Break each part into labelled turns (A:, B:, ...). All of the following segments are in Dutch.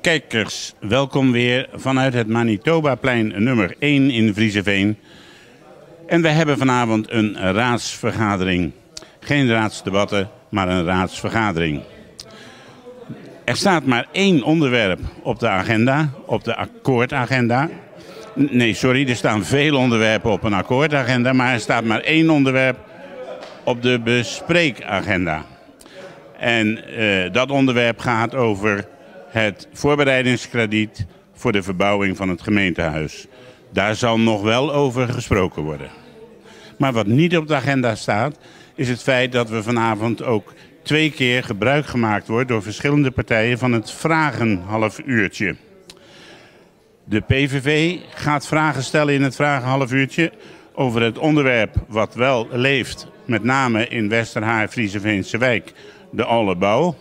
A: Kijkers, welkom weer vanuit het Manitobaplein nummer 1 in Vriezeveen. En we hebben vanavond een raadsvergadering. Geen raadsdebatten, maar een raadsvergadering. Er staat maar één onderwerp op de agenda, op de akkoordagenda. Nee, sorry, er staan veel onderwerpen op een akkoordagenda, maar er staat maar één onderwerp op de bespreekagenda. En dat onderwerp gaat over het voorbereidingskrediet voor de verbouwing van het gemeentehuis. Daar zal nog wel over gesproken worden. Maar wat niet op de agenda staat, is het feit dat we vanavond ook 2 keer gebruik gemaakt wordt door verschillende partijen van het vragenhalfuurtje. De PVV gaat vragen stellen in het vragenhalfuurtje over het onderwerp wat wel leeft, met name in Westerhaar-Vriezeveense wijk, de Allebouw.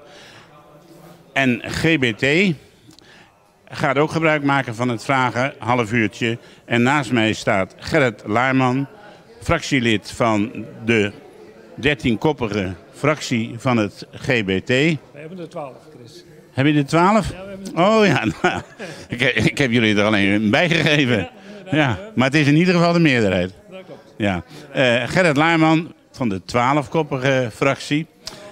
A: En GBT gaat ook gebruik maken van het vragenhalfuurtje. En naast mij staat Gerrit Laarman, fractielid van de 13-koppige fractie van het GBT.
B: We hebben er 12, Chris.
A: Heb je er 12?
B: Ja, we hebben er 12.
A: Oh ja, nou, ik heb jullie er alleen bijgegeven. Ja, maar het is in ieder geval de meerderheid.
B: Dat klopt.
A: Ja. Gerrit Laarman van de 12-koppige fractie.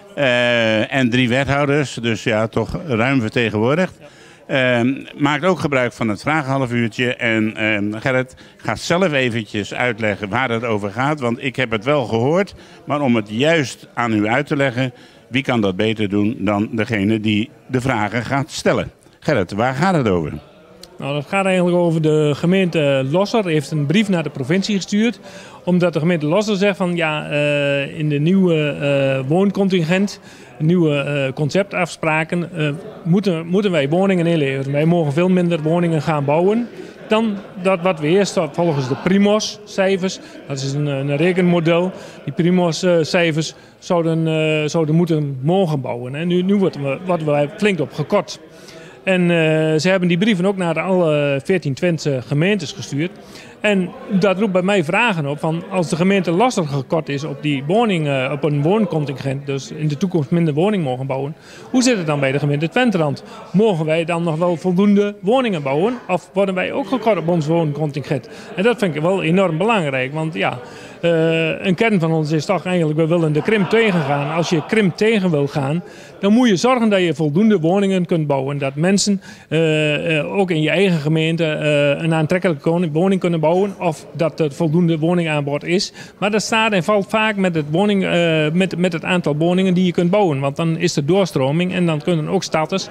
A: En 3 wethouders, dus ja, toch ruim vertegenwoordigd. Maakt ook gebruik van het vragenhalfuurtje. En Gerrit gaat zelf eventjes uitleggen waar het over gaat. Want ik heb het wel gehoord, maar om het juist aan u uit te leggen, wie kan dat beter doen dan degene die de vragen gaat stellen? Gerrit, waar gaat het over?
B: Nou, dat gaat eigenlijk over de gemeente Losser. Heeft een brief naar de provincie gestuurd. Omdat de gemeente Losser zegt van ja, in de nieuwe wooncontingent, nieuwe conceptafspraken, moeten wij woningen inleveren. Wij mogen veel minder woningen gaan bouwen dan dat wat we eerst volgens de Primos-cijfers, dat is een rekenmodel, die Primos-cijfers zouden moeten mogen bouwen. En nu worden wij flink op gekort. En ze hebben die brieven ook naar alle 14 Twentse gemeentes gestuurd. En dat roept bij mij vragen op van als de gemeente lastig gekort is op die woning, op een wooncontingent, dus in de toekomst minder woning mogen bouwen. Hoe zit het dan bij de gemeente Twenterand? Mogen wij dan nog wel voldoende woningen bouwen? Of worden wij ook gekort op ons wooncontingent? En dat vind ik wel enorm belangrijk, want ja, een kern van ons is toch eigenlijk, we willen de krimp tegengaan. Als je krimp tegen wil gaan, dan moet je zorgen dat je voldoende woningen kunt bouwen. Dat mensen ook in je eigen gemeente een aantrekkelijke woning kunnen bouwen. Of dat er voldoende woningaanbod is. Maar dat staat en valt vaak met het aantal woningen die je kunt bouwen. Want dan is er doorstroming en dan kunnen ook starters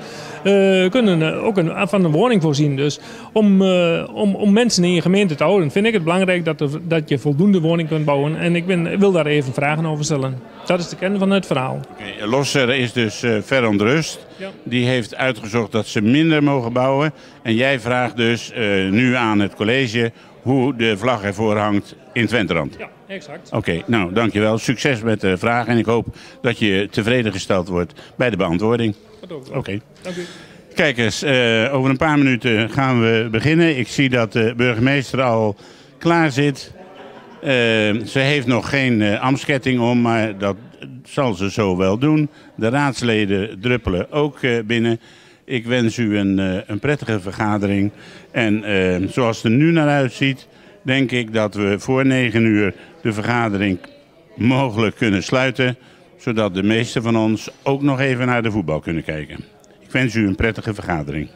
B: ook van een woning voorzien. Dus om mensen in je gemeente te houden, vind ik het belangrijk dat je voldoende woning kunt bouwen. En ik wil daar even vragen over stellen. Dat is de kern van het verhaal.
A: Okay, Losser is dus verontrust.
B: Ja.
A: Die heeft uitgezocht dat ze minder mogen bouwen. En jij vraagt dus nu aan het college hoe de vlag ervoor hangt in Twenterand.
B: Ja, exact.
A: Oké, nou dankjewel. Succes met de vraag en ik hoop dat je tevreden gesteld wordt bij de beantwoording. Oké.
B: Dank u.
A: Kijk eens, over een paar minuten gaan we beginnen. Ik zie dat de burgemeester al klaar zit. Ze heeft nog geen ambtsketting om, maar dat zal ze zo wel doen. De raadsleden druppelen ook binnen. Ik wens u een prettige vergadering. En zoals het er nu naar uitziet, denk ik dat we voor 9 uur de vergadering mogelijk kunnen sluiten. Zodat de meesten van ons ook nog even naar de voetbal kunnen kijken. Ik wens u een prettige vergadering.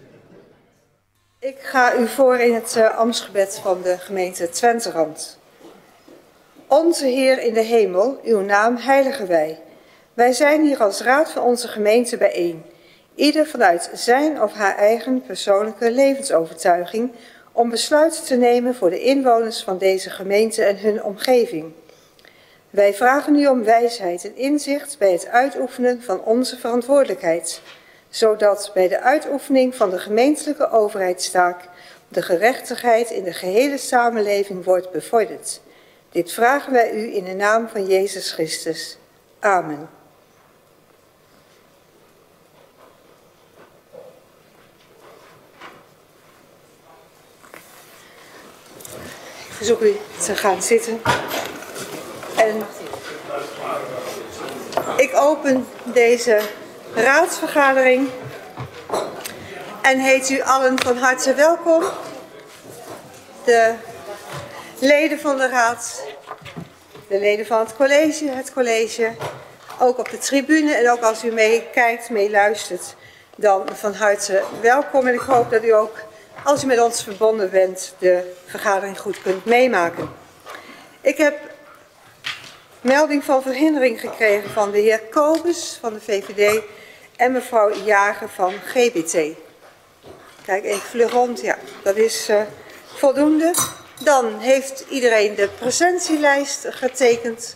C: Ik ga u voor in het ambtsgebed van de gemeente Twenterand. Onze Heer in de hemel, uw naam heiligen wij. Wij zijn hier als raad van onze gemeente bijeen. Ieder vanuit zijn of haar eigen persoonlijke levensovertuiging om besluiten te nemen voor de inwoners van deze gemeente en hun omgeving. Wij vragen u om wijsheid en inzicht bij het uitoefenen van onze verantwoordelijkheid, zodat bij de uitoefening van de gemeentelijke overheidstaak de gerechtigheid in de gehele samenleving wordt bevorderd. Dit vragen wij u in de naam van Jezus Christus. Amen. Ik verzoek u te gaan zitten. En ik open deze raadsvergadering en heet u allen van harte welkom. De leden van de raad, de leden van het college, ook op de tribune en ook als u meekijkt, meeluistert, dan van harte welkom. En ik hoop dat u ook, als u met ons verbonden bent, de vergadering goed kunt meemaken. Ik heb melding van verhindering gekregen van de heer Kobus van de VVD en mevrouw Jager van GBT. Kijk even vlug rond, ja, dat is voldoende. Dan heeft iedereen de presentielijst getekend.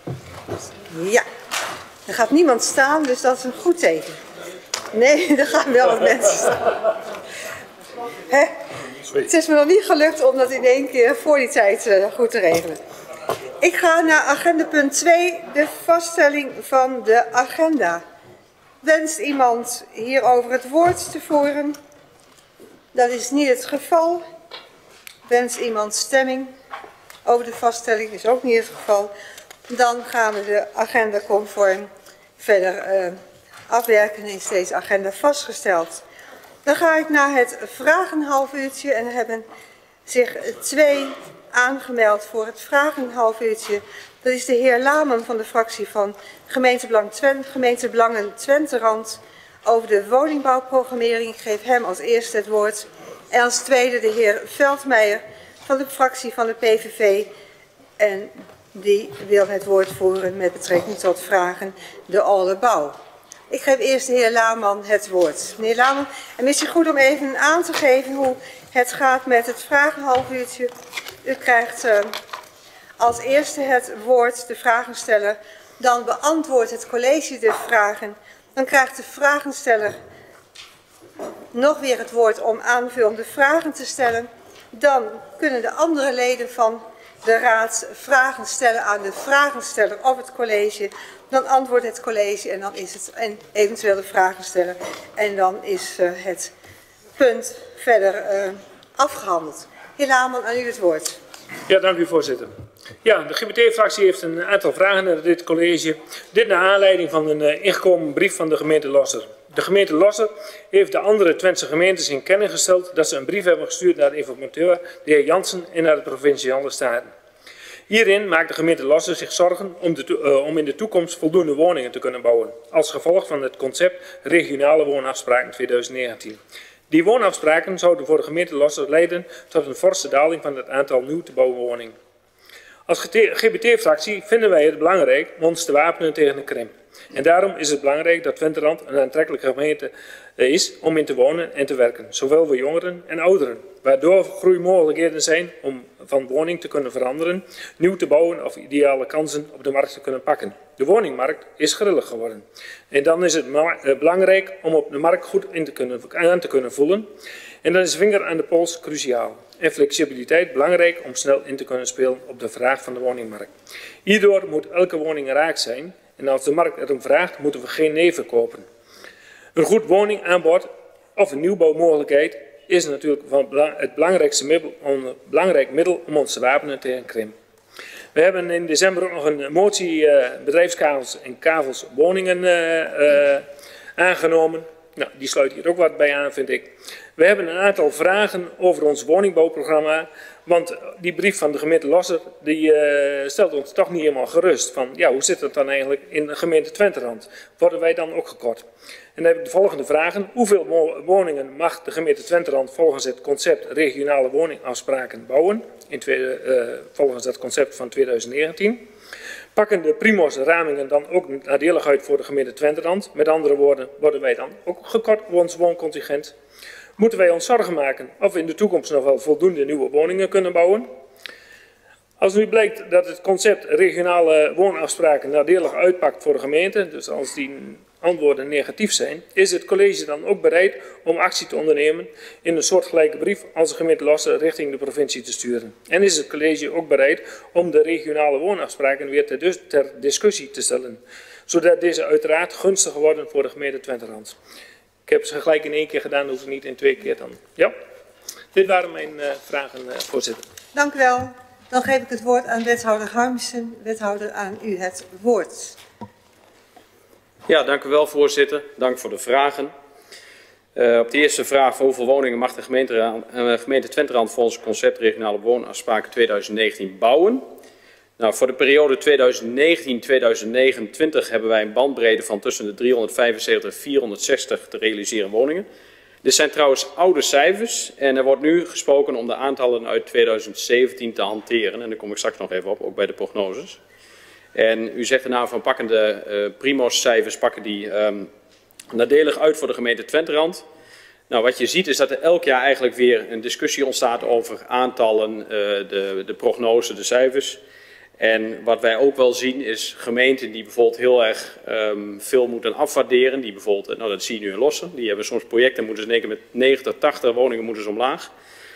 C: Ja, er gaat niemand staan, dus dat is een goed teken. Nee, er gaan wel wat mensen staan. Hè? Het is me nog niet gelukt om dat in één keer voor die tijd goed te regelen. Ik ga naar agenda punt 2, de vaststelling van de agenda. Wenst iemand hierover het woord te voeren? Dat is niet het geval. Wenst iemand stemming over de vaststelling? Is ook niet het geval. Dan gaan we de agenda conform verder afwerken en is deze agenda vastgesteld. Dan ga ik naar het vragenhalfuurtje en er hebben zich 2 aangemeld voor het vragenhalfuurtje. Dat is de heer Laman van de fractie van Gemeentebelangen Twenterand over de woningbouwprogrammering. Ik geef hem als eerste het woord. En als tweede de heer Veldmeijer van de fractie van de PVV. En die wil het woord voeren met betrekking tot vragen de oude bouw. Ik geef eerst de heer Laman het woord. Meneer Laman, en is het goed om even aan te geven hoe het gaat met het vragenhalfuurtje. U krijgt als eerste het woord, de vragensteller. Dan beantwoordt het college de vragen. Dan krijgt de vragensteller nog weer het woord om aanvullende vragen te stellen. Dan kunnen de andere leden van de raad vragen stellen aan de vragensteller of het college. Dan antwoordt het college en dan is het een eventuele vragensteller. En dan is het punt verder afgehandeld. Heer Laman, aan u het woord.
D: Ja, dank u voorzitter. Ja, de GBT-fractie heeft een aantal vragen naar dit college. Dit naar aanleiding van een ingekomen brief van de gemeente Losser. De gemeente Losser heeft de andere Twentse gemeentes in kennis gesteld dat ze een brief hebben gestuurd naar de informateur, de heer Jansen, en naar de Provinciale Staten. Hierin maakt de gemeente Losser zich zorgen om in de toekomst voldoende woningen te kunnen bouwen, als gevolg van het concept regionale woonafspraken 2019. Die woonafspraken zouden voor de gemeente Losser leiden tot een forse daling van het aantal nieuw te bouwen woningen. Als GBT-fractie vinden wij het belangrijk om ons te wapenen tegen de krimp. En daarom is het belangrijk dat Twenterand een aantrekkelijke gemeente is om in te wonen en te werken, zowel voor jongeren en ouderen, waardoor groeimogelijkheden zijn om van woning te kunnen veranderen, nieuw te bouwen of ideale kansen op de markt te kunnen pakken. De woningmarkt is grillig geworden en dan is het belangrijk om op de markt goed aan te kunnen voelen en dan is vinger aan de pols cruciaal. En flexibiliteit belangrijk om snel in te kunnen spelen op de vraag van de woningmarkt. Hierdoor moet elke woning raak zijn en als de markt erom vraagt, moeten we geen nee verkopen. Een goed woningaanbod of een nieuwbouwmogelijkheid is natuurlijk het belangrijk middel om ons te wapenen tegen krimp. We hebben in december ook nog een motie bedrijfskavels en kavels woningen aangenomen. Nou, die sluit hier ook wat bij aan, vind ik. We hebben een aantal vragen over ons woningbouwprogramma, want die brief van de gemeente Losser die stelt ons toch niet helemaal gerust. Van, ja, hoe zit het dan eigenlijk in de gemeente Twenterand? Worden wij dan ook gekort? En dan heb ik de volgende vragen. Hoeveel woningen mag de gemeente Twenterand volgens het concept regionale woningafspraken bouwen? Volgens het concept van 2019. Pakken de Primos-ramingen dan ook nadelig uit voor de gemeente Twenterand? Met andere woorden, worden wij dan ook gekort op ons wooncontingent? Moeten wij ons zorgen maken of we in de toekomst nog wel voldoende nieuwe woningen kunnen bouwen? Als nu blijkt dat het concept regionale woonafspraken nadelig uitpakt voor de gemeente, dus als die antwoorden negatief zijn, is het college dan ook bereid om actie te ondernemen in een soortgelijke brief als de gemeente Losser richting de provincie te sturen. En is het college ook bereid om de regionale woonafspraken weer ter discussie te stellen, zodat deze uiteraard gunstiger worden voor de gemeente Twenterand. Ik heb ze gelijk in 1 keer gedaan, hoef ik niet in 2 keer dan. Ja, dit waren mijn vragen, voorzitter.
C: Dank u wel. Dan geef ik het woord aan wethouder Harmsen. Wethouder, aan u het woord.
E: Ja, dank u wel, voorzitter. Dank voor de vragen. Op de eerste vraag van hoeveel woningen mag de gemeente Twenterand volgens het concept regionale woonafspraken 2019 bouwen? Nou, voor de periode 2019-2029 hebben wij een bandbreedte van tussen de 375 en 460 te realiseren woningen. Dit zijn trouwens oude cijfers en er wordt nu gesproken om de aantallen uit 2017 te hanteren. En daar kom ik straks nog even op, ook bij de prognoses. En u zegt daarna van pakken de Primos-cijfers pakken die nadelig uit voor de gemeente Twenterand. Nou, wat je ziet is dat er elk jaar eigenlijk weer een discussie ontstaat over aantallen, de prognose, de cijfers. En wat wij ook wel zien is gemeenten die bijvoorbeeld heel erg veel moeten afwaarderen. Die bijvoorbeeld, nou dat zie je nu in Losser, die hebben soms projecten, moeten ze in één keer met 90, 80 woningen moeten ze omlaag.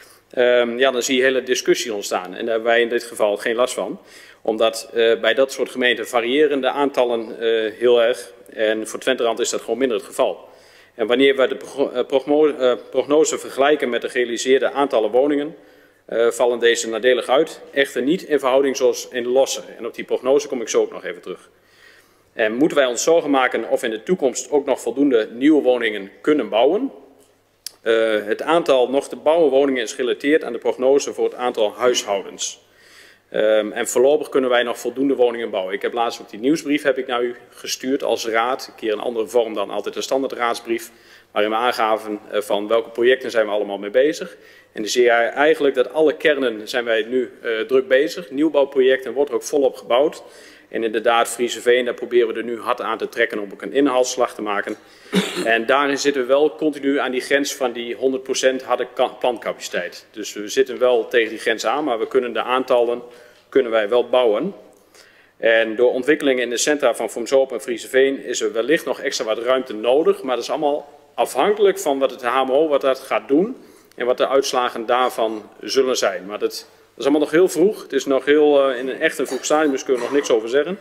E: Ja, dan zie je hele discussie ontstaan. En daar hebben wij in dit geval geen last van. Omdat bij dat soort gemeenten variëren de aantallen heel erg. En voor Twenterand is dat gewoon minder het geval. En wanneer we de prognose vergelijken met de gerealiseerde aantallen woningen, vallen deze nadelig uit. Echter niet in verhouding zoals in Losser. En op die prognose kom ik zo ook nog even terug. En moeten wij ons zorgen maken of in de toekomst ook nog voldoende nieuwe woningen kunnen bouwen? Het aantal nog te bouwen woningen is gerelateerd aan de prognose voor het aantal huishoudens. En voorlopig kunnen wij nog voldoende woningen bouwen. Ik heb laatst ook die nieuwsbrief heb ik naar u gestuurd als raad. Een keer een andere vorm dan altijd de standaard raadsbrief. Waarin we aangaven van welke projecten zijn we allemaal mee bezig. En dan zie je eigenlijk dat alle kernen zijn wij nu druk bezig. Nieuwbouwprojecten wordt er ook volop gebouwd. En inderdaad, Frieseveen, daar proberen we er nu hard aan te trekken om ook een inhaalslag te maken. En daarin zitten we wel continu aan die grens van die 100% harde plantcapaciteit. Dus we zitten wel tegen die grens aan, maar we kunnen de aantallen kunnen wij wel bouwen. En door ontwikkelingen in de centra van Voomshoop en Frieseveen is er wellicht nog extra wat ruimte nodig. Maar dat is allemaal afhankelijk van wat het HMO wat dat gaat doen en wat de uitslagen daarvan zullen zijn. Maar dat is allemaal nog heel vroeg. Het is nog heel in een echt een vroeg stadium, dus kunnen we nog niks over zeggen.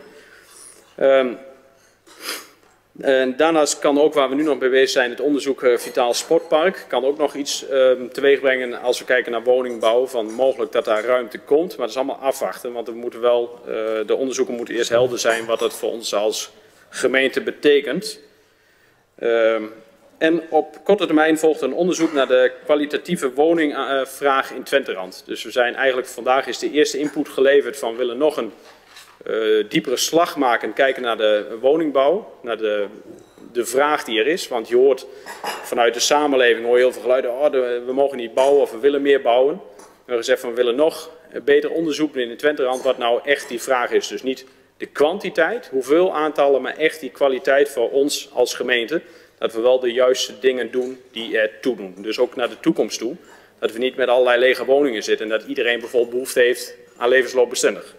E: En daarnaast kan ook, waar we nu nog mee bezig zijn, het onderzoek Vitaal Sportpark, kan ook nog iets teweeg brengen als we kijken naar woningbouw, van mogelijk dat daar ruimte komt. Maar dat is allemaal afwachten, want we moeten wel, de onderzoeken moeten eerst helder zijn wat dat voor ons als gemeente betekent. En op korte termijn volgt een onderzoek naar de kwalitatieve woningvraag in Twenterand. Dus we zijn eigenlijk, vandaag is de eerste input geleverd van we willen nog een diepere slag maken, kijken naar de woningbouw, naar de vraag die er is. Want je hoort vanuit de samenleving hoor je heel veel geluiden, oh, we mogen niet bouwen of we willen meer bouwen. We hebben gezegd van we willen nog beter onderzoek doen in Twenterand wat nou echt die vraag is. Dus niet de kwantiteit, hoeveel aantallen, maar echt die kwaliteit voor ons als gemeente. Dat we wel de juiste dingen doen die ertoe doen. Dus ook naar de toekomst toe. Dat we niet met allerlei lege woningen zitten en dat iedereen bijvoorbeeld behoefte heeft aan levensloopbestendig.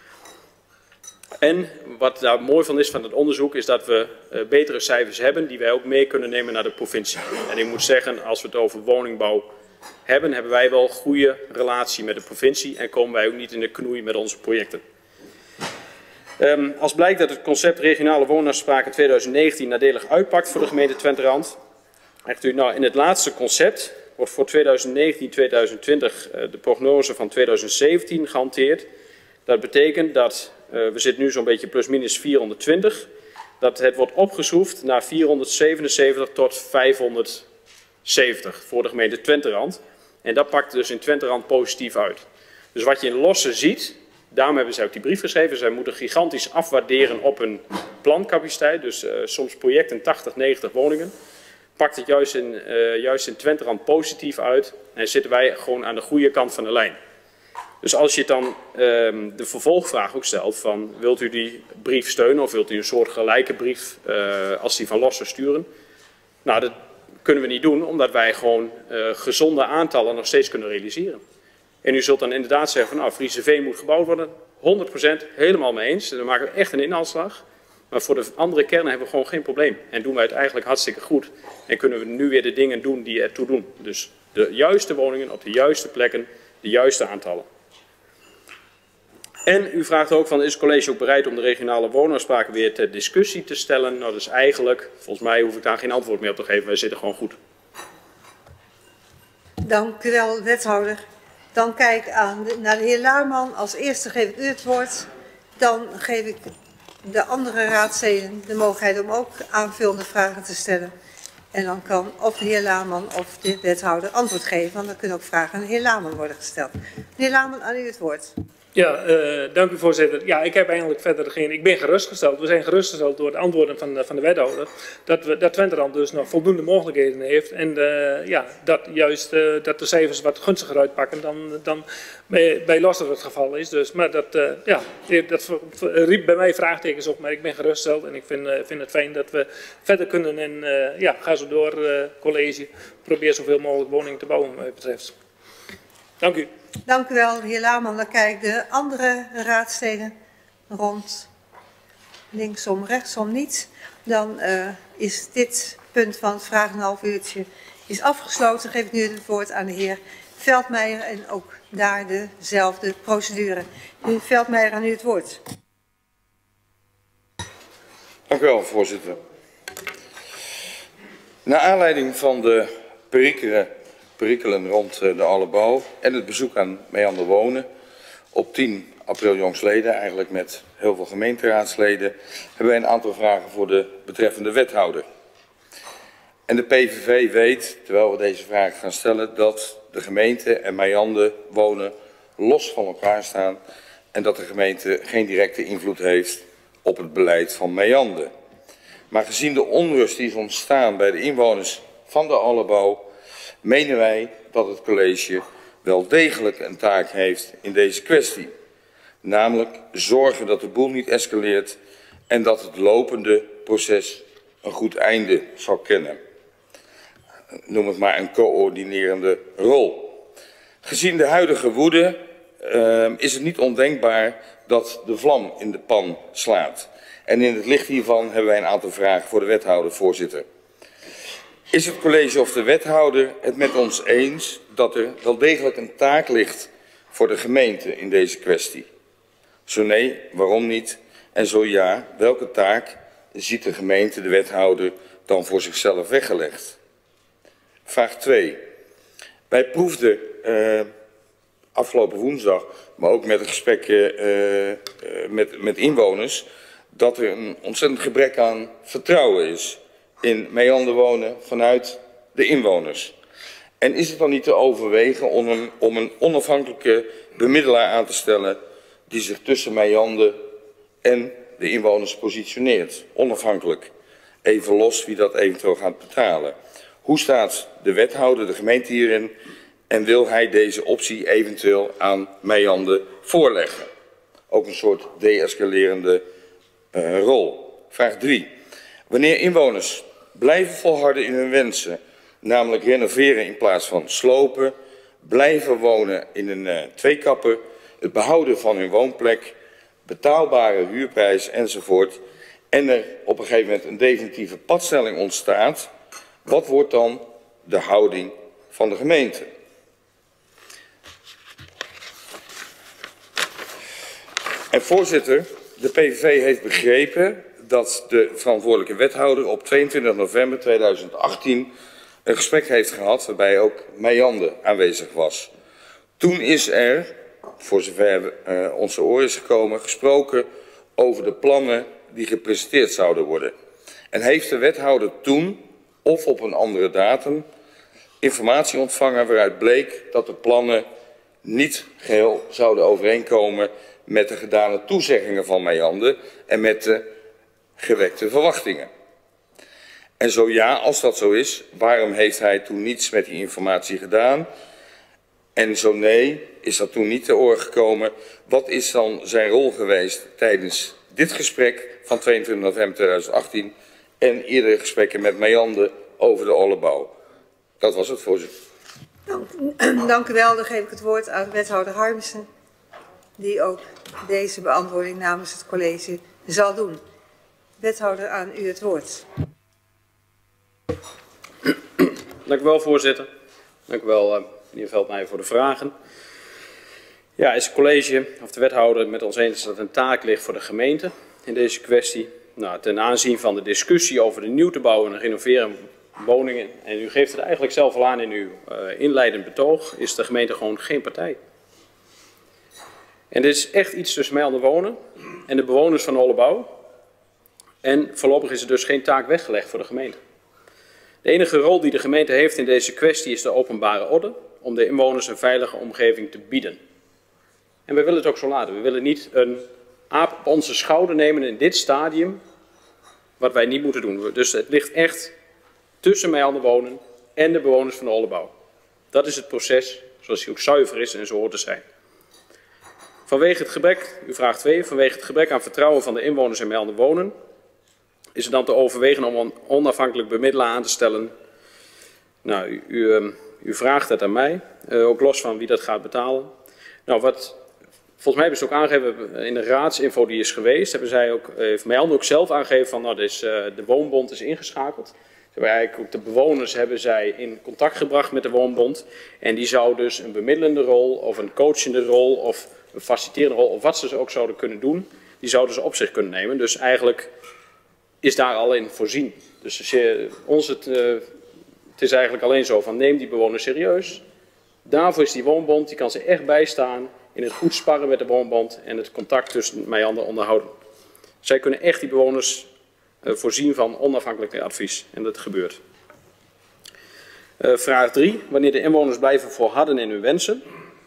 E: En wat daar mooi van is van het onderzoek is dat we betere cijfers hebben die wij ook mee kunnen nemen naar de provincie. En ik moet zeggen, als we het over woningbouw hebben, hebben wij wel een goede relatie met de provincie en komen wij ook niet in de knoei met onze projecten. Als blijkt dat het concept regionale woonafspraken 2019 nadelig uitpakt voor de gemeente Twenterand, echt u, nou, in het laatste concept wordt voor 2019-2020 de prognose van 2017 gehanteerd. Dat betekent dat, we zitten nu zo'n beetje plus minus 420, dat het wordt opgeschroefd naar 477 tot 570 voor de gemeente Twenterand. En dat pakt dus in Twenterand positief uit. Dus wat je in Losser ziet, daarom hebben ze ook die brief geschreven. Zij moeten gigantisch afwaarderen op hun plancapaciteit. Dus soms projecten 80, 90 woningen. Pakt het juist in Twenterand positief uit. En zitten wij gewoon aan de goede kant van de lijn. Dus als je dan de vervolgvraag ook stelt van wilt u die brief steunen of wilt u een soort gelijke brief als die van Losser sturen? Nou, dat kunnen we niet doen omdat wij gewoon gezonde aantallen nog steeds kunnen realiseren. En u zult dan inderdaad zeggen van nou, Frieseveen moet gebouwd worden. 100% helemaal mee eens. Dan maken we echt een inhaalslag. Maar voor de andere kernen hebben we gewoon geen probleem. En doen wij het eigenlijk hartstikke goed. En kunnen we nu weer de dingen doen die ertoe doen. Dus de juiste woningen op de juiste plekken, de juiste aantallen. En u vraagt ook van is het college ook bereid om de regionale woonafspraken weer ter discussie te stellen? Nou, dus eigenlijk, volgens mij hoef ik daar geen antwoord meer op te geven. Wij zitten gewoon goed.
C: Dank u wel, wethouder. Dan kijk ik naar de heer Laarman. Als eerste geef ik u het woord. Dan geef ik de andere raadsleden de mogelijkheid om ook aanvullende vragen te stellen. En dan kan of de heer Laarman of de wethouder antwoord geven, want dan kunnen ook vragen aan de heer Laarman worden gesteld. Meneer Laarman, aan u het woord.
D: Ja, dank u voorzitter. Ja, ik heb eigenlijk verder geen... Ik ben gerustgesteld. We zijn gerustgesteld door de antwoorden van de wethouder. Dat Twenterand dus nog voldoende mogelijkheden heeft. En ja, dat de cijfers wat gunstiger uitpakken dan bij Losser het geval is. Dus, maar dat riep bij mij vraagtekens op. Maar ik ben gerustgesteld en ik vind het fijn dat we verder kunnen. En ja, ga zo door, college. Probeer zoveel mogelijk woningen te bouwen wat mij betreft. Dank u.
C: Dank u wel, de heer Laarman. Dan kijk de andere raadsleden rond. Linksom, rechtsom niet. Dan is dit punt van het vraag een half uurtje is afgesloten. Geef ik nu het woord aan de heer Veldmeijer en ook daar dezelfde procedure. De heer Veldmeijer, aan u het woord.
F: Dank u wel, voorzitter. Naar aanleiding van de perikelen rond de Allebouw en het bezoek aan Meander Wonen op 10 april jongstleden, eigenlijk met heel veel gemeenteraadsleden, hebben wij een aantal vragen voor de betreffende wethouder. En de PVV weet, terwijl we deze vragen gaan stellen, dat de gemeente en Meander Wonen los van elkaar staan en dat de gemeente geen directe invloed heeft op het beleid van Meander. Maar gezien de onrust die is ontstaan bij de inwoners van de Allebouw, menen wij dat het college wel degelijk een taak heeft in deze kwestie. Namelijk zorgen dat de boel niet escaleert en dat het lopende proces een goed einde zal kennen. Noem het maar een coördinerende rol. Gezien de huidige woede is het niet ondenkbaar dat de vlam in de pan slaat. En in het licht hiervan hebben wij een aantal vragen voor de wethouder, voorzitter. Is het college of de wethouder het met ons eens dat er wel degelijk een taak ligt voor de gemeente in deze kwestie? Zo nee, waarom niet? En zo ja, welke taak ziet de gemeente, de wethouder, dan voor zichzelf weggelegd? Vraag 2. Wij proefden afgelopen woensdag, maar ook met een gesprek met inwoners, dat er een ontzettend gebrek aan vertrouwen is in Meander Wonen vanuit de inwoners. En is het dan niet te overwegen om een onafhankelijke bemiddelaar aan te stellen die zich tussen Meander en de inwoners positioneert, onafhankelijk, even los wie dat eventueel gaat betalen? Hoe staat de wethouder, de gemeente hierin, en wil hij deze optie eventueel aan Meander voorleggen? Ook een soort de-escalerende rol. Vraag 3. Wanneer inwoners blijven volharden in hun wensen, namelijk renoveren in plaats van slopen, blijven wonen in een tweekapper, het behouden van hun woonplek, betaalbare huurprijs enzovoort, en er op een gegeven moment een definitieve padstelling ontstaat, wat wordt dan de houding van de gemeente? En voorzitter, de PVV heeft begrepen dat de verantwoordelijke wethouder op 22 november 2018 een gesprek heeft gehad waarbij ook Meander aanwezig was. Toen is er, voor zover onze oor is gekomen, gesproken over de plannen die gepresenteerd zouden worden. En heeft de wethouder toen, of op een andere datum, informatie ontvangen waaruit bleek dat de plannen niet geheel zouden overeenkomen met de gedane toezeggingen van Meander en met de gewekte verwachtingen. En zo ja, als dat zo is, waarom heeft hij toen niets met die informatie gedaan? En zo nee, is dat toen niet ter oor gekomen? Wat is dan zijn rol geweest tijdens dit gesprek van 22 november 2018 en eerdere gesprekken met Meander over de Allebouw? Dat was het, voorzitter.
C: Dank u wel. Dan geef ik het woord aan wethouder Harmsen, die ook deze beantwoording namens het college zal doen. Wethouder, aan u het woord.
E: Dank u wel, voorzitter. Dank u wel, meneer Veldmeijer, voor de vragen. Ja, is het college of de wethouder met ons eens dat een taak ligt voor de gemeente in deze kwestie? Nou, ten aanzien van de discussie over de nieuw te bouwen en renoveren woningen, en u geeft het eigenlijk zelf al aan in uw inleidend betoog, is de gemeente gewoon geen partij. En dit is echt iets tussen Meander Wonen en de bewoners van de Allebouw. En voorlopig is er dus geen taak weggelegd voor de gemeente. De enige rol die de gemeente heeft in deze kwestie is de openbare orde, om de inwoners een veilige omgeving te bieden. En we willen het ook zo laten. We willen niet een aap op onze schouder nemen in dit stadium, wat wij niet moeten doen. Dus het ligt echt tussen Meianden Wonen en de bewoners van de Ollebouw. Dat is het proces, zoals hij ook zuiver is en zo hoort te zijn. Vanwege het gebrek, u vraagt 2, vanwege het gebrek aan vertrouwen van de inwoners in Meianden Wonen, is er dan te overwegen om een onafhankelijk bemiddelaar aan te stellen. Nou, u vraagt het aan mij, ook los van wie dat gaat betalen. Nou, volgens mij hebben ze ook aangegeven in de raadsinfo die is geweest, heeft Meianden ook zelf aangegeven van nou, de woonbond is ingeschakeld. Ze hebben eigenlijk ook de bewoners hebben zij in contact gebracht met de woonbond. En die zou dus een bemiddelende rol of een coachende rol of een faciliterende rol of wat ze ook zouden kunnen doen, die zouden ze op zich kunnen nemen. Dus eigenlijk is daar al in voorzien. Dus het is eigenlijk alleen zo van neem die bewoners serieus. Daarvoor is die woonbond, die kan ze echt bijstaan in het goed sparren met de woonbond en het contact tussen Meianden onderhouden. Zij kunnen echt die bewoners voorzien van onafhankelijk advies en dat gebeurt. Vraag 3. Wanneer de inwoners blijven volharden in hun wensen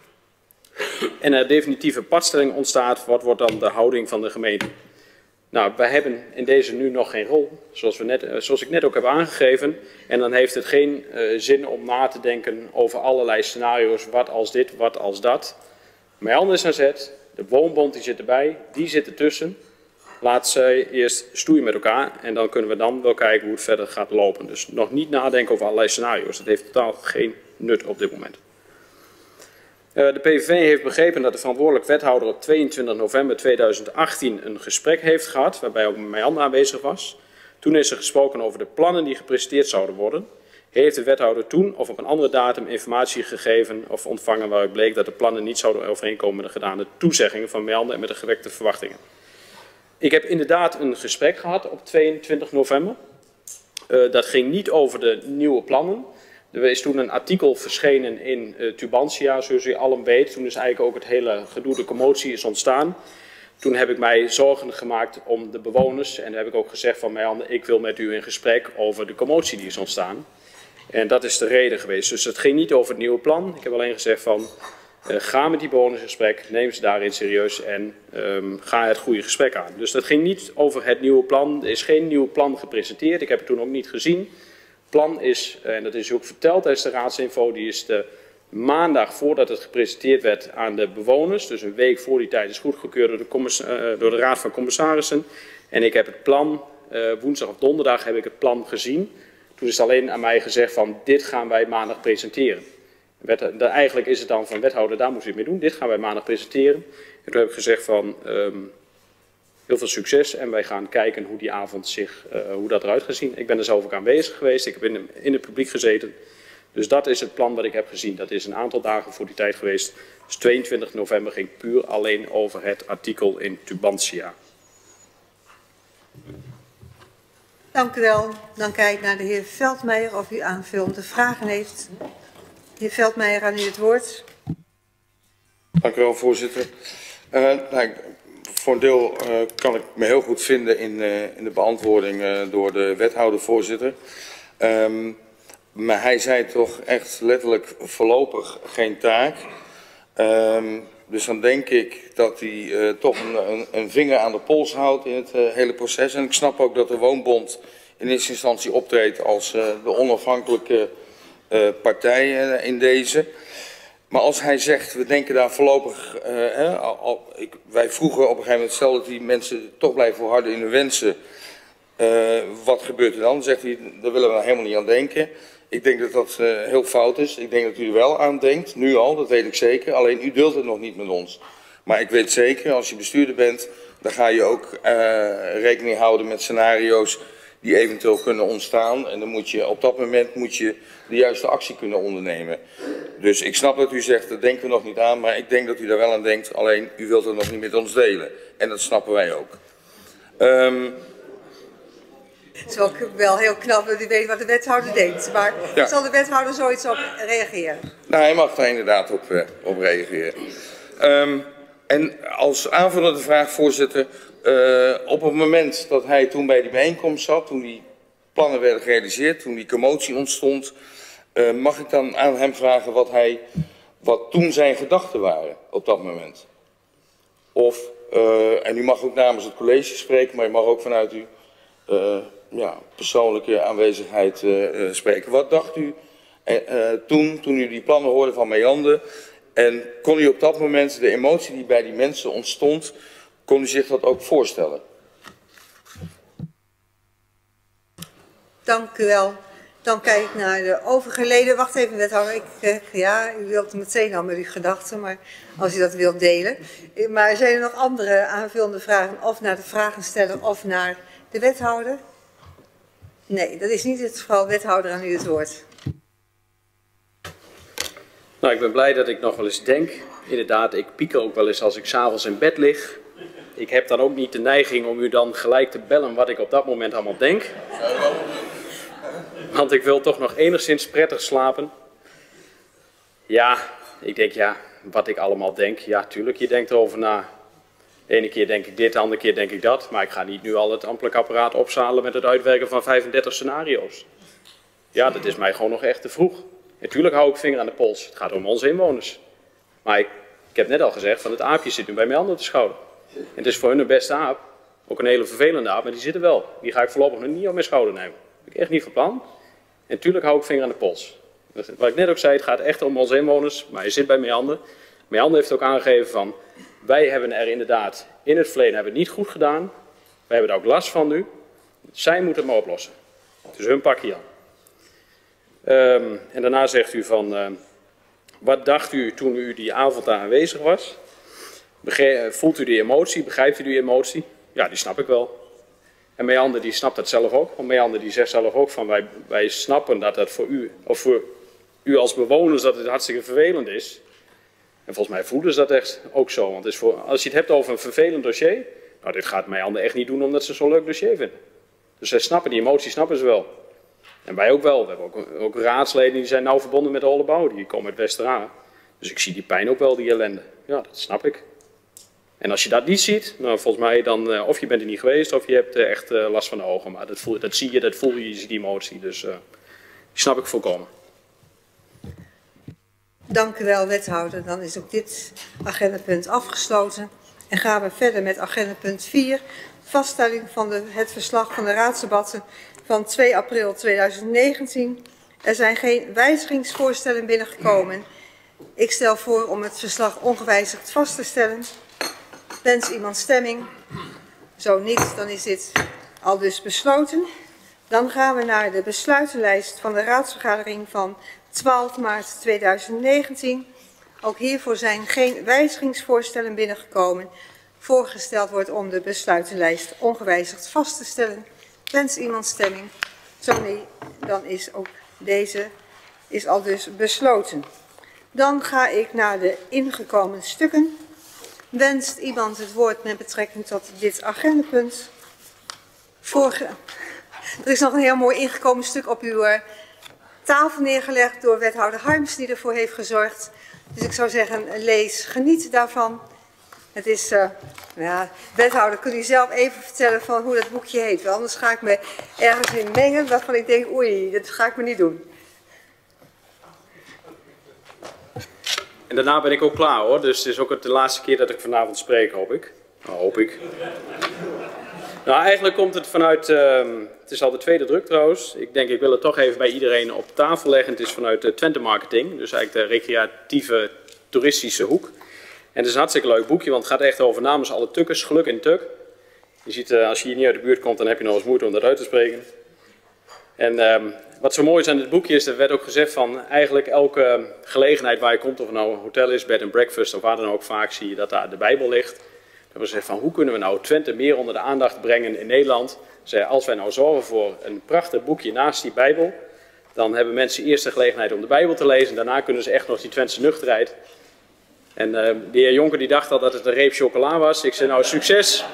E: en er definitieve padstelling ontstaat, wat wordt dan de houding van de gemeente? Nou, wij hebben in deze nu nog geen rol, zoals ik net ook heb aangegeven. En dan heeft het geen zin om na te denken over allerlei scenario's, wat als dit, wat als dat. Meianden is aan zet, de woonbond die zit erbij, die zit ertussen. Laat zij eerst stoeien met elkaar en dan kunnen we dan wel kijken hoe het verder gaat lopen. Dus nog niet nadenken over allerlei scenario's, dat heeft totaal geen nut op dit moment. De PVV heeft begrepen dat de verantwoordelijk wethouder op 22 november 2018 een gesprek heeft gehad, waarbij ook Meianden aanwezig was. Toen is er gesproken over de plannen die gepresenteerd zouden worden. Heeft de wethouder toen of op een andere datum informatie gegeven of ontvangen waaruit bleek dat de plannen niet zouden overeenkomen met de gedane toezeggingen van Meianden en met de gewekte verwachtingen. Ik heb inderdaad een gesprek gehad op 22 november. Dat ging niet over de nieuwe plannen. Er is toen een artikel verschenen in Tubantia, zoals u allen weet. Toen is eigenlijk ook het hele gedoe, de commotie is ontstaan. Toen heb ik mij zorgen gemaakt om de bewoners. En heb ik ook gezegd van Meianden, ik wil met u in gesprek over de commotie die is ontstaan. En dat is de reden geweest. Dus het ging niet over het nieuwe plan. Ik heb alleen gezegd van, ga met die bewoners in gesprek, neem ze daarin serieus en ga het goede gesprek aan. Dus dat ging niet over het nieuwe plan. Er is geen nieuw plan gepresenteerd. Ik heb het toen ook niet gezien. Plan is, en dat is ook verteld tijdens de raadsinfo, die is de maandag voordat het gepresenteerd werd aan de bewoners, dus een week voor die tijd, is goedgekeurd door de Raad van Commissarissen. En ik heb het plan, woensdag of donderdag heb ik het plan gezien. Toen is het alleen aan mij gezegd van dit gaan wij maandag presenteren. Eigenlijk is het dan van wethouder, daar moet u het mee doen, dit gaan wij maandag presenteren. En toen heb ik gezegd van heel veel succes en wij gaan kijken hoe die avond hoe dat eruit gaat zien. Ik ben er zelf ook aanwezig geweest, ik heb in het publiek gezeten. Dus dat is het plan wat ik heb gezien. Dat is een aantal dagen voor die tijd geweest. Dus 22 november ging puur alleen over het artikel in Tubantia.
C: Dank u wel. Dan kijk ik naar de heer Veldmeijer of u aanvullende vragen heeft. Heer Veldmeijer, aan u het woord.
F: Dank u wel, voorzitter. Voor een deel kan ik me heel goed vinden in de beantwoording door de wethouder, voorzitter. Maar hij zei toch echt letterlijk voorlopig geen taak. Dus dan denk ik dat hij toch een vinger aan de pols houdt in het hele proces. En ik snap ook dat de Woonbond in eerste instantie optreedt als de onafhankelijke partij in deze. Maar als hij zegt, we denken daar voorlopig, wij vroegen op een gegeven moment, stel dat die mensen toch blijven volharden in hun wensen, wat gebeurt er dan? Dan zegt hij, daar willen we helemaal niet aan denken. Ik denk dat dat heel fout is. Ik denk dat u er wel aan denkt, nu al, dat weet ik zeker. Alleen u deelt het nog niet met ons. Maar ik weet zeker, als je bestuurder bent, dan ga je ook rekening houden met scenario's die eventueel kunnen ontstaan. En dan moet je op dat moment de juiste actie kunnen ondernemen. Dus ik snap dat u zegt, daar denken we nog niet aan. Maar ik denk dat u daar wel aan denkt, alleen u wilt het nog niet met ons delen. En dat snappen wij ook.
C: Het is ook wel heel knap dat u weet wat de wethouder denkt. Maar ja. Zal de wethouder zoiets op reageren?
F: Nou, hij mag daar inderdaad op reageren. En als aanvullende vraag, voorzitter. Op het moment dat hij toen bij die bijeenkomst zat, toen hij plannen werden gerealiseerd, toen die commotie ontstond, mag ik dan aan hem vragen wat toen zijn gedachten waren op dat moment? Of, en u mag ook namens het college spreken, maar u mag ook vanuit uw persoonlijke aanwezigheid spreken. Wat dacht u toen u die plannen hoorde van Meander? En kon u op dat moment de emotie die bij die mensen ontstond, kon u zich dat ook voorstellen?
C: Dank u wel. Dan kijk ik naar de overige leden. Wacht even, wethouder. U wilt meteen al met uw gedachten, maar als u dat wilt delen. Maar zijn er nog andere aanvullende vragen, of naar de vragensteller of naar de wethouder? Nee, dat is niet het geval. Wethouder, aan u het woord.
E: Nou, ik ben blij dat ik nog wel eens denk. Inderdaad, ik pieker ook wel eens als ik 's avonds in bed lig. Ik heb dan ook niet de neiging om u dan gelijk te bellen wat ik op dat moment allemaal denk. Want ik wil toch nog enigszins prettig slapen. Ja, ik denk wat ik allemaal denk. Ja, tuurlijk, je denkt erover na. De ene keer denk ik dit, de andere keer denk ik dat. Maar ik ga niet nu al het ambtelijk apparaat opzalen met het uitwerken van 35 scenario's. Ja, dat is mij gewoon nog echt te vroeg. Natuurlijk hou ik vinger aan de pols. Het gaat om onze inwoners. Maar ik heb net al gezegd, van het aapje zit nu bij mij aan de schouder. En het is voor hun een beste aap. Ook een hele vervelende aap, maar die zit er wel. Die ga ik voorlopig nog niet op mijn schouder nemen. Dat heb ik echt niet van plan. En natuurlijk hou ik vinger aan de pols. Wat ik net ook zei, het gaat echt om onze inwoners. Maar je zit bij Meander. Meander heeft ook aangegeven van, wij hebben er inderdaad, in het verleden hebben we het niet goed gedaan. Wij hebben er ook last van nu. Zij moeten het maar oplossen. Het is hun pakje aan. En daarna zegt u van, wat dacht u toen u die avond daar aanwezig was? Voelt u die emotie? Begrijpt u die emotie? Ja, die snap ik wel. En Meander die snapt dat zelf ook. Want Meander die zegt zelf ook van, wij snappen dat het voor u, of voor u als bewoners, dat het hartstikke vervelend is. En volgens mij voelen ze dat echt ook zo. Want het is als je het hebt over een vervelend dossier, nou, dit gaat Meander echt niet doen omdat ze zo'n leuk dossier vinden. Dus zij snappen die emotie, snappen ze wel. En wij ook wel. We hebben ook raadsleden die zijn nauw verbonden met de Hollebouw. Die komen uit Westeraan. Dus ik zie die pijn ook wel, die ellende. Ja, dat snap ik. En als je dat niet ziet, nou, volgens mij dan, of je bent er niet geweest, of je hebt echt last van de ogen. Maar dat zie je, dat voel je, je ziet die emotie. Dus die snap ik volkomen.
C: Dank u wel, wethouder. Dan is ook dit agendapunt afgesloten. En gaan we verder met agendapunt 4. Vaststelling van het verslag van de raadsdebatten van 2 april 2019. Er zijn geen wijzigingsvoorstellen binnengekomen. Ik stel voor om het verslag ongewijzigd vast te stellen. Wens iemand stemming? Zo niet, dan is dit al dus besloten. Dan gaan we naar de besluitenlijst van de raadsvergadering van 12 maart 2019. Ook hiervoor zijn geen wijzigingsvoorstellen binnengekomen. Voorgesteld wordt om de besluitenlijst ongewijzigd vast te stellen. Wens iemand stemming? Zo nee, dan is ook deze al dus besloten. Dan ga ik naar de ingekomen stukken. Wenst iemand het woord met betrekking tot dit agendapunt? Er is nog een heel mooi ingekomen stuk op uw tafel neergelegd door wethouder Harms, die ervoor heeft gezorgd. Dus ik zou zeggen, lees, geniet daarvan. Het is, wethouder, kunt u zelf even vertellen van hoe dat boekje heet? Want anders ga ik me ergens in mengen waarvan ik denk, oei, dat ga ik me niet doen.
E: En daarna ben ik ook klaar hoor, dus het is ook de laatste keer dat ik vanavond spreek, hoop ik. Nou, hoop ik. Nou, eigenlijk komt het vanuit, het is al de tweede druk trouwens. Ik denk, ik wil het toch even bij iedereen op tafel leggen. Het is vanuit de Twente Marketing, dus eigenlijk de recreatieve toeristische hoek. En het is een hartstikke leuk boekje, want het gaat echt over namens alle tukkers, geluk in tuk. Je ziet, als je hier niet uit de buurt komt, dan heb je nog eens moeite om dat uit te spreken. En wat zo mooi is aan dit boekje is, er werd ook gezegd van eigenlijk elke gelegenheid waar je komt, of het nou een hotel is, bed and breakfast of waar dan ook, vaak zie je dat daar de Bijbel ligt. Dan hebben we gezegd van hoe kunnen we nou Twente meer onder de aandacht brengen in Nederland. Als wij nou zorgen voor een prachtig boekje naast die Bijbel, dan hebben mensen eerst de gelegenheid om de Bijbel te lezen en daarna kunnen ze echt nog die Twentse nuchterheid. En de heer Jonker die dacht al dat het een reep chocola was. Ik zei nou succes.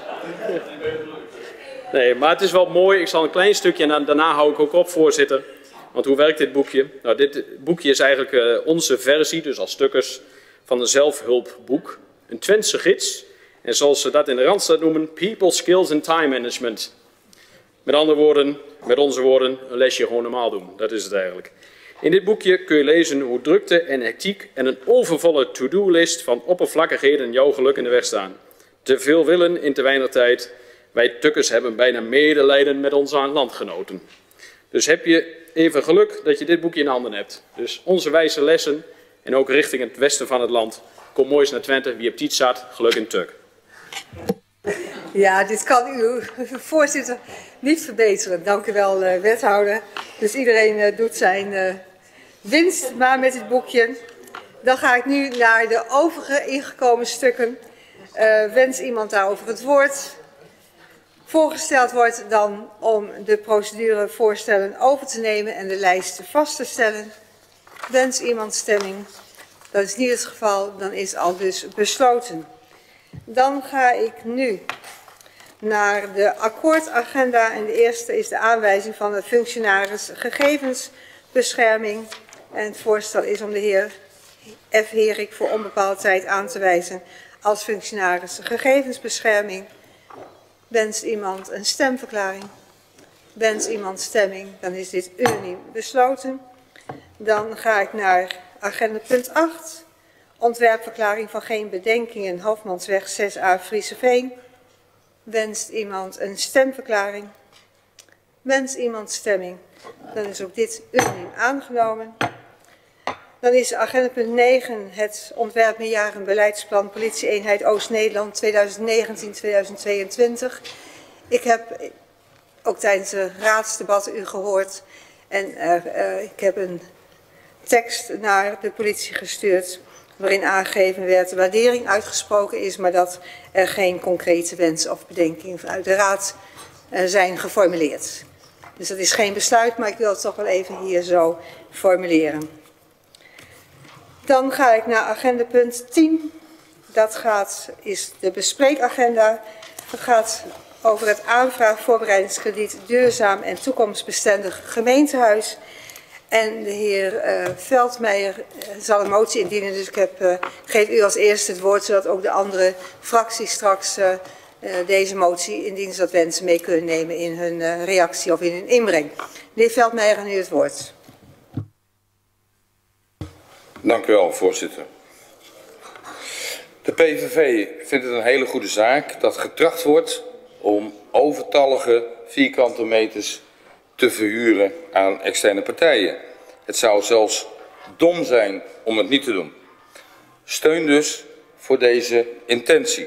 E: Nee, maar het is wel mooi. Ik zal een klein stukje en daarna hou ik ook op, voorzitter. Want hoe werkt dit boekje? Nou, dit boekje is eigenlijk onze versie, dus als stukkers, van een zelfhulpboek. Een Twentse gids. En zoals ze dat in de Randstad noemen, People Skills and Time Management. Met andere woorden, met onze woorden, een lesje gewoon normaal doen. Dat is het eigenlijk. In dit boekje kun je lezen hoe drukte en hectiek en een overvolle to-do-list van oppervlakkigheden jouw geluk in de weg staan. Te veel willen in te weinig tijd. Wij tukkers hebben bijna medelijden met onze landgenoten. Dus heb je even geluk dat je dit boekje in handen hebt. Dus onze wijze lessen en ook richting het westen van het land. Kom mooi eens naar Twente, wie op tijd staat, geluk in Tuk.
C: Ja, dit kan uw voorzitter niet verbeteren. Dank u wel, wethouder. Dus iedereen doet zijn winst maar met dit boekje. Dan ga ik nu naar de overige ingekomen stukken. Wens iemand daarover het woord? Voorgesteld wordt dan om de procedurevoorstellen over te nemen en de lijst vast te stellen. Wens iemand stemming? Dat is niet het geval, dan is al dus besloten. Dan ga ik nu naar de akkoordagenda en de eerste is de aanwijzing van de functionaris gegevensbescherming. En het voorstel is om de heer F. Herik voor onbepaalde tijd aan te wijzen als functionaris gegevensbescherming. Wenst iemand een stemverklaring? Wenst iemand stemming? Dan is dit unaniem besloten. Dan ga ik naar agenda punt 8. Ontwerpverklaring van geen bedenkingen, Hofmansweg 6a Frieseveen. Wenst iemand een stemverklaring? Wenst iemand stemming? Dan is ook dit unaniem aangenomen. Dan is agenda punt 9 het ontwerp meerjarenbeleidsplan Politie-eenheid Oost-Nederland 2019-2022. Ik heb ook tijdens de raadsdebatten u gehoord en ik heb een tekst naar de politie gestuurd waarin aangegeven werd de waardering uitgesproken is, maar dat er geen concrete wensen of bedenkingen vanuit de raad zijn geformuleerd. Dus dat is geen besluit, maar ik wil het toch wel even hier zo formuleren. Dan ga ik naar agenda punt 10. Dat is de bespreekagenda. Dat gaat over het aanvraag voorbereidingskrediet duurzaam en toekomstbestendig gemeentehuis. En de heer Veldmeijer zal een motie indienen, dus ik geef u als eerste het woord, zodat ook de andere fracties straks deze motie, indien ze dat wensen, mee kunnen nemen in hun reactie of in hun inbreng. De heer Veldmeijer, aan u het woord.
F: Dank u wel, voorzitter. De PVV vindt het een hele goede zaak dat getracht wordt om overtallige vierkante meters te verhuren aan externe partijen. Het zou zelfs dom zijn om het niet te doen. Steun dus voor deze intentie.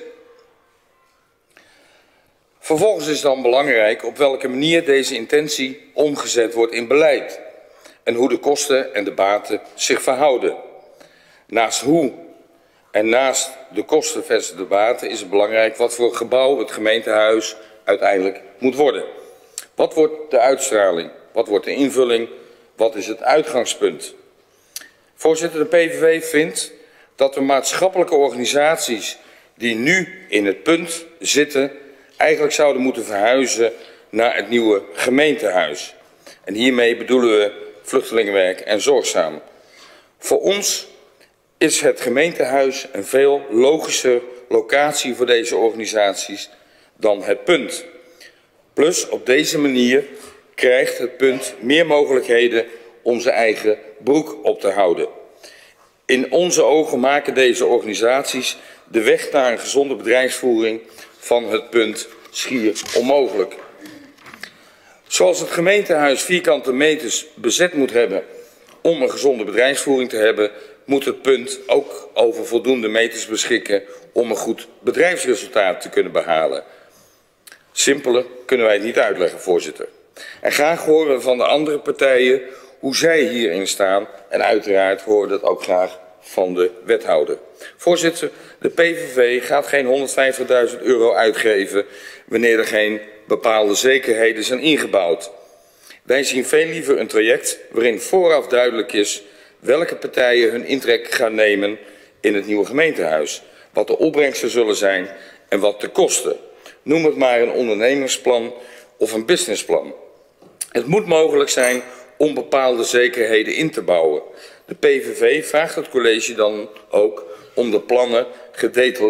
F: Vervolgens is dan belangrijk op welke manier deze intentie omgezet wordt in beleid en hoe de kosten en de baten zich verhouden. Naast hoe en naast de kosten versus de baten is het belangrijk wat voor gebouw het gemeentehuis uiteindelijk moet worden. Wat wordt de uitstraling? Wat wordt de invulling? Wat is het uitgangspunt? Voorzitter, de PVV vindt dat de maatschappelijke organisaties die nu in het punt zitten eigenlijk zouden moeten verhuizen naar het nieuwe gemeentehuis. En hiermee bedoelen we vluchtelingenwerk en zorgzaam. Voor ons is het gemeentehuis een veel logischer locatie voor deze organisaties dan het punt. Plus op deze manier krijgt het punt meer mogelijkheden om zijn eigen broek op te houden. In onze ogen maken deze organisaties de weg naar een gezonde bedrijfsvoering van het punt schier onmogelijk. Zoals het gemeentehuis vierkante meters bezet moet hebben om een gezonde bedrijfsvoering te hebben, moet het punt ook over voldoende meters beschikken om een goed bedrijfsresultaat te kunnen behalen. Simpeler kunnen wij het niet uitleggen, voorzitter. En graag horen we van de andere partijen hoe zij hierin staan en uiteraard horen we dat ook graag van de wethouder. Voorzitter, de PVV gaat geen 150.000 euro uitgeven wanneer er geen bepaalde zekerheden zijn ingebouwd. Wij zien veel liever een traject waarin vooraf duidelijk is welke partijen hun intrek gaan nemen in het nieuwe gemeentehuis, wat de opbrengsten zullen zijn en wat de kosten. Noem het maar een ondernemingsplan of een businessplan. Het moet mogelijk zijn om bepaalde zekerheden in te bouwen. De PVV vraagt het college dan ook om de plannen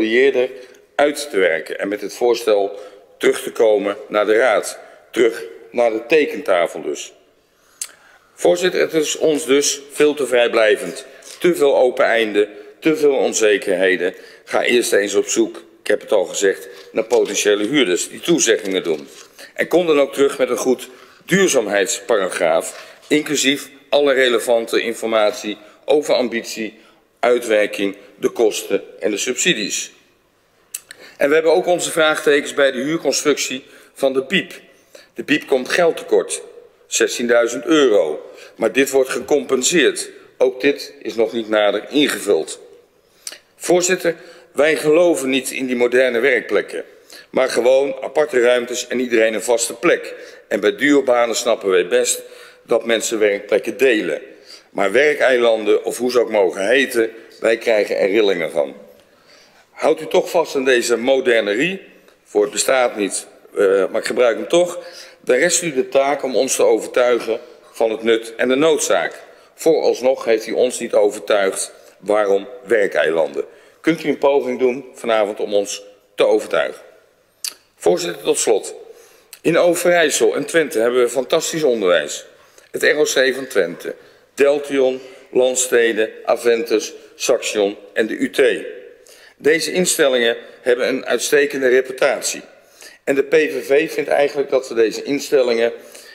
F: gedetailleerder uit te werken en met het voorstel terug te komen naar de raad, terug naar de tekentafel dus. Voorzitter, het is ons dus veel te vrijblijvend. Te veel open einden, te veel onzekerheden. Ga eerst eens op zoek, ik heb het al gezegd, naar potentiële huurders die toezeggingen doen. En kom dan ook terug met een goed duurzaamheidsparagraaf, inclusief alle relevante informatie over ambitie, uitwerking, de kosten en de subsidies. En we hebben ook onze vraagtekens bij de huurconstructie van de piep. De piep komt geld tekort, €16.000. Maar dit wordt gecompenseerd. Ook dit is nog niet nader ingevuld. Voorzitter, wij geloven niet in die moderne werkplekken. Maar gewoon aparte ruimtes en iedereen een vaste plek. En bij duurbanen snappen wij best dat mensen werkplekken delen. Maar werkeilanden, of hoe ze ook mogen heten, wij krijgen er rillingen van. Houdt u toch vast aan deze modernerie, voor het bestaat niet, maar ik gebruik hem toch. Dan rest u de taak om ons te overtuigen van het nut en de noodzaak. Vooralsnog heeft u ons niet overtuigd. Waarom werkeilanden? Kunt u een poging doen vanavond om ons te overtuigen? Voorzitter, tot slot. In Overijssel en Twente hebben we fantastisch onderwijs. Het ROC van Twente, Deltion, Landstede, Aventus, Saxion en de UT. Deze instellingen hebben een uitstekende reputatie. En de PVV vindt eigenlijk dat we deze instellingen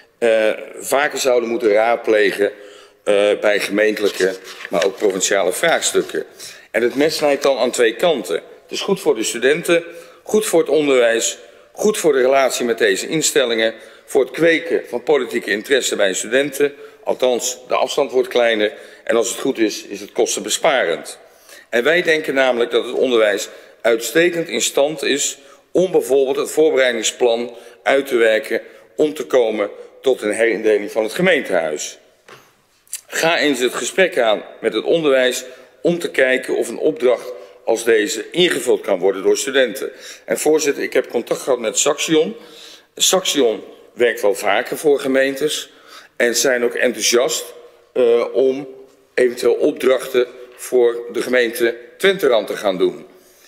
F: vaker zouden moeten raadplegen bij gemeentelijke, maar ook provinciale vraagstukken. En het mes snijdt dan aan twee kanten. Het is goed voor de studenten, goed voor het onderwijs, goed voor de relatie met deze instellingen, voor het kweken van politieke interesse bij studenten. Althans, de afstand wordt kleiner en als het goed is, is het kostenbesparend. En wij denken namelijk dat het onderwijs uitstekend in stand is om bijvoorbeeld het voorbereidingsplan uit te werken om te komen tot een herindeling van het gemeentehuis. Ga eens het gesprek aan met het onderwijs om te kijken of een opdracht als deze ingevuld kan worden door studenten. En voorzitter, ik heb contact gehad met Saxion. Saxion werkt wel vaker voor gemeentes en zijn ook enthousiast om eventueel opdrachten voor de gemeente Twenterand te gaan doen.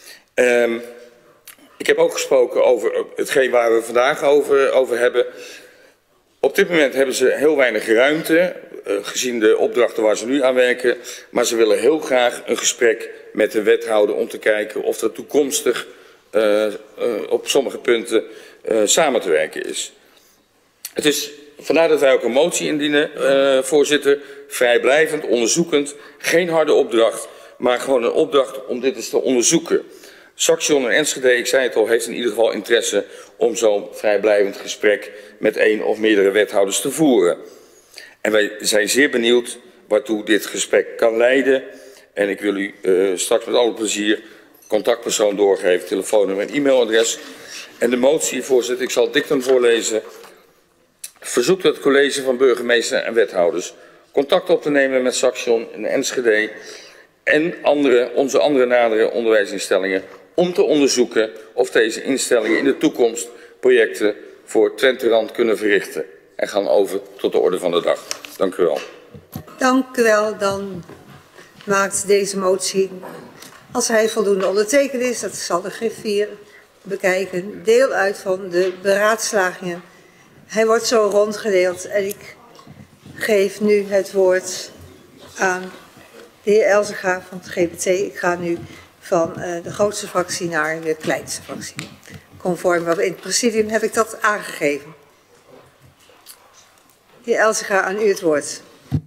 F: Ik heb ook gesproken over hetgeen waar we vandaag over hebben. Op dit moment hebben ze heel weinig ruimte, gezien de opdrachten waar ze nu aan werken. Maar ze willen heel graag een gesprek met de wethouder om te kijken of er toekomstig op sommige punten samen te werken is. Het is vandaar dat wij ook een motie indienen, voorzitter. Vrijblijvend, onderzoekend, geen harde opdracht, maar gewoon een opdracht om dit eens te onderzoeken. Saxion en Enschede, ik zei het al, heeft in ieder geval interesse om zo'n vrijblijvend gesprek met één of meerdere wethouders te voeren. En wij zijn zeer benieuwd waartoe dit gesprek kan leiden. En ik wil u straks met alle plezier contactpersoon doorgeven, telefoonnummer en e-mailadres. En de motie, voorzitter, ik zal het dictum voorlezen. Verzoekt het college van burgemeester en wethouders contact op te nemen met Saxion en Enschede en onze andere nadere onderwijsinstellingen om te onderzoeken of deze instellingen in de toekomst projecten voor Twenterand kunnen verrichten. En gaan over tot de orde van de dag. Dank u wel.
C: Dank u wel. Dan maakt deze motie, als hij voldoende ondertekend is, dat zal de griffier bekijken, deel uit van de beraadslagingen. Hij wordt zo rondgedeeld en ik geef nu het woord aan de heer Elzega van het GBT. Ik ga nu van de grootste fractie naar de kleinste fractie. Conform wat in het presidium heb ik dat aangegeven. De heer Elzega, aan u het woord.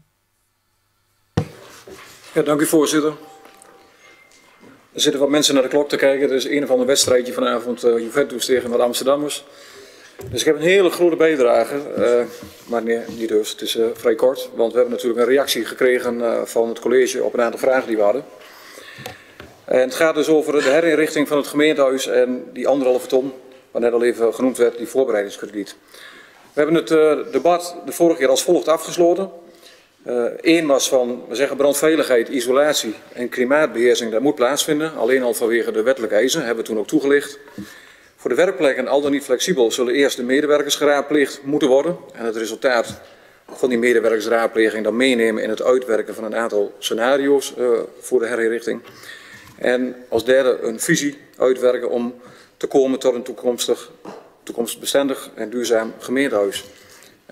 G: Ja, dank u voorzitter. Er zitten wat mensen naar de klok te kijken. Er is een of ander wedstrijdje vanavond, Juventus tegen wat Amsterdammers. Dus ik heb een hele grote bijdrage, maar nee, niet dus. Het is vrij kort, want we hebben natuurlijk een reactie gekregen van het college op een aantal vragen die we hadden. En het gaat dus over de herinrichting van het gemeentehuis en die 1,5 ton, wat net al even genoemd werd, die voorbereidingskrediet. We hebben het debat de vorige keer als volgt afgesloten. Eén was van, we zeggen brandveiligheid, isolatie en klimaatbeheersing, dat moet plaatsvinden. Alleen al vanwege de wettelijke eisen, hebben we toen ook toegelicht. Voor de werkplekken, al dan niet flexibel, zullen eerst de medewerkers geraadpleegd moeten worden. En het resultaat van die medewerkersraadpleging dan meenemen in het uitwerken van een aantal scenario's voor de herinrichting. En als derde een visie uitwerken om te komen tot een toekomstbestendig en duurzaam gemeentehuis.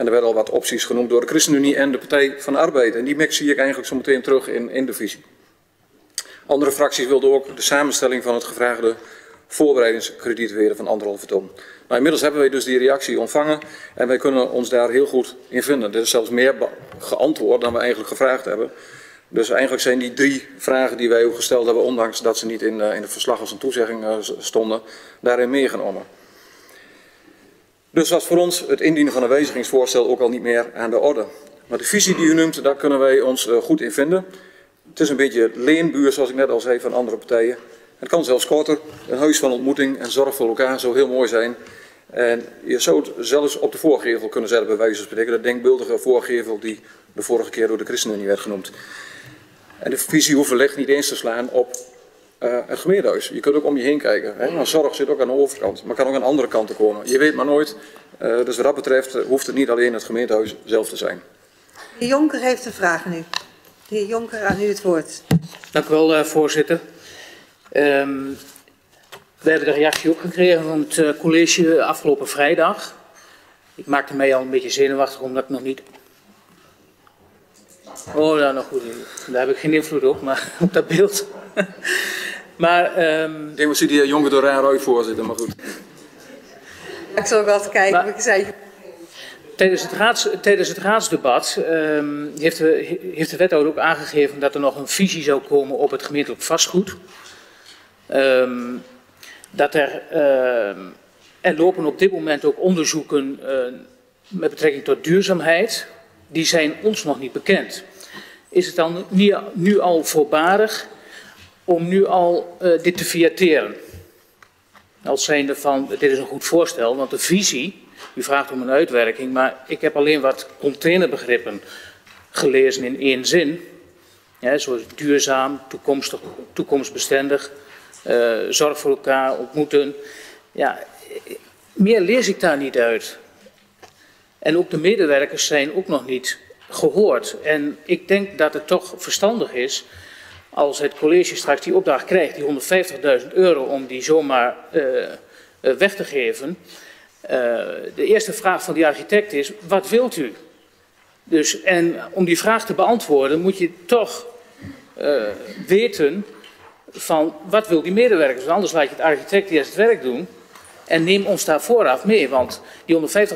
G: En er werden al wat opties genoemd door de ChristenUnie en de Partij van de Arbeid. En die mix zie ik eigenlijk zo meteen terug in de visie. Andere fracties wilden ook de samenstelling van het gevraagde voorbereidingskrediet weer van 1,5 ton. Nou, inmiddels hebben wij dus die reactie ontvangen en wij kunnen ons daar heel goed in vinden. Dit is zelfs meer geantwoord dan we eigenlijk gevraagd hebben. Dus eigenlijk zijn die 3 vragen die wij ook gesteld hebben, ondanks dat ze niet in het verslag als een toezegging stonden, daarin meegenomen. Dus was voor ons het indienen van een wijzigingsvoorstel ook al niet meer aan de orde. Maar de visie die u noemt, daar kunnen wij ons goed in vinden. Het is een beetje leenbuur, zoals ik net al zei, van andere partijen. Het kan zelfs korter. Een huis van ontmoeting en zorg voor elkaar zou heel mooi zijn. En je zou het zelfs op de voorgevel kunnen zetten, bij wijze van spreken. De denkbeeldige voorgevel die de vorige keer door de ChristenUnie werd genoemd. En de visie hoeft wellicht niet eens te slaan op het gemeentehuis. Je kunt ook om je heen kijken. Hè? Nou, zorg zit ook aan de overkant, maar kan ook aan andere kanten komen. Je weet maar nooit. Dus wat dat betreft hoeft het niet alleen het gemeentehuis zelf te zijn.
C: De heer Jonker heeft een vraag nu. De heer Jonker, aan u het woord.
H: Dank u wel, voorzitter. We hebben de reactie ook gekregen van het college afgelopen vrijdag. Ik maakte mij al een beetje zenuwachtig omdat ik nog niet... Oh, nou, nog goed. Daar heb ik geen invloed op, maar op dat beeld. Maar...
G: Ik denk dat de heer Jonker er raar uit voorzitter, maar goed.
C: Ik zal ook wel even kijken.
H: Maar,
C: ik zei...
H: Tijdens het raadsdebat heeft de wethouder ook aangegeven dat er nog een visie zou komen op het gemeentelijk vastgoed. Dat er lopen op dit moment ook onderzoeken met betrekking tot duurzaamheid. Die zijn ons nog niet bekend. Is het dan nu al voorbarig om nu al dit te viateren? Als zijnde van, dit is een goed voorstel, want de visie, u vraagt om een uitwerking, maar ik heb alleen wat containerbegrippen gelezen in 1 zin. Ja, zoals duurzaam, toekomstbestendig, zorg voor elkaar, ontmoeten. Ja, meer lees ik daar niet uit. En ook de medewerkers zijn ook nog niet gehoord. En ik denk dat het toch verstandig is, als het college straks die opdracht krijgt, die €150.000, om die zomaar weg te geven. De eerste vraag van die architect is, wat wilt u? Dus, en om die vraag te beantwoorden moet je toch weten van wat wil die medewerkers. Want anders laat je het architect eerst het werk doen en neem ons daar vooraf mee. Want die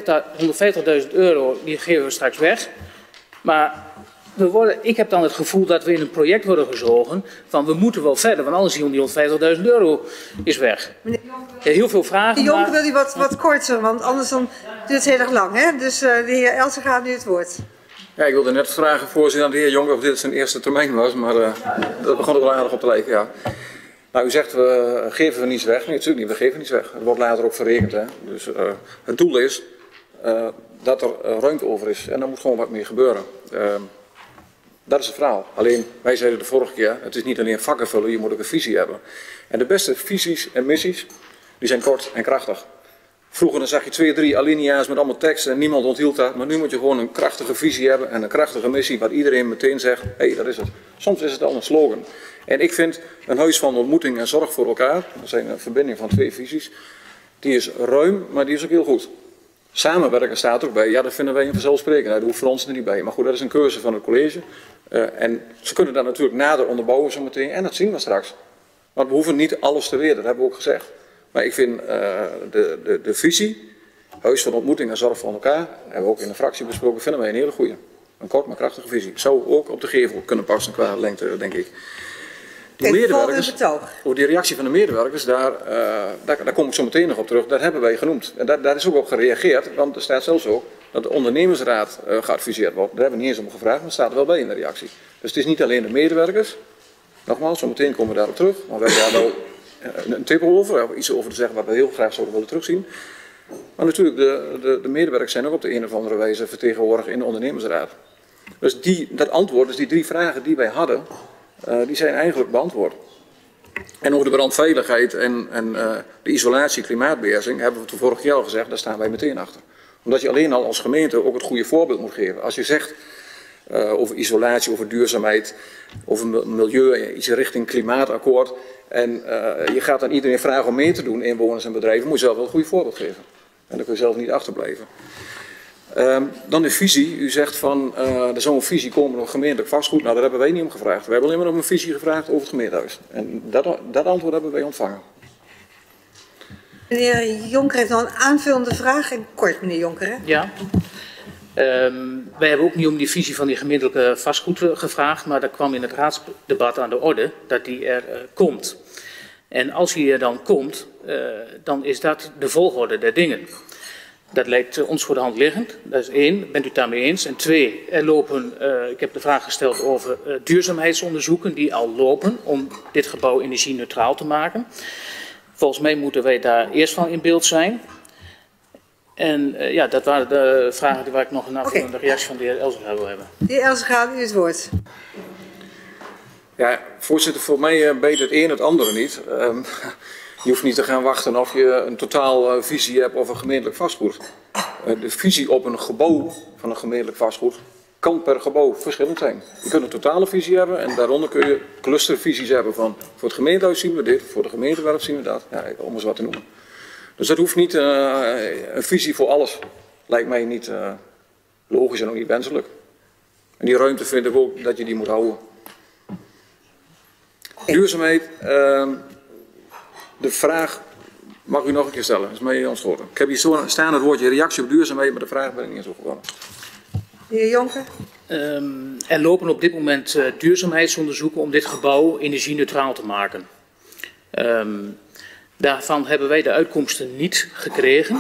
H: €150.000 die geven we straks weg. Maar ik heb dan het gevoel dat we in een project worden gezogen van we moeten wel verder, want anders die €150.000 is weg. Heel veel vragen.
C: De Jonker wil u wat korter, want anders dan duurt het heel erg lang. Hè? Dus de heer Elsen gaat nu het woord.
G: Ja, ik wilde net vragen, voorzitter, aan de heer Jonker of dit zijn eerste termijn was, maar dat begon er wel aardig op te lijken, ja. Nou, u zegt, we geven niets weg. Nee, natuurlijk niet, we geven niets weg. Het wordt later ook verrekend, hè. Dus het doel is dat er ruimte over is en daar moet gewoon wat mee gebeuren. Dat is het verhaal. Alleen, wij zeiden de vorige keer, het is niet alleen vakken vullen, je moet ook een visie hebben. En de beste visies en missies, die zijn kort en krachtig. Vroeger dan zag je 2, 3 alinea's met allemaal teksten en niemand onthield dat. Maar nu moet je gewoon een krachtige visie hebben en een krachtige missie, waar iedereen meteen zegt, hé, dat is het. Soms is het al een slogan. En ik vind een huis van ontmoeting en zorg voor elkaar, dat zijn een verbinding van 2 visies, die is ruim, maar die is ook heel goed. Samenwerken staat ook bij, ja, dat vinden wij een vanzelfsprekendheid, dat hoeft voor ons er niet bij. Maar goed, dat is een keuze van het college. En ze kunnen dat natuurlijk nader onderbouwen zometeen en dat zien we straks. Want we hoeven niet alles te weten, dat hebben we ook gezegd. Maar ik vind de visie, huis van ontmoeting en zorg voor elkaar, hebben we ook in de fractie besproken, vinden wij een hele goede. Een kort maar krachtige visie. Zou ook op de gevel kunnen passen qua lengte, denk ik. Die medewerkers, over die reactie van de medewerkers, daar kom ik zo meteen nog op terug. Dat hebben wij genoemd. En daar is ook op gereageerd, want er staat zelfs ook dat de ondernemersraad geadviseerd wordt. Daar hebben we niet eens om gevraagd, maar het staat er wel bij in de reactie. Dus het is niet alleen de medewerkers. Nogmaals, zo meteen komen we daarop terug. Maar we hebben daar wel een tip over, of iets over te zeggen wat we heel graag zouden willen terugzien. Maar natuurlijk, de medewerkers zijn ook op de een of andere wijze vertegenwoordigd in de ondernemersraad. Dus dat antwoord, dus die 3 vragen die wij hadden, die zijn eigenlijk beantwoord. En over de brandveiligheid en de isolatie, klimaatbeheersing, hebben we het vorig jaar al gezegd, daar staan wij meteen achter. Omdat je alleen al als gemeente ook het goede voorbeeld moet geven. Als je zegt over isolatie, over duurzaamheid, over milieu, iets richting klimaatakkoord. En je gaat dan iedereen vragen om mee te doen, inwoners en bedrijven, moet je zelf wel een goed voorbeeld geven. En dan kun je zelf niet achterblijven. Dan de visie. U zegt van er zou een visie komen op gemeentelijk vastgoed. Nou, daar hebben wij niet om gevraagd. We hebben alleen maar om een visie gevraagd over het gemeentehuis. En dat antwoord hebben wij ontvangen.
C: Meneer Jonker heeft nog een aanvullende vraag. En kort, meneer Jonker. Hè?
H: Ja. Wij hebben ook niet om die visie van die gemeentelijke vastgoed gevraagd, maar dat kwam in het raadsdebat aan de orde dat die er komt. En als die er dan komt, dan is dat de volgorde der dingen. Dat lijkt ons voor de hand liggend. Dat is 1, bent u het daarmee eens? En 2, er lopen, ik heb de vraag gesteld over duurzaamheidsonderzoeken die al lopen om dit gebouw energie-neutraal te maken. Volgens mij moeten wij daar eerst van in beeld zijn. En ja, dat waren de vragen waar ik nog een aanvullende reactie van de heer Elzinga wil hebben.
C: De heer Elzinga, u het woord.
G: Ja, voorzitter, voor mij beter het een het andere niet. Je hoeft niet te gaan wachten of je een totaal visie hebt over gemeentelijk vastgoed. De visie op een gebouw van een gemeentelijk vastgoed kan per gebouw verschillend zijn. Je kunt een totale visie hebben en daaronder kun je clustervisies hebben van voor het gemeentehuis zien we dit, voor de gemeentewerf zien we dat. Ja, om eens wat te noemen. Dus dat hoeft niet een visie voor alles. Lijkt mij niet logisch en ook niet wenselijk. En die ruimte vind ik ook dat je die moet houden. Duurzaamheid. De vraag mag u nog een keer stellen. Dat is mij antwoorden. Ik heb hier zo staan het woordje reactie op duurzaamheid, maar de vraag ben ik niet zo gekomen.
C: De heer Jonker.
H: Er lopen op dit moment duurzaamheidsonderzoeken om dit gebouw energie-neutraal te maken. Daarvan hebben wij de uitkomsten niet gekregen.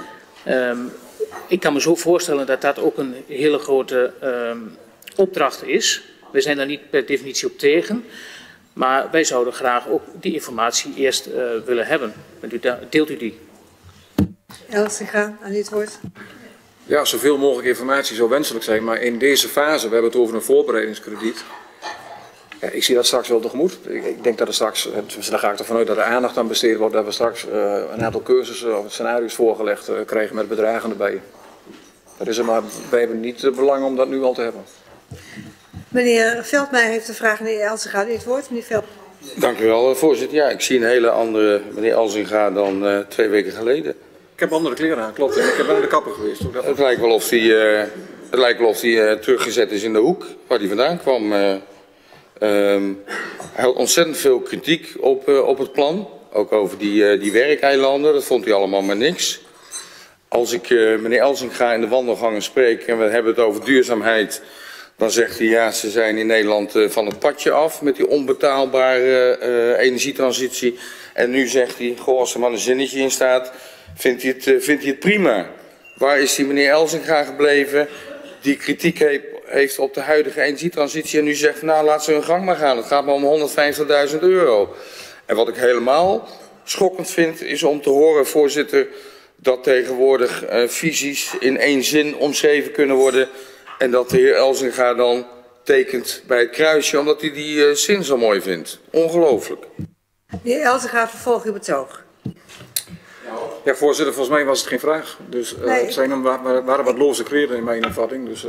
H: Ik kan me zo voorstellen dat dat ook een hele grote opdracht is. We zijn daar niet per definitie op tegen. Maar wij zouden graag ook die informatie eerst willen hebben. Deelt u die?
C: Elzinga, aan u het woord.
G: Ja, zoveel mogelijk informatie zou wenselijk zijn. Maar in deze fase, we hebben het over een voorbereidingskrediet. Ja, ik zie dat straks wel tegemoet. Ik denk dat er straks, daar ga ik ervan uit dat er aandacht aan besteed wordt, dat we straks een aantal cursussen of scenario's voorgelegd krijgen met bedragen erbij. Dat is er, maar wij hebben niet het belang om dat nu al te hebben.
C: Meneer Veldmeijer heeft een vraag aan de heer Elzinga. U het woord, meneer Veldmeijer.
F: Dank u wel, voorzitter. Ja, ik zie een hele andere meneer Elzinga dan 2 weken geleden.
G: Ik heb andere kleren aan, klopt. En ik heb wel de kapper geweest.
F: Het lijkt wel of hij teruggezet is in de hoek waar hij vandaan kwam. Hij had ontzettend veel kritiek op het plan. Ook over die werkeilanden. Dat vond hij allemaal maar niks. Als ik meneer Elzinga in de wandelgangen spreek en we hebben het over duurzaamheid, dan zegt hij ja, ze zijn in Nederland van het padje af met die onbetaalbare energietransitie. En nu zegt hij, goh, als er maar een zinnetje in staat, vindt hij het prima. Waar is die meneer Elzinga gebleven die kritiek heeft op de huidige energietransitie en nu zegt van nou laat ze hun gang maar gaan. Het gaat maar om €150.000. En wat ik helemaal schokkend vind is om te horen, voorzitter, dat tegenwoordig visies in 1 zin omschreven kunnen worden en dat de heer Elzinga dan tekent bij het kruisje omdat hij die zin zo mooi vindt. Ongelooflijk.
C: De heer Elzinga, vervolg uw betoog.
G: Ja, voorzitter, volgens mij was het geen vraag. Dus het waren wat loze kreden in mijn opvatting. Dus,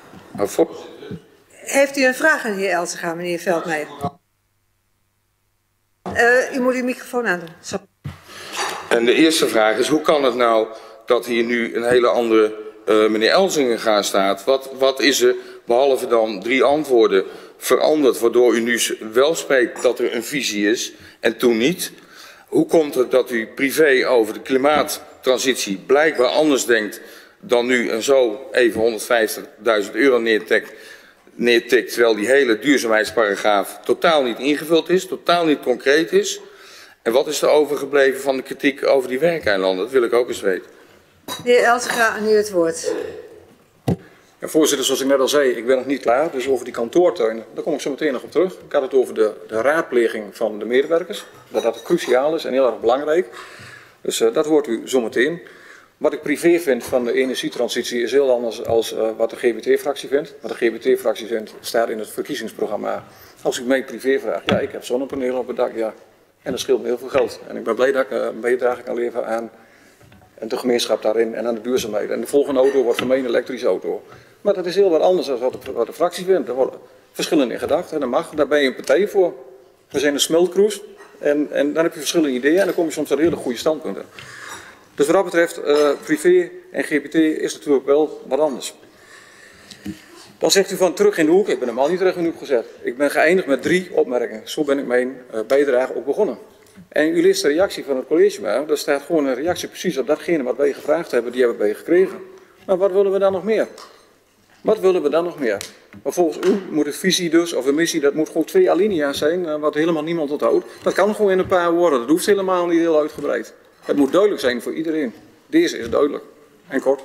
C: Heeft u een vraag aan de heer Elzinga, meneer Veldmeijer? U moet uw microfoon aandoen. Sorry.
F: En de eerste vraag is, hoe kan het nou dat hier nu een hele andere meneer Elzinga staat? Wat is er, behalve dan 3 antwoorden, veranderd, waardoor u nu wel spreekt dat er een visie is en toen niet? Hoe komt het dat u privé over de klimaattransitie blijkbaar anders denkt dan nu en zo even €150.000 neertikt, terwijl die hele duurzaamheidsparagraaf totaal niet ingevuld is, totaal niet concreet is? En wat is er overgebleven van de kritiek over die werkeilanden? Dat wil ik ook eens weten.
C: De heer Elzinga, aan u het woord.
G: Ja, voorzitter, zoals ik net al zei, ik ben nog niet klaar. Dus over die kantoortuinen, daar kom ik zo meteen nog op terug. Ik had het over de raadpleging van de medewerkers. Dat cruciaal is en heel erg belangrijk. Dus dat hoort u zo meteen. Wat ik privé vind van de energietransitie is heel anders dan wat de GBT-fractie vindt. Wat de GBT-fractie vindt staat in het verkiezingsprogramma. Als u mij privé vraagt, ja, ik heb zonnepanelen op het dak, ja. En dat scheelt me heel veel geld. En ik ben blij dat ik een bijdrage kan leveren aan de gemeenschap daarin en aan de duurzaamheid. En de volgende auto wordt voor mij een elektrische auto. Maar dat is heel wat anders dan wat de fractie vindt. Er worden verschillen in gedachten en dat mag. Daar ben je een partij voor. We zijn een smeltkroes en dan heb je verschillende ideeën en dan kom je soms tot hele goede standpunten. Dus wat dat betreft, privé en GPT is natuurlijk wel wat anders. Dan zegt u van terug in de hoek. Ik ben helemaal niet terug in de hoek gezet. Ik ben geëindigd met 3 opmerkingen. Zo ben ik mijn bijdrage ook begonnen. En u leest de reactie van het college maar. Daar staat gewoon een reactie precies op datgene wat wij gevraagd hebben. Die hebben wij gekregen. Maar wat willen we dan nog meer? Wat willen we dan nog meer? Maar volgens u moet een visie dus, of een missie, dat moet gewoon 2 alinea's zijn, wat helemaal niemand onthoudt. Dat kan gewoon in een paar woorden, dat hoeft helemaal niet heel uitgebreid. Het moet duidelijk zijn voor iedereen. Deze is duidelijk en kort.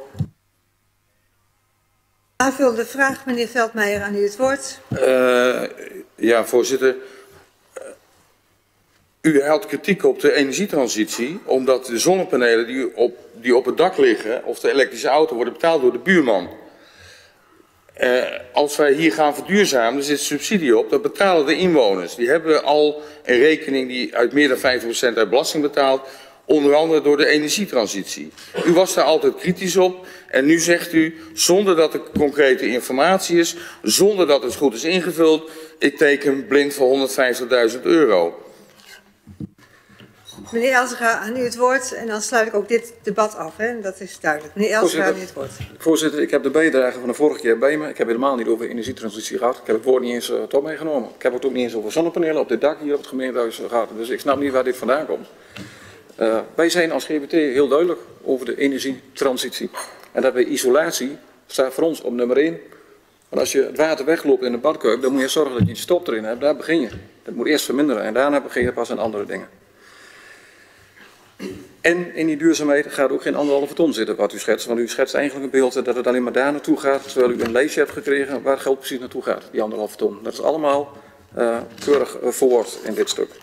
C: Aanvullende vraag, meneer Veldmeijer, aan u het woord.
F: Ja, voorzitter. U had kritiek op de energietransitie, omdat de zonnepanelen die op het dak liggen, of de elektrische auto, worden betaald door de buurman. Als wij hier gaan verduurzamen, er zit subsidie op, dat betalen de inwoners. Die hebben al een rekening die uit meer dan 50% uit belasting betaalt, onder andere door de energietransitie. U was daar altijd kritisch op en nu zegt u, zonder dat er concrete informatie is, zonder dat het goed is ingevuld, ik teken blind voor €150.000.
C: Meneer Elzega, aan u het woord en dan sluit ik ook dit debat af. Hè? Dat is duidelijk. Meneer Elzega, aan u het woord.
G: Voorzitter, ik heb de bijdrage van de vorige keer bij me. Ik heb helemaal niet over energietransitie gehad. Ik heb het woord niet eens tot meegenomen. Ik heb het ook niet eens over zonnepanelen op dit dak hier op het gemeentehuis gehad. Dus ik snap niet waar dit vandaan komt. Wij zijn als GBT heel duidelijk over de energietransitie. En dat bij isolatie staat voor ons op nummer 1. Want als je het water wegloopt in de badkuip, dan moet je zorgen dat je een stop erin hebt. Daar begin je. Dat moet eerst verminderen en daarna begin je pas aan andere dingen. En in die duurzaamheid gaat ook geen 1,5 ton zitten wat u schetst. Want u schetst eigenlijk een beeld dat het alleen maar daar naartoe gaat. Terwijl u een lijstje hebt gekregen waar het geld precies naartoe gaat, die 1,5 ton. Dat is allemaal keurig verwoord in dit stuk.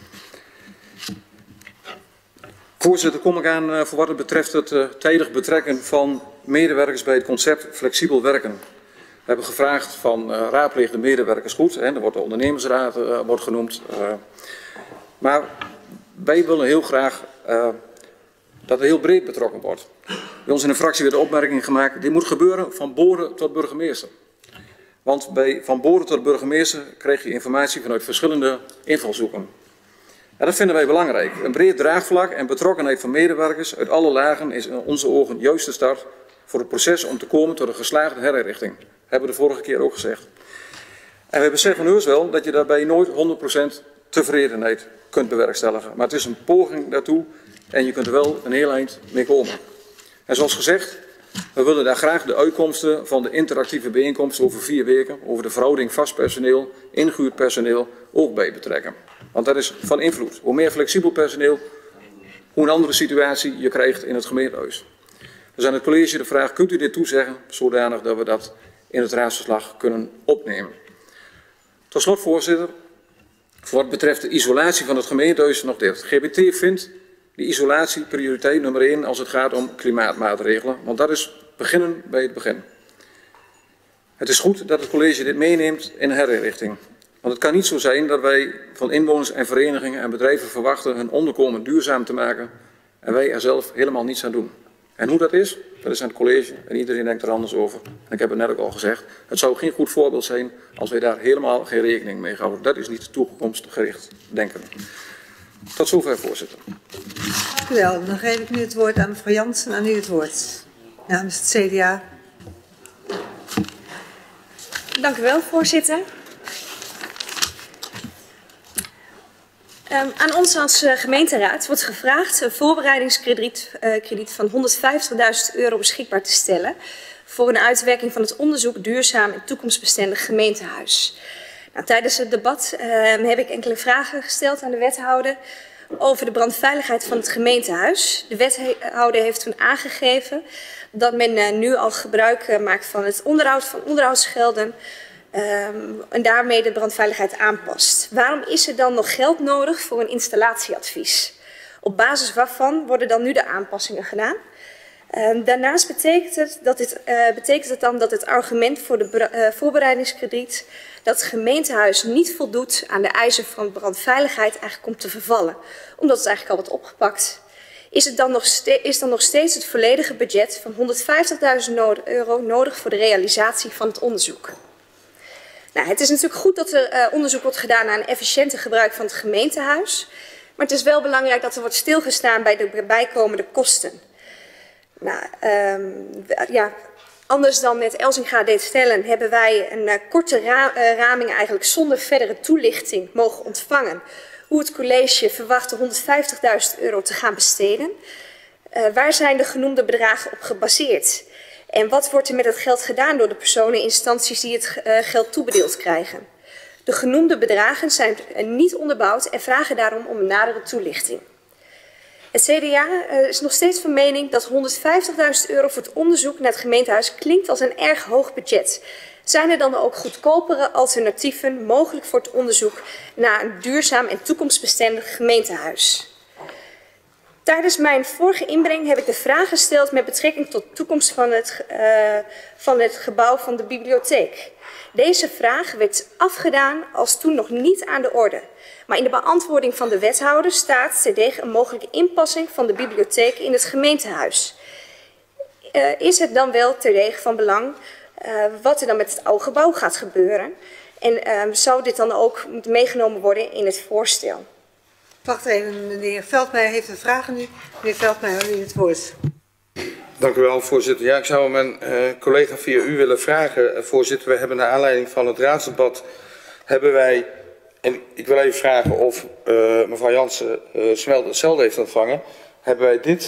G: Voorzitter, kom ik aan voor wat het betreft het tijdig betrekken van medewerkers bij het concept flexibel werken. We hebben gevraagd van raadpleeg de medewerkers goed. Hè, er wordt de ondernemersraad wordt genoemd. Maar wij willen heel graag dat er heel breed betrokken wordt. Bij ons in de fractie werd de opmerking gemaakt, dit moet gebeuren van boren tot burgemeester. Want van boren tot burgemeester krijg je informatie vanuit verschillende invalshoeken. En dat vinden wij belangrijk. Een breed draagvlak en betrokkenheid van medewerkers uit alle lagen is in onze ogen juist de start voor het proces om te komen tot een geslaagde herinrichting. Dat hebben we de vorige keer ook gezegd. En wij beseffen heus wel dat je daarbij nooit 100% tevredenheid kunt bewerkstelligen. Maar het is een poging daartoe en je kunt er wel een heel eind mee komen. En zoals gezegd, we willen daar graag de uitkomsten van de interactieve bijeenkomst over 4 weken, over de verhouding vast personeel, ingehuurd personeel, ook bij betrekken. Want dat is van invloed. Hoe meer flexibel personeel, hoe een andere situatie je krijgt in het gemeentehuis. Dus aan het college de vraag, kunt u dit toezeggen, zodanig dat we dat in het raadsverslag kunnen opnemen. Tot slot, voorzitter, voor wat betreft de isolatie van het gemeentehuis nog dit. GBT vindt die isolatie prioriteit nummer 1 als het gaat om klimaatmaatregelen, want dat is beginnen bij het begin. Het is goed dat het college dit meeneemt in de herinrichting. Want het kan niet zo zijn dat wij van inwoners en verenigingen en bedrijven verwachten hun onderkomen duurzaam te maken en wij er zelf helemaal niets aan doen. En hoe dat is aan het college en iedereen denkt er anders over. En ik heb het net ook al gezegd, het zou geen goed voorbeeld zijn als wij daar helemaal geen rekening mee houden. Dat is niet toekomstgericht denken. Tot zover, voorzitter.
C: Dank u wel. Dan geef ik nu het woord aan mevrouw Jansen. Aan u het woord namens het CDA.
I: Dank u wel, voorzitter. Aan ons als gemeenteraad wordt gevraagd een voorbereidingskrediet van €150.000 beschikbaar te stellen voor een uitwerking van het onderzoek Duurzaam en Toekomstbestendig Gemeentehuis. Nou, tijdens het debat heb ik enkele vragen gesteld aan de wethouder over de brandveiligheid van het gemeentehuis. De wethouder heeft toen aangegeven dat men nu al gebruik maakt van het onderhoud van onderhoudsgelden en daarmee de brandveiligheid aanpast. Waarom is er dan nog geld nodig voor een installatieadvies? Op basis waarvan worden dan nu de aanpassingen gedaan? Daarnaast betekent het dan dat het argument voor de voorbereidingskrediet dat het gemeentehuis niet voldoet aan de eisen van brandveiligheid eigenlijk komt te vervallen, omdat het eigenlijk al wordt opgepakt. Is dan nog steeds het volledige budget van €150.000 nodig voor de realisatie van het onderzoek? Nou, het is natuurlijk goed dat er onderzoek wordt gedaan naar een efficiënter gebruik van het gemeentehuis. Maar het is wel belangrijk dat er wordt stilgestaan bij de bijkomende kosten. Nou, ja, anders dan met Elzinga deed stellen, hebben wij een korte raming eigenlijk zonder verdere toelichting mogen ontvangen hoe het college verwacht de €150.000 te gaan besteden. Waar zijn de genoemde bedragen op gebaseerd? En wat wordt er met het geld gedaan door de personen en instanties die het geld toebedeeld krijgen? De genoemde bedragen zijn niet onderbouwd en vragen daarom om een nadere toelichting. Het CDA is nog steeds van mening dat €150.000 voor het onderzoek naar het gemeentehuis klinkt als een erg hoog budget. Zijn er dan ook goedkopere alternatieven mogelijk voor het onderzoek naar een duurzaam en toekomstbestendig gemeentehuis? Tijdens mijn vorige inbreng heb ik de vraag gesteld met betrekking tot de toekomst van het gebouw van de bibliotheek. Deze vraag werd afgedaan als toen nog niet aan de orde. Maar in de beantwoording van de wethouder staat terdege een mogelijke inpassing van de bibliotheek in het gemeentehuis. Is het dan wel terdege van belang wat er dan met het oude gebouw gaat gebeuren? En zou dit dan ook moeten meegenomen worden in het voorstel?
C: Wacht even, meneer Veldmeijer heeft een vraag nu. Meneer Veldmeijer, u het woord.
F: Dank u wel, voorzitter. Ja, ik zou mijn collega via u willen vragen, voorzitter. We hebben naar aanleiding van het raadsdebat, hebben wij, en ik wil even vragen of mevrouw Jansen Smelt hetzelfde heeft ontvangen, hebben wij dit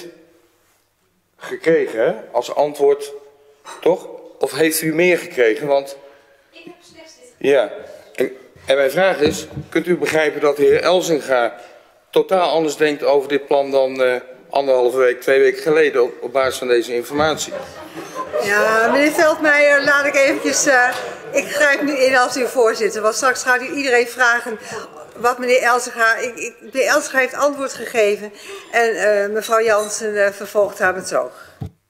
F: gekregen hè, als antwoord, toch? Of heeft u meer gekregen? Want
I: ik heb slechts dit.
F: Ja, en mijn vraag is, kunt u begrijpen dat de heer Elzinga totaal anders denkt over dit plan dan anderhalve week, 2 weken geleden op basis van deze informatie?
C: Ja, meneer Veldmeijer, laat ik eventjes... ik grijp nu in als uw voorzitter, want straks gaat u iedereen vragen wat meneer Elzinga... Meneer Elzinga heeft antwoord gegeven en mevrouw Jansen vervolgt haar betoog.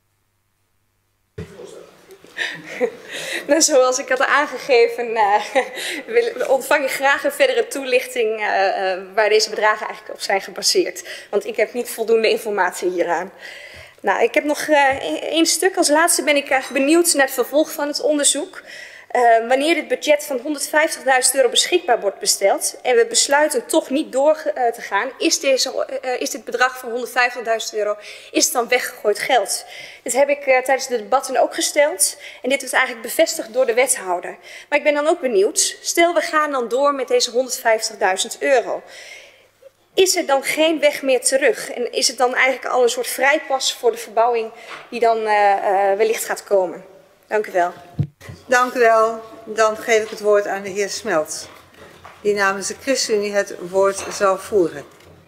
I: Nou, zoals ik had aangegeven, ontvang ik graag een verdere toelichting waar deze bedragen eigenlijk op zijn gebaseerd. Want ik heb niet voldoende informatie hieraan. Nou, ik heb nog één stuk. Als laatste ben ik eigenlijk benieuwd naar het vervolg van het onderzoek. Wanneer dit budget van €150.000 beschikbaar wordt besteld en we besluiten toch niet door te gaan, is dit bedrag van €150.000 is het dan weggegooid geld? Dit heb ik tijdens de debatten ook gesteld en dit wordt eigenlijk bevestigd door de wethouder. Maar ik ben dan ook benieuwd, stel we gaan dan door met deze €150.000. Is er dan geen weg meer terug? En is het dan eigenlijk al een soort vrijpas voor de verbouwing die dan wellicht gaat komen? Dank u wel.
C: Dank u wel. Dan geef ik het woord aan de heer Smelt, die namens de ChristenUnie het woord zal voeren.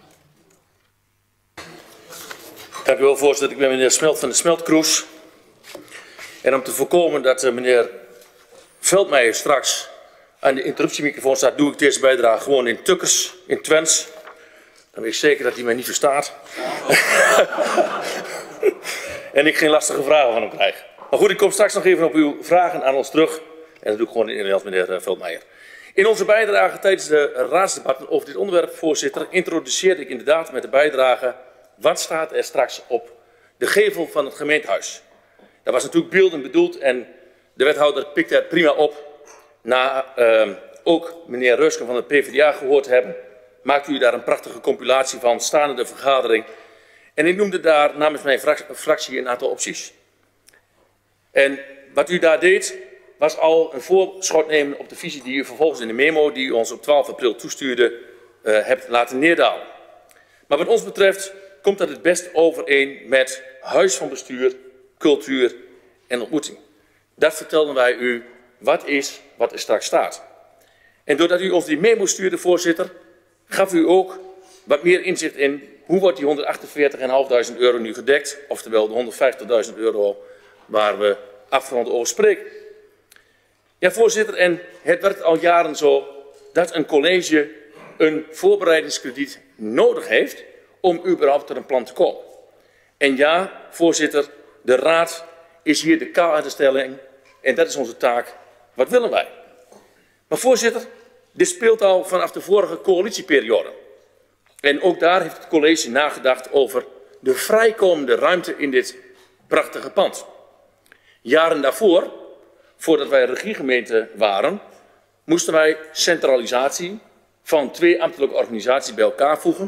J: Dank u wel, voorzitter. Ik ben meneer Smelt van de Smeltkroes. En om te voorkomen dat meneer Veldmeijer straks aan de interruptiemicrofoon staat, doe ik deze bijdrage gewoon in tukkers, in Twents. Dan weet ik zeker dat hij mij niet verstaat. En ik geen lastige vragen van hem krijg. Maar goed, ik kom straks nog even op uw vragen aan ons terug. En dat doe ik gewoon in Nederland, meneer Veldmeijer. In onze bijdrage tijdens de raadsdebatten over dit onderwerp, voorzitter, introduceerde ik inderdaad met de bijdrage wat staat er straks op de gevel van het gemeentehuis. Dat was natuurlijk beeldend bedoeld en de wethouder pikte het prima op. Na ook meneer Reusken van de PvdA gehoord te hebben, maakte u daar een prachtige compilatie van staande de vergadering. En ik noemde daar namens mijn fractie een aantal opties. En wat u daar deed, was al een voorschot nemen op de visie die u vervolgens in de memo die u ons op 12 april toestuurde, hebt laten neerdalen. Maar wat ons betreft komt dat het best overeen met huis van bestuur, cultuur en ontmoeting. Dat vertelden wij u wat er straks staat. En doordat u ons die memo stuurde, voorzitter, gaf u ook wat meer inzicht in hoe wordt die €148.500 nu gedekt, oftewel de €150.000 waar we afgerond over spreken. Ja, voorzitter, en het werd al jaren zo dat een college een voorbereidingskrediet nodig heeft om überhaupt tot een plan te komen. En ja, voorzitter, de raad is hier de kaderstelling en dat is onze taak. Wat willen wij? Maar voorzitter, dit speelt al vanaf de vorige coalitieperiode. En ook daar heeft het college nagedacht over de vrijkomende ruimte in dit prachtige pand. Jaren daarvoor, voordat wij regiegemeente waren, moesten wij centralisatie van 2 ambtelijke organisaties bij elkaar voegen.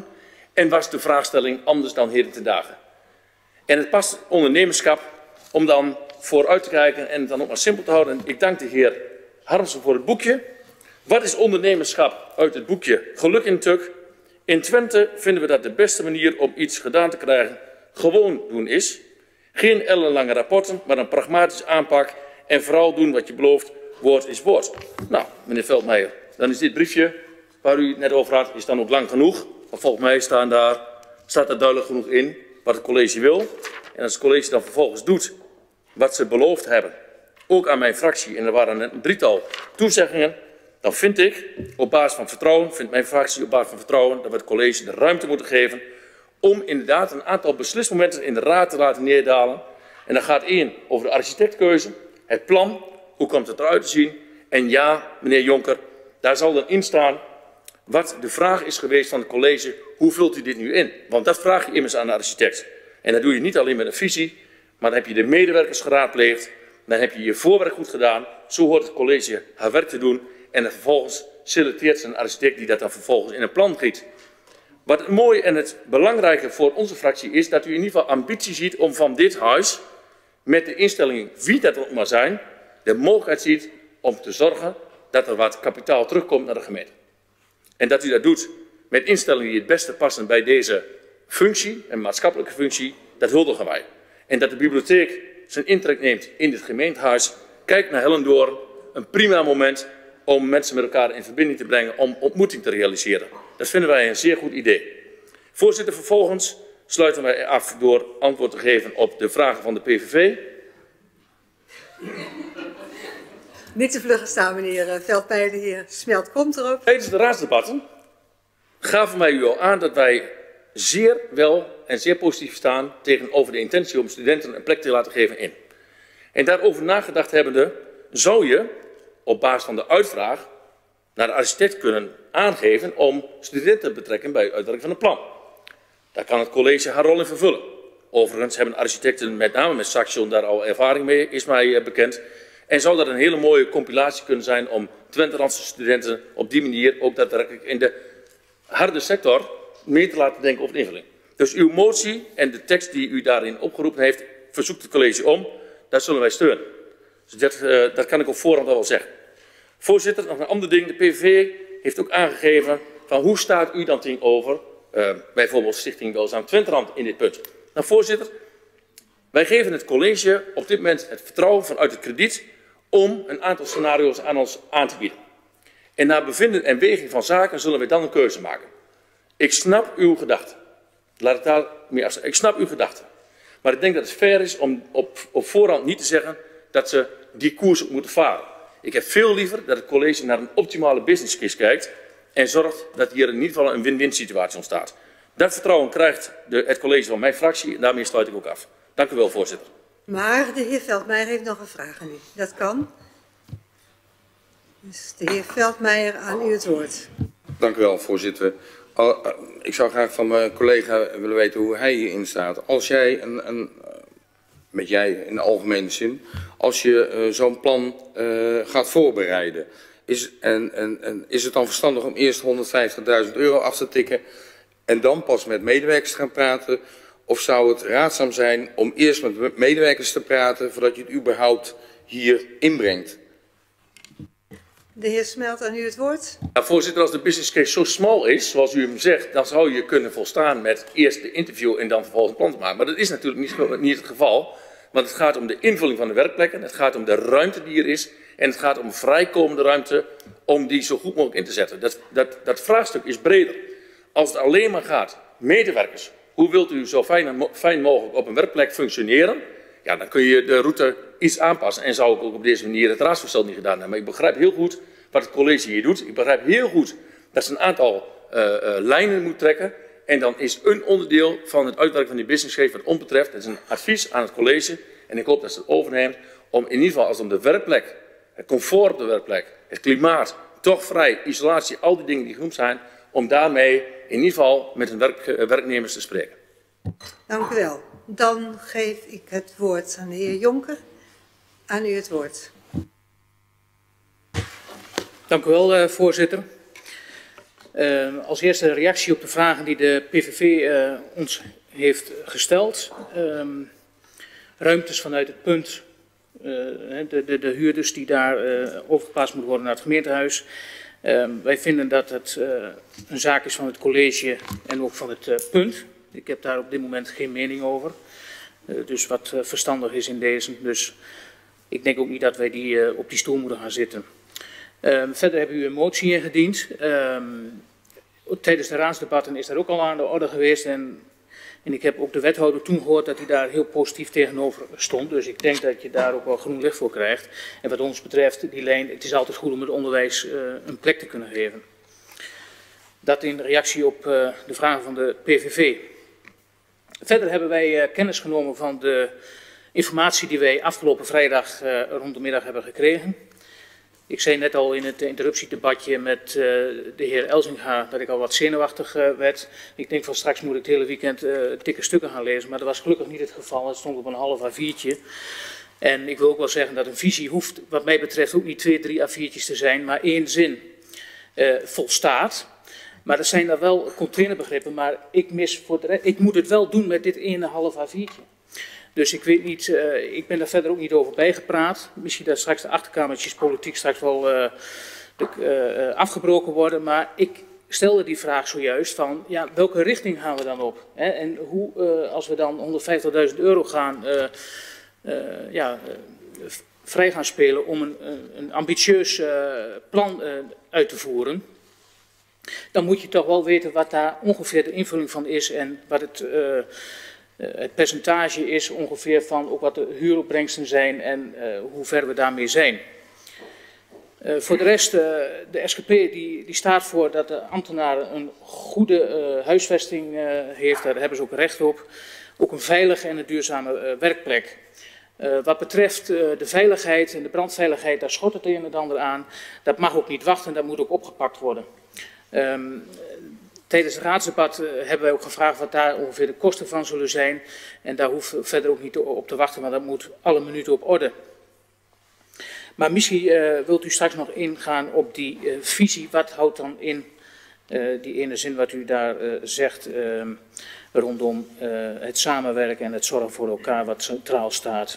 J: En was de vraagstelling anders dan heden ten dagen? En het past ondernemerschap om dan vooruit te kijken en het dan ook maar simpel te houden. Ik dank de heer Harmsen voor het boekje. Wat is ondernemerschap uit het boekje Geluk in Tuk? In Twente vinden we dat de beste manier om iets gedaan te krijgen gewoon doen is. Geen ellenlange rapporten, maar een pragmatische aanpak en vooral doen wat je belooft, woord is woord. Nou, meneer Veldmeijer, dan is dit briefje waar u het net over had, is dan ook lang genoeg. Want volgens mij staat er duidelijk genoeg in wat het college wil. En als het college dan vervolgens doet wat ze beloofd hebben, ook aan mijn fractie, en er waren net een drietal toezeggingen, dan vind ik, op basis van vertrouwen, vindt mijn fractie op basis van vertrouwen, dat we het college de ruimte moeten geven om inderdaad een aantal beslismomenten in de raad te laten neerdalen. En dan gaat één over de architectkeuze, het plan, hoe komt het eruit te zien. En ja, meneer Jonker, daar zal dan in staan wat de vraag is geweest van het college, hoe vult u dit nu in? Want dat vraag je immers aan de architect. En dat doe je niet alleen met een visie, maar dan heb je de medewerkers geraadpleegd, dan heb je je voorwerk goed gedaan, zo hoort het college haar werk te doen en dan vervolgens selecteert ze een architect die dat dan vervolgens in een plan giet. Wat het mooie en het belangrijke voor onze fractie is dat u in ieder geval ambitie ziet om van dit huis, met de instelling wie dat ook maar zijn, de mogelijkheid ziet om te zorgen dat er wat kapitaal terugkomt naar de gemeente. En dat u dat doet met instellingen die het beste passen bij deze functie, een maatschappelijke functie, dat huldigen wij. En dat de bibliotheek zijn intrek neemt in dit gemeentehuis, kijkt naar Hellendoorn, een prima moment om mensen met elkaar in verbinding te brengen, om ontmoeting te realiseren. Dat vinden wij een zeer goed idee. Voorzitter, vervolgens sluiten wij af door antwoord te geven op de vragen van de PVV.
C: Niet te vluggen staan, meneer Veldmeijer. De heer Smelt komt erop.
J: Tijdens de raadsdebatten gaven wij u al aan dat wij zeer wel en zeer positief staan tegenover de intentie om studenten een plek te laten geven in. En daarover nagedacht hebbende zou je op basis van de uitvraag naar de architect kunnen aangeven om studenten te betrekken bij het uitwerken van een plan. Daar kan het college haar rol in vervullen. Overigens hebben architecten met name met Saxion daar al ervaring mee, is mij bekend. En zou dat een hele mooie compilatie kunnen zijn om Twenterandse studenten op die manier ook daadwerkelijk in de harde sector mee te laten denken over de invulling. Dus uw motie en de tekst die u daarin opgeroepen heeft, verzoekt het college om, daar zullen wij steunen. Dus dat kan ik op voorhand al wel zeggen. Voorzitter, nog een ander ding. De PVV heeft ook aangegeven van hoe staat u dan tegenover bijvoorbeeld Stichting Welzijn Twenterand in dit punt. Nou voorzitter, wij geven het college op dit moment het vertrouwen vanuit het krediet om een aantal scenario's aan ons aan te bieden. En na bevinden en weging van zaken zullen we dan een keuze maken. Ik snap uw gedachten. Laat ik daar mee afstaan. Ik snap uw gedachten. Maar ik denk dat het fair is om op voorhand niet te zeggen dat ze die koers moeten varen. Ik heb veel liever dat het college naar een optimale business case kijkt en zorgt dat hier in ieder geval een win-win situatie ontstaat. Dat vertrouwen krijgt het college van mijn fractie en daarmee sluit ik ook af. Dank u wel, voorzitter.
C: Maar de heer Veldmeijer heeft nog een vraag aan u. Dat kan. Dus de heer Veldmeijer, aan u het woord.
F: Dank u wel, voorzitter. Ik zou graag van mijn collega willen weten hoe hij hierin staat. Als jij met jij in de algemene zin, als je zo'n plan gaat voorbereiden, is het dan verstandig om eerst 150.000 euro af te tikken en dan pas met medewerkers te gaan praten? Of zou het raadzaam zijn om eerst met medewerkers te praten voordat je het überhaupt hier inbrengt?
C: De heer Smelt, aan u het woord.
J: Ja, voorzitter, als de business case zo smal is, zoals u hem zegt, dan zou je kunnen volstaan met eerst de interview en dan vervolgens een plan te maken. Maar dat is natuurlijk niet het geval, want het gaat om de invulling van de werkplekken, het gaat om de ruimte die er is en het gaat om vrijkomende ruimte om die zo goed mogelijk in te zetten. Dat vraagstuk is breder. Als het alleen maar gaat, medewerkers, hoe wilt u zo fijn mogelijk op een werkplek functioneren? Ja, dan kun je de route iets aanpassen en zou ik ook op deze manier het raadsvoorstel niet gedaan hebben. Maar ik begrijp heel goed wat het college hier doet. Ik begrijp heel goed dat ze een aantal lijnen moet trekken. En dan is een onderdeel van het uitwerken van die business case wat ons betreft, dat is een advies aan het college. En ik hoop dat ze het overneemt om in ieder geval als het om de werkplek, het comfort op de werkplek, het klimaat, toch vrij, isolatie, al die dingen die genoemd zijn, om daarmee in ieder geval met hun werknemers te spreken.
C: Dank u wel. Dan geef ik het woord aan de heer Jonker. Aan u het woord.
H: Dank u wel, voorzitter. Als eerste reactie op de vragen die de PVV ons heeft gesteld. Ruimtes vanuit het punt, de huurders die daar overgeplaatst moeten worden naar het gemeentehuis. Wij vinden dat het een zaak is van het college en ook van het punt. Ik heb daar op dit moment geen mening over. Dus wat verstandig is in deze. Dus ik denk ook niet dat wij op die stoel moeten gaan zitten. Verder hebben u een motie ingediend. Tijdens de raadsdebatten is daar ook al aan de orde geweest. En ik heb ook de wethouder toen gehoord dat hij daar heel positief tegenover stond. Dus ik denk dat je daar ook wel groen licht voor krijgt. En wat ons betreft, die lijn, het is altijd goed om het onderwijs een plek te kunnen geven. Dat in reactie op de vragen van de PVV. Verder hebben wij kennis genomen van de informatie die wij afgelopen vrijdag rond de middag hebben gekregen. Ik zei net al in het interruptiedebatje met de heer Elzinga dat ik al wat zenuwachtig werd. Ik denk van straks moet ik het hele weekend dikke stukken gaan lezen, maar dat was gelukkig niet het geval. Het stond op een half A4'tje. En ik wil ook wel zeggen dat een visie hoeft wat mij betreft ook niet 2, 3 A4'tjes te zijn, maar 1 zin volstaat. Maar er zijn daar wel containerbegrippen, maar ik moet het wel doen met dit 1,5 A4'tje. Dus ik weet niet, ik ben daar verder ook niet over bijgepraat. Misschien dat straks de achterkamertjes politiek straks wel afgebroken worden. Maar ik stelde die vraag zojuist van, ja, welke richting gaan we dan op? Hè? En hoe, als we dan €150.000 gaan vrij gaan spelen om een ambitieus plan uit te voeren, dan moet je toch wel weten wat daar ongeveer de invulling van is en wat het percentage is ongeveer van ook wat de huuropbrengsten zijn en hoe ver we daarmee zijn. Voor de rest, de SGP die staat voor dat de ambtenaren een goede huisvesting heeft, daar hebben ze ook recht op. Ook een veilige en een duurzame werkplek. Wat betreft de veiligheid en de brandveiligheid, daar schot het een en ander aan. Dat mag ook niet wachten, dat moet ook opgepakt worden. Tijdens het raadsdebat hebben wij ook gevraagd wat daar ongeveer de kosten van zullen zijn. En daar hoeft verder ook niet op te wachten, maar dat moet alle minuten op orde. Maar misschien wilt u straks nog ingaan op die visie. Wat houdt dan in die ene zin wat u daar zegt rondom het samenwerken en het zorgen voor elkaar wat centraal staat.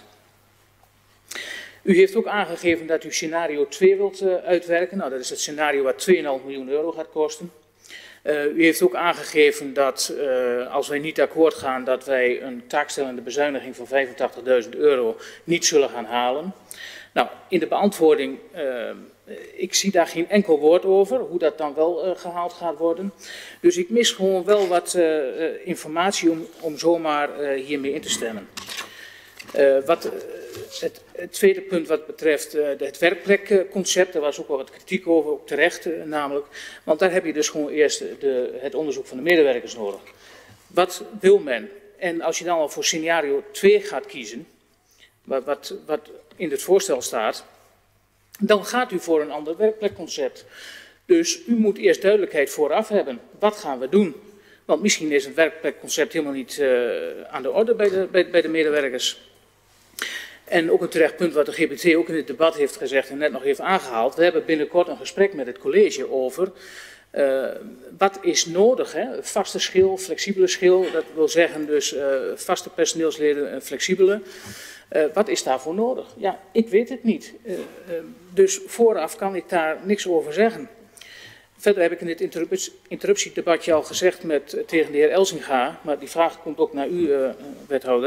H: U heeft ook aangegeven dat u scenario 2 wilt uitwerken. Nou, dat is het scenario wat €2,5 miljoen gaat kosten. U heeft ook aangegeven dat als wij niet akkoord gaan, dat wij een taakstellende bezuiniging van €85.000 niet zullen gaan halen. Nou, in de beantwoording, ik zie daar geen enkel woord over, hoe dat dan wel gehaald gaat worden. Dus ik mis gewoon wel wat informatie om zomaar hiermee in te stemmen. Het tweede punt wat betreft het werkplekconcept, daar was ook wel wat kritiek over, ook terecht namelijk. Want daar heb je dus gewoon eerst het onderzoek van de medewerkers nodig. Wat wil men? En als je dan al voor scenario 2 gaat kiezen, wat in het voorstel staat, dan gaat u voor een ander werkplekconcept. Dus u moet eerst duidelijkheid vooraf hebben. Wat gaan we doen? Want misschien is het werkplekconcept helemaal niet aan de orde bij de medewerkers. En ook een terecht punt wat de GBT ook in het debat heeft gezegd en net nog heeft aangehaald. We hebben binnenkort een gesprek met het college over wat is nodig. Hè? Vaste schil, flexibele schil, dat wil zeggen dus vaste personeelsleden, flexibele. Wat is daarvoor nodig? Ja, ik weet het niet. Dus vooraf kan ik daar niks over zeggen. Verder heb ik in het interruptiedebatje al gezegd tegen de heer Elzinga, maar die vraag komt ook naar u, wethouder.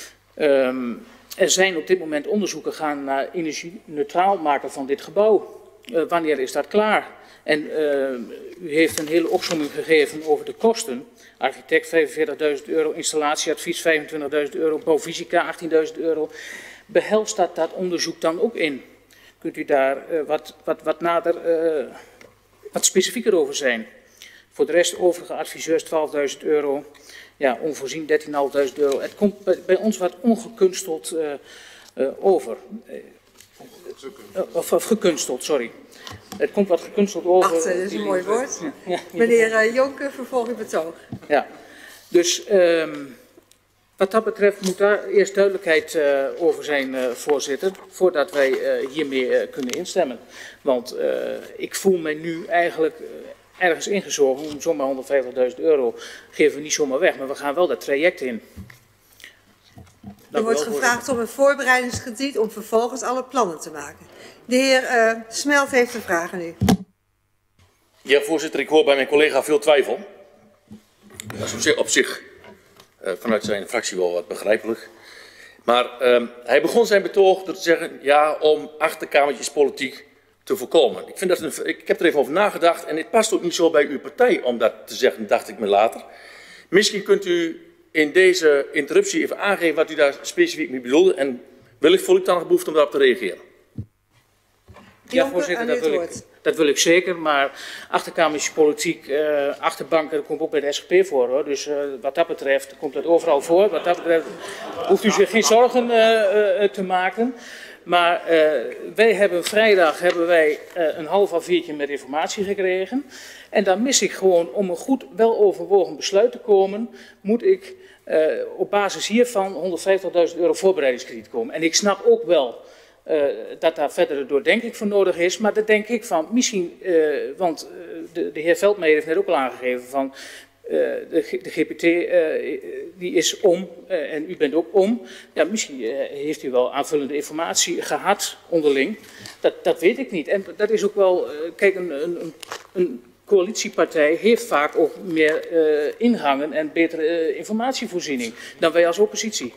H: Er zijn op dit moment onderzoeken gaan naar energie-neutraal maken van dit gebouw. Wanneer is dat klaar? En u heeft een hele opsomming gegeven over de kosten. Architect €45.000, installatieadvies €25.000, bouwfysica €18.000. Behelst dat onderzoek dan ook in? Kunt u daar wat nader, wat specifieker over zijn? Voor de rest overige adviseurs €12.000. Ja, onvoorzien €13.500. Het komt bij ons wat ongekunsteld over. Of gekunsteld, sorry. Het komt wat gekunsteld over.
C: Dat is een mooi woord. Ja. Meneer Jonker, vervolg uw betoog.
H: Ja, dus wat dat betreft moet daar eerst duidelijkheid over zijn, voorzitter, voordat wij hiermee kunnen instemmen. Want ik voel mij nu eigenlijk ergens ingezogen. Zomaar 150.000 euro geven we niet zomaar weg, maar we gaan wel dat traject in.
C: Er wordt gevraagd om een voorbereidingskrediet om vervolgens alle plannen te maken. De heer Smelt heeft een vraag aan u.
J: Ja, voorzitter, ik hoor bij mijn collega veel twijfel. Dat is op zich vanuit zijn fractie wel wat begrijpelijk. Maar hij begon zijn betoog door te zeggen, ja, om achterkamertjespolitiek te voorkomen. Ik heb er even over nagedacht en het past ook niet zo bij uw partij om dat te zeggen, dacht ik me later. Misschien kunt u in deze interruptie even aangeven wat u daar specifiek mee bedoelde en wellicht voel ik dan nog behoefte om daarop te reageren.
H: Ja, voorzitter, dat wil ik zeker, maar achterkamertjespolitiek, achterbanken, dat komt ook bij de SGP voor, hoor. Dus wat dat betreft komt het overal voor. Wat dat betreft hoeft u zich geen zorgen te maken. Maar vrijdag hebben wij een half A4'tje met informatie gekregen. En dan mis ik gewoon, om een goed weloverwogen besluit te komen, moet ik op basis hiervan 150.000 euro voorbereidingskrediet komen. En ik snap ook wel dat daar verdere doordenking voor nodig is. Maar dat denk ik van misschien, want de heer Veldmeijer heeft net ook al aangegeven van de GPT die is om en u bent ook om. Ja, misschien heeft u wel aanvullende informatie gehad onderling. Dat weet ik niet. En dat is ook wel, kijk, een coalitiepartij heeft vaak ook meer ingangen en betere informatievoorziening dan wij als oppositie.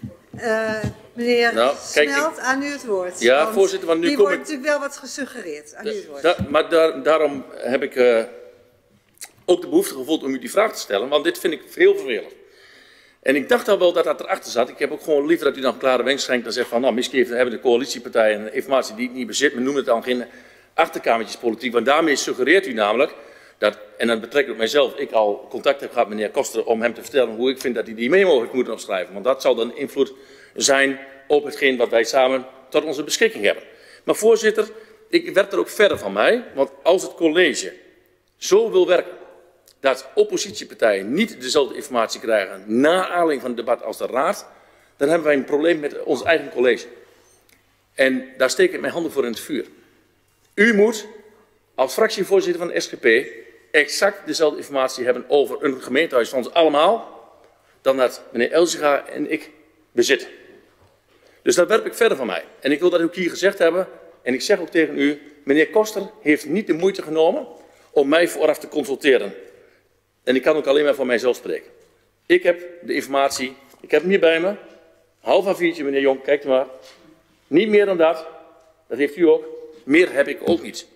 C: Meneer Smelt, aan u het woord.
J: Ja,
C: want
J: voorzitter, want nu
C: hier wordt natuurlijk wel wat gesuggereerd. Aan u het woord.
J: Maar daarom heb ik ook de behoefte gevoeld om u die vraag te stellen, want dit vind ik heel vervelend. En ik dacht al wel dat dat erachter zat. Ik heb ook gewoon liever dat u dan een klare wenk schenkt en zegt van, nou, misschien hebben de coalitiepartijen informatie die ik niet bezit, maar noem het dan geen achterkamertjespolitiek, want daarmee suggereert u namelijk dat, en dan betrek ik mijzelf, ik al contact heb gehad met meneer Koster om hem te vertellen hoe ik vind dat hij die memo heeft moeten opschrijven. Want dat zal dan invloed zijn op hetgeen wat wij samen tot onze beschikking hebben. Maar voorzitter, ik werk er ook verder van mij, want als het college zo wil werken dat oppositiepartijen niet dezelfde informatie krijgen na aanleiding van het debat als de raad, dan hebben wij een probleem met ons eigen college. En daar steek ik mijn handen voor in het vuur. U moet als fractievoorzitter van de SGP exact dezelfde informatie hebben over een gemeentehuis van ons allemaal, dan dat meneer Elzinga en ik bezitten. Dus daar werp ik verder van mij. En ik wil dat ook hier gezegd hebben, en ik zeg ook tegen u, meneer Koster heeft niet de moeite genomen om mij vooraf te consulteren. En ik kan ook alleen maar van mijzelf spreken. Ik heb de informatie, ik heb hem hier bij me, half A4'tje meneer Jonk, kijkt maar. Niet meer dan dat, dat heeft u ook, meer heb ik ook niet.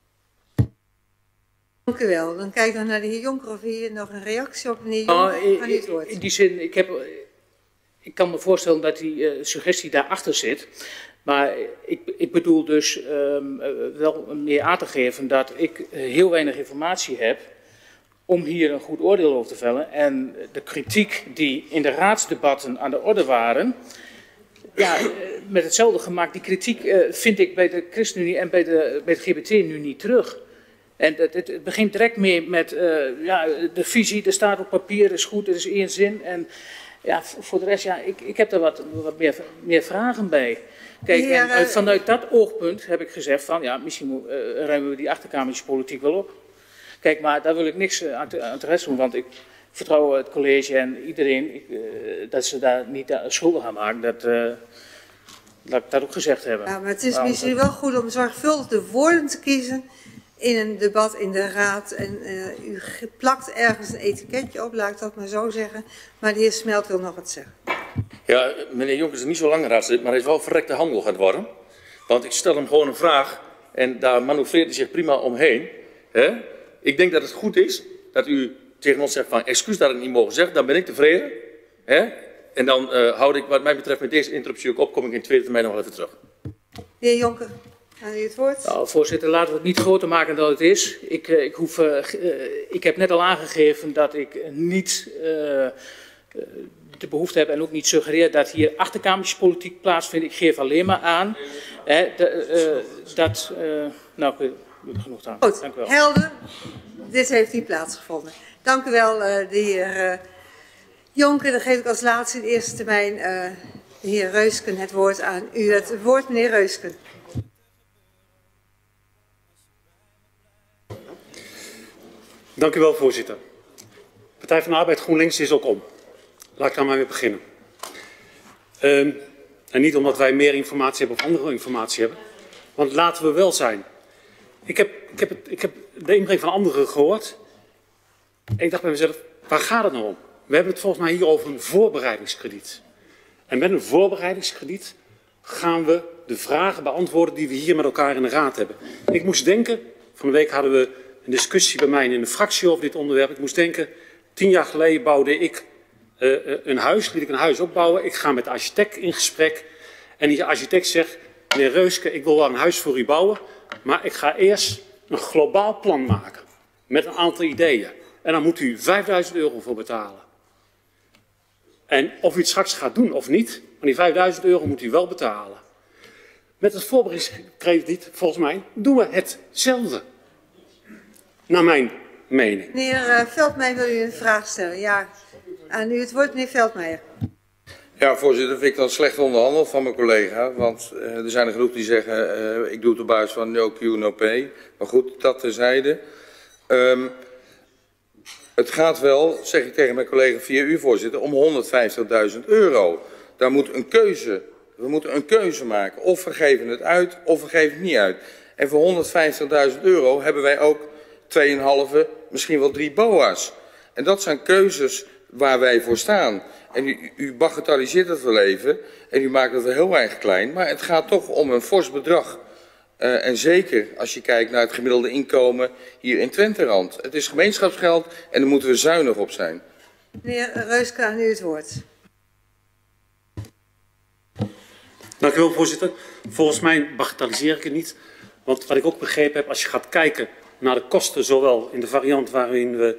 C: Dank u wel. Dan kijk ik naar de heer Jonker of hier nog een reactie op meneer Jonker.
H: In die zin, ik kan me voorstellen dat die suggestie daarachter zit. Maar ik bedoel dus wel meer aan te geven dat ik heel weinig informatie heb om hier een goed oordeel over te vellen. En de kritiek die in de raadsdebatten aan de orde waren, ja, met hetzelfde gemaakt, die kritiek vind ik bij de ChristenUnie en bij het GBT nu niet terug. En het begint direct mee met ja, de visie, er staat op papier, is goed, er is één zin. En ja, voor de rest, ja, ik heb er wat meer vragen bij. Kijk, en vanuit dat oogpunt heb ik gezegd van, ja, misschien ruimen we die achterkamertjespolitiek wel op. Kijk, maar daar wil ik niks aan de rest doen, want ik vertrouw het college en iedereen dat ze daar niet schuldig aan maken. Laat ik dat ook gezegd hebben.
C: Ja, maar het is misschien wel goed om zorgvuldig de woorden te kiezen in een debat in de raad. En u plakt ergens een etiketje op, laat ik dat maar zo zeggen. Maar de heer Smelt wil nog wat zeggen.
J: Ja, meneer Jonker is niet zo lang raadslid, maar hij is wel verrekte handel gaat worden. Want ik stel hem gewoon een vraag en daar manoeuvreert hij zich prima omheen. Hè? Ik denk dat het goed is dat u tegen ons zegt van excuus dat ik niet mogen zeggen, dan ben ik tevreden. Hè? En dan houd ik wat mij betreft met deze interruptie ook op, kom ik in tweede termijn nog wel even terug.
C: De heer Jonker, aan u het woord.
H: Nou, voorzitter, laten we het niet groter maken dan het is. Ik heb net al aangegeven dat ik niet de behoefte heb en ook niet suggereer dat hier achterkamertjespolitiek plaatsvindt. Ik geef alleen maar aan dat... nou, genoeg aan.
C: Goed,
H: dank u wel.
C: Helder. Dit heeft niet plaatsgevonden. Dank u wel, de heer Jonker. Dan geef ik als laatste in de eerste termijn de heer Reusken het woord aan u. Het woord, meneer Reusken.
K: Dank u wel, voorzitter. Partij van de Arbeid GroenLinks is ook om. Laat ik daar maar mee beginnen. En niet omdat wij meer informatie hebben of andere informatie hebben. Want laten we wel zijn. Ik heb de inbreng van anderen gehoord. En ik dacht bij mezelf, waar gaat het nou om? We hebben het volgens mij hier over een voorbereidingskrediet. En met een voorbereidingskrediet gaan we de vragen beantwoorden die we hier met elkaar in de raad hebben. Ik moest denken, van de week hadden we een discussie bij mij in de fractie over dit onderwerp. Ik moest denken, 10 jaar geleden bouwde ik liet ik een huis opbouwen. Ik ga met de architect in gesprek. En die architect zegt, meneer Reuske, ik wil wel een huis voor u bouwen. Maar ik ga eerst een globaal plan maken. Met een aantal ideeën. En dan moet u €5.000 voor betalen. En of u het straks gaat doen of niet, maar die €5.000 moet u wel betalen. Met het voorbereidingskrediet, volgens mij, doen we hetzelfde. Naar mijn mening.
C: Meneer Veldmeijer, wil u een vraag stellen? Ja, aan u het woord, meneer Veldmeijer.
F: Ja, voorzitter, vind ik dat slecht onderhandeld van mijn collega. Want er zijn er genoeg die zeggen, ik doe het op basis van no Q, no pay. Maar goed, dat terzijde. Het gaat wel, zeg ik tegen mijn collega via u, voorzitter, om €150.000. Daar moet een keuze, we moeten een keuze maken. Of we geven het uit, of we geven het niet uit. En voor €150.000 hebben wij ook 2,5, misschien wel 3 BOA's. En dat zijn keuzes waar wij voor staan. En u bagatelliseert het wel even en u maakt het wel heel erg klein. Maar het gaat toch om een fors bedrag. En zeker als je kijkt naar het gemiddelde inkomen hier in Twenterand. Het is gemeenschapsgeld en daar moeten we zuinig op zijn.
C: Meneer Reuske, aan u het woord.
K: Dank u wel, voorzitter. Volgens mij bagatelliseer ik het niet. Want wat ik ook begrepen heb, als je gaat kijken naar de kosten, zowel in de variant waarin we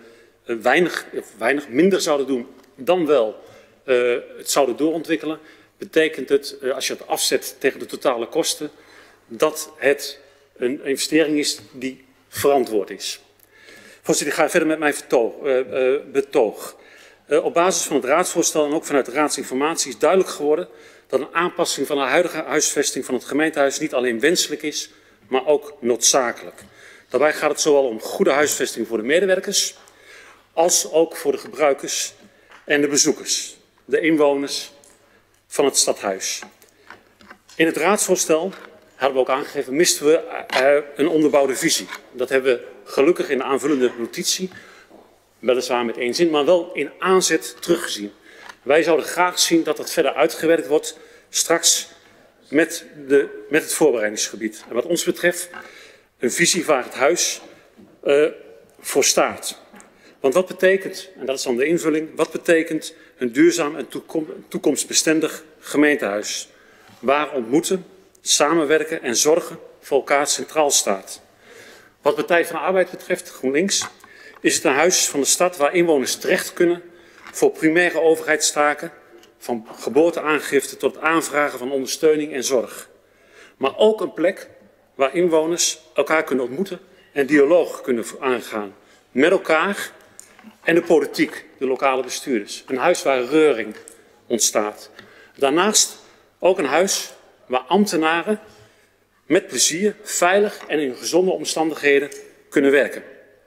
K: minder zouden doen dan wel het zouden doorontwikkelen, betekent het, als je het afzet tegen de totale kosten, dat het een investering is die verantwoord is. Voorzitter, ik ga verder met mijn betoog. Op basis van het raadsvoorstel en ook vanuit de raadsinformatie is duidelijk geworden dat een aanpassing van de huidige huisvesting van het gemeentehuis niet alleen wenselijk is, maar ook noodzakelijk. Daarbij gaat het zowel om goede huisvesting voor de medewerkers, als ook voor de gebruikers en de bezoekers, de inwoners van het stadhuis. In het raadsvoorstel hadden we ook aangegeven, misten we een onderbouwde visie. Dat hebben we gelukkig in de aanvullende notitie, weliswaar met 1 zin, maar wel in aanzet teruggezien. Wij zouden graag zien dat dat verder uitgewerkt wordt, straks met het voorbereidingsgebied. En wat ons betreft, een visie waar het huis voor staat. Want wat betekent, en dat is dan de invulling, wat betekent een duurzaam en toekomstbestendig gemeentehuis? Waar ontmoeten, samenwerken en zorgen voor elkaar centraal staat. Wat Partij van de Arbeid betreft, GroenLinks, is het een huis van de stad waar inwoners terecht kunnen voor primaire overheidstaken, van geboorteaangifte tot aanvragen van ondersteuning en zorg. Maar ook een plek waar inwoners elkaar kunnen ontmoeten en dialoog kunnen aangaan. Met elkaar en de politiek, de lokale bestuurders. Een huis waar reuring ontstaat. Daarnaast ook een huis waar ambtenaren met plezier, veilig en in gezonde omstandigheden kunnen werken.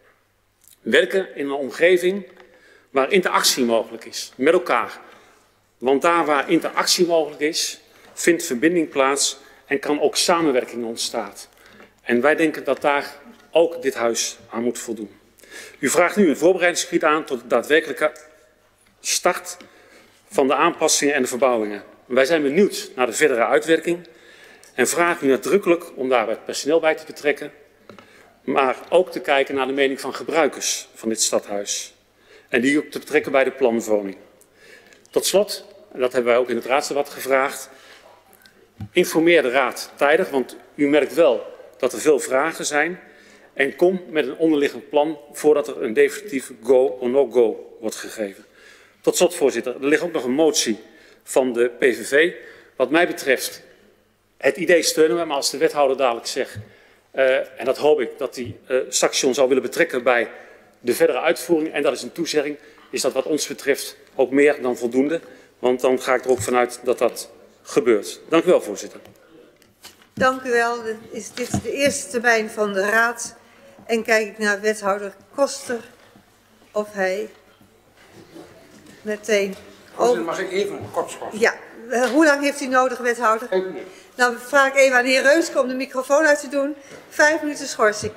K: Werken in een omgeving waar interactie mogelijk is, met elkaar. Want daar waar interactie mogelijk is, vindt verbinding plaats en kan ook samenwerking ontstaan. En wij denken dat daar ook dit huis aan moet voldoen. U vraagt nu een voorbereidingsgebied aan tot de daadwerkelijke start van de aanpassingen en de verbouwingen. Wij zijn benieuwd naar de verdere uitwerking en vragen u nadrukkelijk om daar het personeel bij te betrekken, maar ook te kijken naar de mening van gebruikers van dit stadhuis en die ook te betrekken bij de planvorming. Tot slot, en dat hebben wij ook in het raadsdebat gevraagd, informeer de raad tijdig, want u merkt wel dat er veel vragen zijn en kom met een onderliggend plan voordat er een definitief go of no-go wordt gegeven. Tot slot, voorzitter, er ligt ook nog een motie van de PVV. Wat mij betreft, het idee steunen we, maar als de wethouder dadelijk zegt, en dat hoop ik, dat hij straks ons zou willen betrekken bij de verdere uitvoering, en dat is een toezegging, is dat wat ons betreft ook meer dan voldoende. Want dan ga ik er ook vanuit dat dat gebeurt. Dank u wel, voorzitter.
C: Dank u wel. Dit is de eerste termijn van de raad. En kijk ik naar wethouder Koster of hij meteen...
L: Mag ik even kort schorsen?
C: Ja. Hoe lang heeft u nodig, wethouder?
L: 5 minuten.
C: Dan vraag ik even aan de heer Reuske om de microfoon uit te doen. 5 minuten schorsing.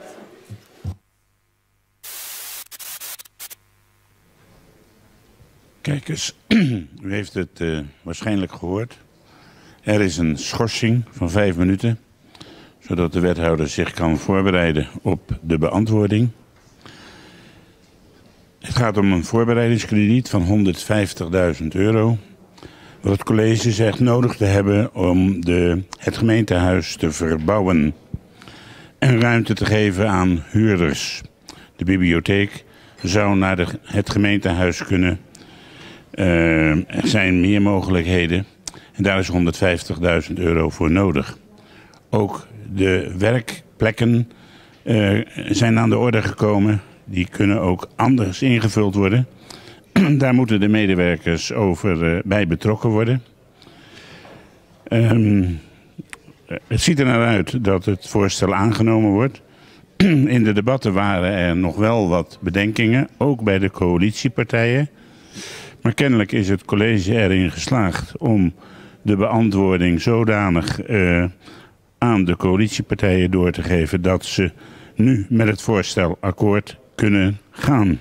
A: Kijk eens, u heeft het waarschijnlijk gehoord. Er is een schorsing van 5 minuten, zodat de wethouder zich kan voorbereiden op de beantwoording. Het gaat om een voorbereidingskrediet van €150.000, wat het college zegt nodig te hebben om het gemeentehuis te verbouwen en ruimte te geven aan huurders. De bibliotheek zou naar het gemeentehuis kunnen. Er zijn meer mogelijkheden en daar is €150.000 voor nodig. Ook de werkplekken zijn aan de orde gekomen. Die kunnen ook anders ingevuld worden. Daar moeten de medewerkers bij betrokken worden. Het ziet er naar uit dat het voorstel aangenomen wordt. In de debatten waren er nog wel wat bedenkingen, ook bij de coalitiepartijen. Maar kennelijk is het college erin geslaagd om de beantwoording zodanig aan de coalitiepartijen door te geven dat ze nu met het voorstel akkoord kunnen gaan.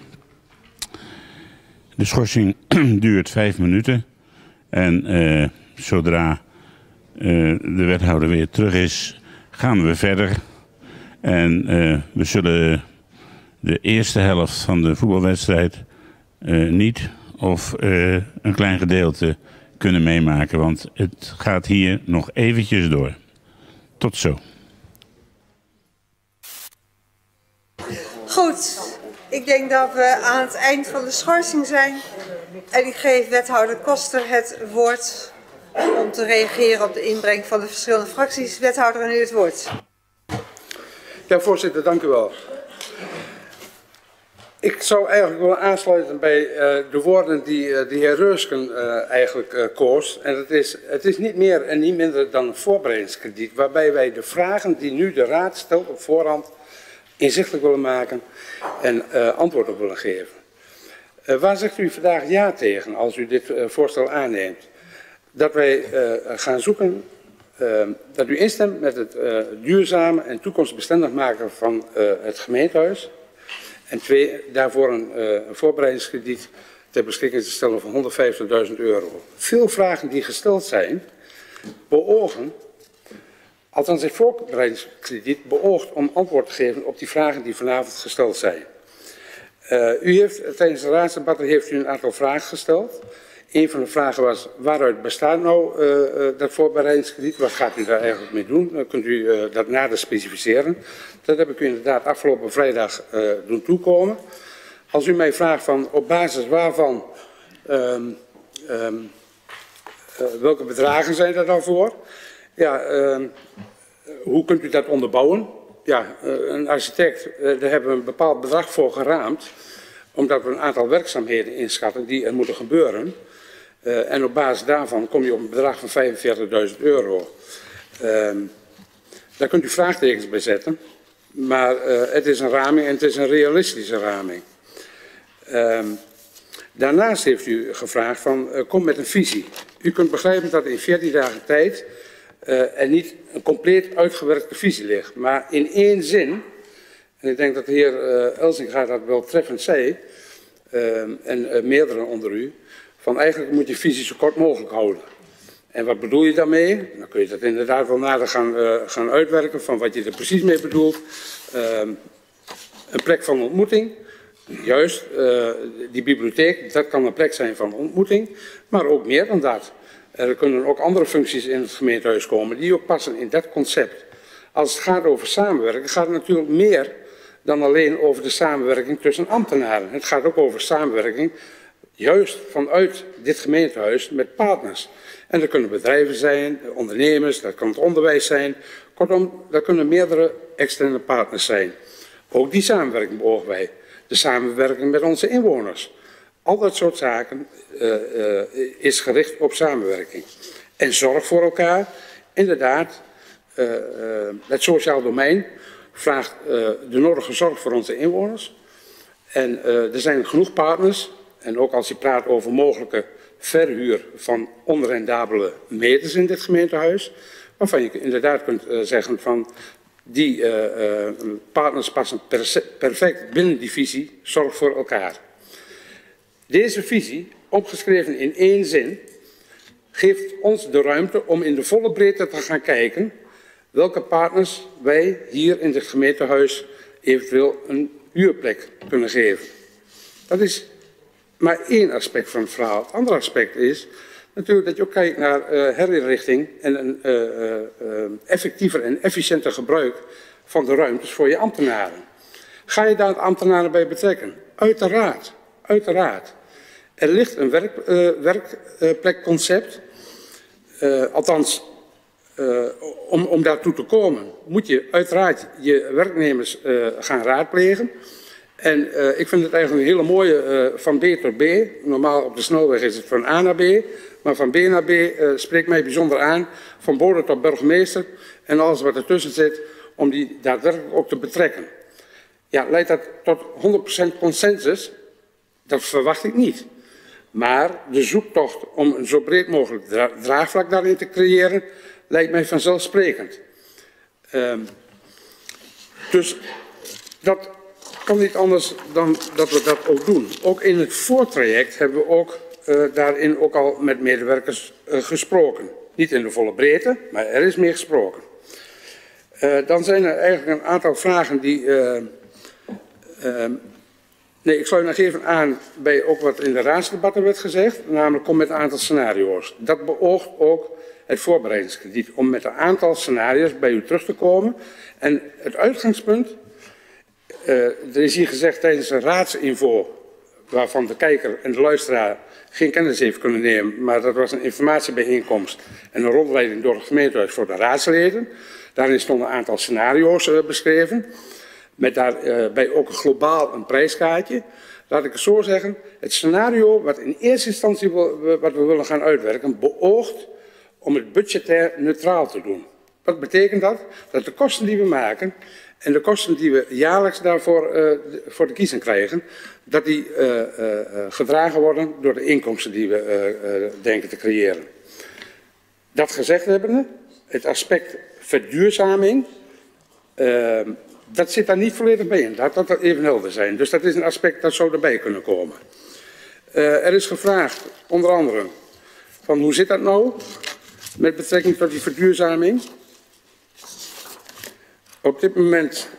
A: De schorsing duurt 5 minuten en zodra de wethouder weer terug is, gaan we verder. En we zullen de eerste helft van de voetbalwedstrijd niet of een klein gedeelte kunnen meemaken, want het gaat hier nog eventjes door. Tot zo.
C: Goed, ik denk dat we aan het eind van de schorsing zijn. En ik geef wethouder Koster het woord om te reageren op de inbreng van de verschillende fracties. Wethouder, aan u het woord.
L: Ja, voorzitter, dank u wel. Ik zou eigenlijk willen aansluiten bij de woorden die de heer Reusken eigenlijk koos. En het is niet meer en niet minder dan een voorbereidingskrediet, waarbij wij de vragen die nu de raad stelt op voorhand inzichtelijk willen maken en antwoord op willen geven. Waar zegt u vandaag ja tegen als u dit voorstel aanneemt? Dat wij gaan zoeken, dat u instemt met het duurzame en toekomstbestendig maken van het gemeentehuis. En 2, daarvoor een voorbereidingskrediet ter beschikking te stellen van €150.000. Veel vragen die gesteld zijn, beogen, althans het voorbereidingskrediet beoogt om antwoord te geven op die vragen die vanavond gesteld zijn. U heeft tijdens de raadsdebatten heeft u een aantal vragen gesteld. Een van de vragen was, waaruit bestaat nou dat voorbereidingskrediet? Wat gaat u daar eigenlijk mee doen? Kunt u dat nader specificeren? Dat heb ik u inderdaad afgelopen vrijdag doen toekomen. Als u mij vraagt van op basis waarvan, welke bedragen zijn er dan voor? Ja, hoe kunt u dat onderbouwen? Ja, een architect, daar hebben we een bepaald bedrag voor geraamd, omdat we een aantal werkzaamheden inschatten die er moeten gebeuren. En op basis daarvan kom je op een bedrag van €45.000. Daar kunt u vraagtekens bij zetten, maar het is een raming en het is een realistische raming. Daarnaast heeft u gevraagd van kom met een visie. U kunt begrijpen dat in 14 dagen tijd er niet een compleet uitgewerkte visie ligt, maar in één zin, en ik denk dat de heer Elsinga dat wel treffend zei, en meerdere onder u, van eigenlijk moet je visie zo kort mogelijk houden. En wat bedoel je daarmee? Dan kun je dat inderdaad wel nader gaan uitwerken van wat je er precies mee bedoelt. Een plek van ontmoeting. Juist, die bibliotheek, dat kan een plek zijn van ontmoeting, maar ook meer dan dat. Er kunnen ook andere functies in het gemeentehuis komen die ook passen in dat concept. Als het gaat over samenwerken, gaat het natuurlijk meer dan alleen over de samenwerking tussen ambtenaren. Het gaat ook over samenwerking juist vanuit dit gemeentehuis met partners. En dat kunnen bedrijven zijn, ondernemers, dat kan het onderwijs zijn. Kortom, dat kunnen meerdere externe partners zijn. Ook die samenwerking beogen wij. De samenwerking met onze inwoners. Al dat soort zaken is gericht op samenwerking. En zorg voor elkaar. Inderdaad, het sociaal domein vraagt de nodige zorg voor onze inwoners. En er zijn genoeg partners. En ook als je praat over mogelijke verhuur van onrendabele meters in dit gemeentehuis, waarvan je inderdaad kunt zeggen van die partners passen perfect binnen die visie, zorg voor elkaar. Deze visie, opgeschreven in 1 zin, geeft ons de ruimte om in de volle breedte te gaan kijken welke partners wij hier in het gemeentehuis eventueel een huurplek kunnen geven. Dat is maar 1 aspect van het verhaal. Het andere aspect is natuurlijk dat je ook kijkt naar herinrichting en een effectiever en efficiënter gebruik van de ruimtes voor je ambtenaren. Ga je daar de ambtenaren bij betrekken? Uiteraard, uiteraard. Er ligt een werkplekconcept, althans om daartoe te komen moet je uiteraard je werknemers gaan raadplegen. En ik vind het eigenlijk een hele mooie van B tot B. Normaal op de snelweg is het van A naar B. Maar van B naar B spreekt mij bijzonder aan. Van bode tot burgemeester en alles wat ertussen zit. Om die daadwerkelijk ook te betrekken. Ja, leidt dat tot 100% consensus? Dat verwacht ik niet. Maar de zoektocht om een zo breed mogelijk draagvlak daarin te creëren, lijkt mij vanzelfsprekend. Dus dat kan niet anders dan dat we dat ook doen. Ook in het voortraject hebben we ook daarin ook al met medewerkers gesproken. Niet in de volle breedte, maar er is mee gesproken. Dan zijn er eigenlijk een aantal vragen die... nee, ik sluit nog even aan bij ook wat in de raadsdebatten werd gezegd. Namelijk, kom met een aantal scenario's. Dat beoogt ook het voorbereidingskrediet. Om met een aantal scenario's bij u terug te komen. En het uitgangspunt... er is hier gezegd tijdens een raadsinfo, waarvan de kijker en de luisteraar geen kennis heeft kunnen nemen, maar dat was een informatiebijeenkomst en een rondleiding door het gemeentehuis voor de raadsleden. Daarin stonden een aantal scenario's beschreven, met daarbij ook globaal een prijskaartje. Laat ik het zo zeggen, het scenario wat in eerste instantie wat we willen gaan uitwerken, beoogt om het budgetair neutraal te doen. Wat betekent dat? Dat de kosten die we maken en de kosten die we jaarlijks daarvoor voor de kiezen krijgen, dat die gedragen worden door de inkomsten die we denken te creëren. Dat gezegd hebbende, het aspect verduurzaming, dat zit daar niet volledig bij in. Laat dat even helder zijn. Dus dat is een aspect dat zou erbij kunnen komen. Er is gevraagd, onder andere, van hoe zit dat nou met betrekking tot die verduurzaming? Op dit moment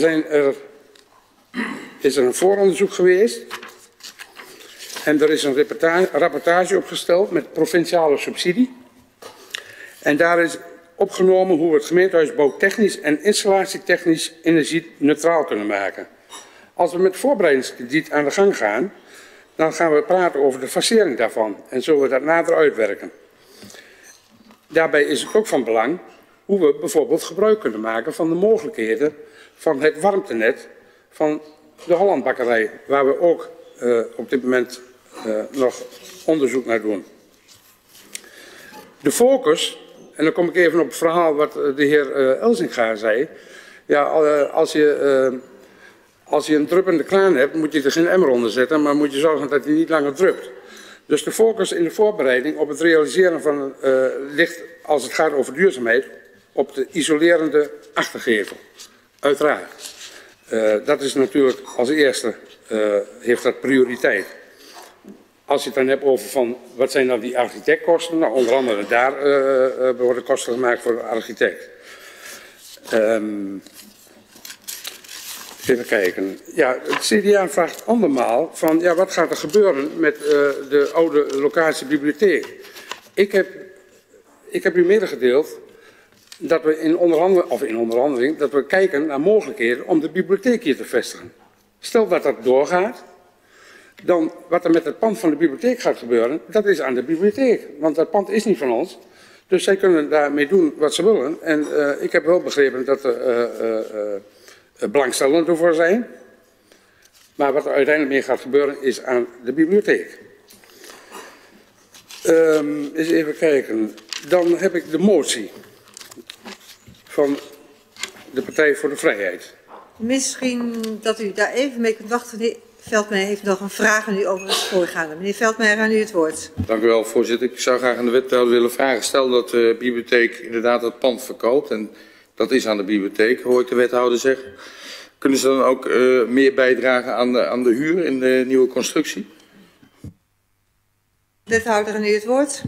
L: is er een vooronderzoek geweest en er is een rapportage opgesteld met provinciale subsidie. En daar is opgenomen hoe we het gemeentehuis bouwtechnisch en installatietechnisch energie-neutraal kunnen maken. Als we met voorbereidingskrediet aan de gang gaan, dan gaan we praten over de facering daarvan en zullen we dat nader uitwerken. Daarbij is het ook van belang hoe we bijvoorbeeld gebruik kunnen maken van de mogelijkheden van het warmtenet van de Hollandbakkerij, waar we ook op dit moment nog onderzoek naar doen. De focus, en dan kom ik even op het verhaal wat de heer Elzinga zei. Ja, als je een druppende kraan hebt, moet je er geen emmer onder zetten, maar moet je zorgen dat hij niet langer drupt. Dus de focus in de voorbereiding op het realiseren van ligt, als het gaat over duurzaamheid, op de isolerende achtergevel. Uiteraard. Dat is natuurlijk als eerste, heeft dat prioriteit. Als je het dan hebt over van, wat zijn dan die architectkosten? Nou, onder andere daar worden kosten gemaakt voor de architect. Even kijken. Ja, het CDA vraagt andermaal van, ja, wat gaat er gebeuren met de oude locatie bibliotheek? Ik heb u medegedeeld dat we in onderhandeling, dat we kijken naar mogelijkheden om de bibliotheek hier te vestigen. Stel dat dat doorgaat, dan wat er met het pand van de bibliotheek gaat gebeuren, dat is aan de bibliotheek. Want dat pand is niet van ons. Dus zij kunnen daarmee doen wat ze willen. En ik heb wel begrepen dat er belangstellenden ervoor zijn. Maar wat er uiteindelijk mee gaat gebeuren is aan de bibliotheek. Eens even kijken. Dan heb ik de motie van de Partij voor de Vrijheid.
C: Misschien dat u daar even mee kunt wachten. Meneer Veldmeijer heeft nog een vraag aan u over het voorgaande. Meneer Veldmeijer, aan u het woord.
F: Dank u wel, voorzitter. Ik zou graag aan de wethouder willen vragen. Stel dat de bibliotheek inderdaad het pand verkoopt. En dat is aan de bibliotheek, hoor ik de wethouder zeggen. Kunnen ze dan ook meer bijdragen aan de huur in de nieuwe constructie?
C: Wethouder, aan u het woord.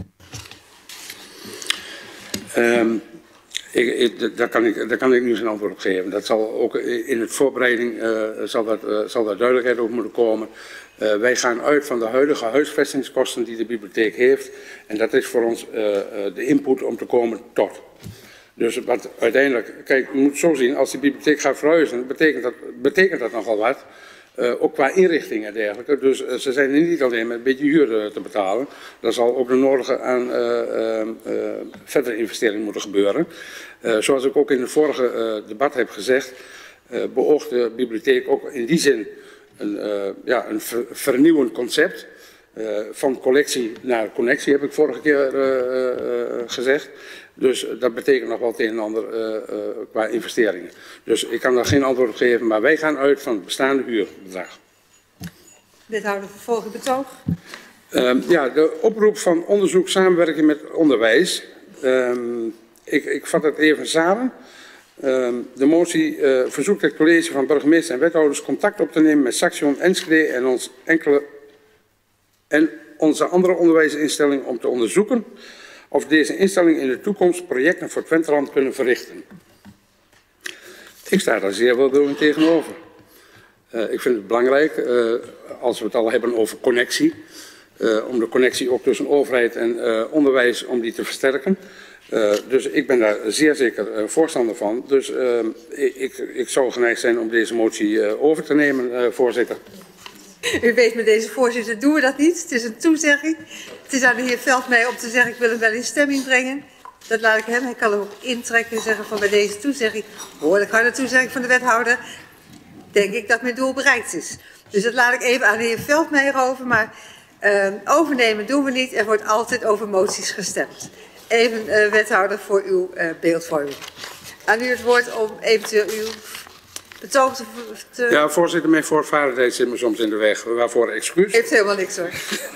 L: Daar kan ik nu geen antwoord op geven. Dat zal ook in de voorbereiding zal daar duidelijkheid over moeten komen. Wij gaan uit van de huidige huisvestingskosten die de bibliotheek heeft. En dat is voor ons de input om te komen tot. Dus wat uiteindelijk, kijk, je moet het zo zien, als die bibliotheek gaat verhuizen, betekent dat nogal wat. Ook qua inrichting en dergelijke. Dus ze zijn er niet alleen met een beetje huur te betalen. Er zal ook de nodige aan verdere investeringen moeten gebeuren. Zoals ik ook in het vorige debat heb gezegd, beoogt de bibliotheek ook in die zin een vernieuwend concept. Van collectie naar connectie heb ik vorige keer gezegd. Dus dat betekent nog wel het een en ander qua investeringen. Dus ik kan daar geen antwoord op geven, maar wij gaan uit van het bestaande huurbedrag.
C: Wethouder, vervolgend betoog.
L: De oproep van onderzoek samenwerking met onderwijs. Ik vat het even samen. De motie verzoekt het college van burgemeester en wethouders contact op te nemen met Saxion Enschede en onze andere onderwijsinstellingen om te onderzoeken of deze instellingen in de toekomst projecten voor Twenterand kunnen verrichten. Ik sta daar zeer welwillend tegenover. Ik vind het belangrijk, als we het al hebben over connectie, om de connectie ook tussen overheid en onderwijs, om die te versterken. Dus ik ben daar zeer zeker voorstander van. Dus ik zou geneigd zijn om deze motie over te nemen, voorzitter.
C: U weet, met deze voorzitter doen we dat niet. Het is een toezegging. Het is aan de heer Veldmeijer om te zeggen, ik wil hem wel in stemming brengen. Dat laat ik hem. Hij kan hem ook intrekken en zeggen van bij deze toezegging, behoorlijk harde toezegging van de wethouder, denk ik dat mijn doel bereikt is. Dus dat laat ik even aan de heer Veldmeijer over. Maar overnemen doen we niet. Er wordt altijd over moties gestemd. Even wethouder voor uw beeldvorming. Aan u het woord om eventueel uw betoog te...
L: Ja, voorzitter, mijn voortvarendheid zit me soms in de weg. Waarvoor excuus.
C: Heeft helemaal niks hoor.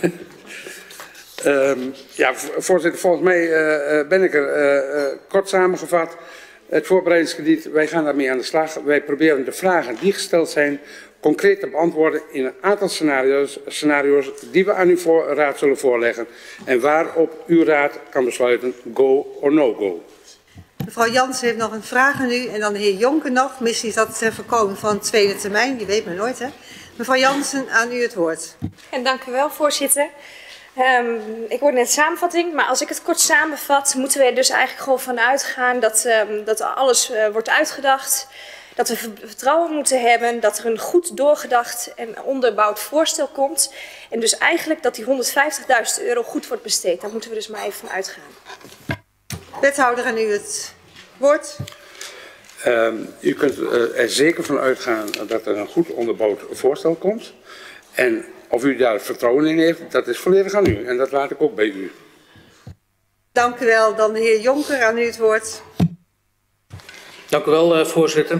L: Voorzitter, volgens mij ben ik er kort samengevat. Het voorbereidingskrediet, wij gaan daarmee aan de slag. Wij proberen de vragen die gesteld zijn concreet te beantwoorden in een aantal scenario's die we aan uw raad zullen voorleggen. En waarop uw raad kan besluiten go or no go.
C: Mevrouw Jansen heeft nog een vraag aan u en dan de heer Jonker nog. Misschien is dat ter voorkoming van een tweede termijn, je weet maar nooit hè. Mevrouw Jansen, aan u het woord.
I: En dank u wel, voorzitter. Ik hoorde net de samenvatting, maar als ik het kort samenvat, moeten we er dus eigenlijk gewoon van uitgaan dat alles wordt uitgedacht. Dat we vertrouwen moeten hebben, dat er een goed doorgedacht en onderbouwd voorstel komt. En dus eigenlijk dat die €150.000 goed wordt besteed. Daar moeten we dus maar even van uitgaan.
C: Wethouder, aan u het woord.
L: U kunt er zeker van uitgaan dat er een goed onderbouwd voorstel komt. En of u daar vertrouwen in heeft, dat is volledig aan u. En dat laat ik ook bij u.
C: Dank u wel. Dan de heer Jonker, aan u het woord.
H: Dank u wel, voorzitter.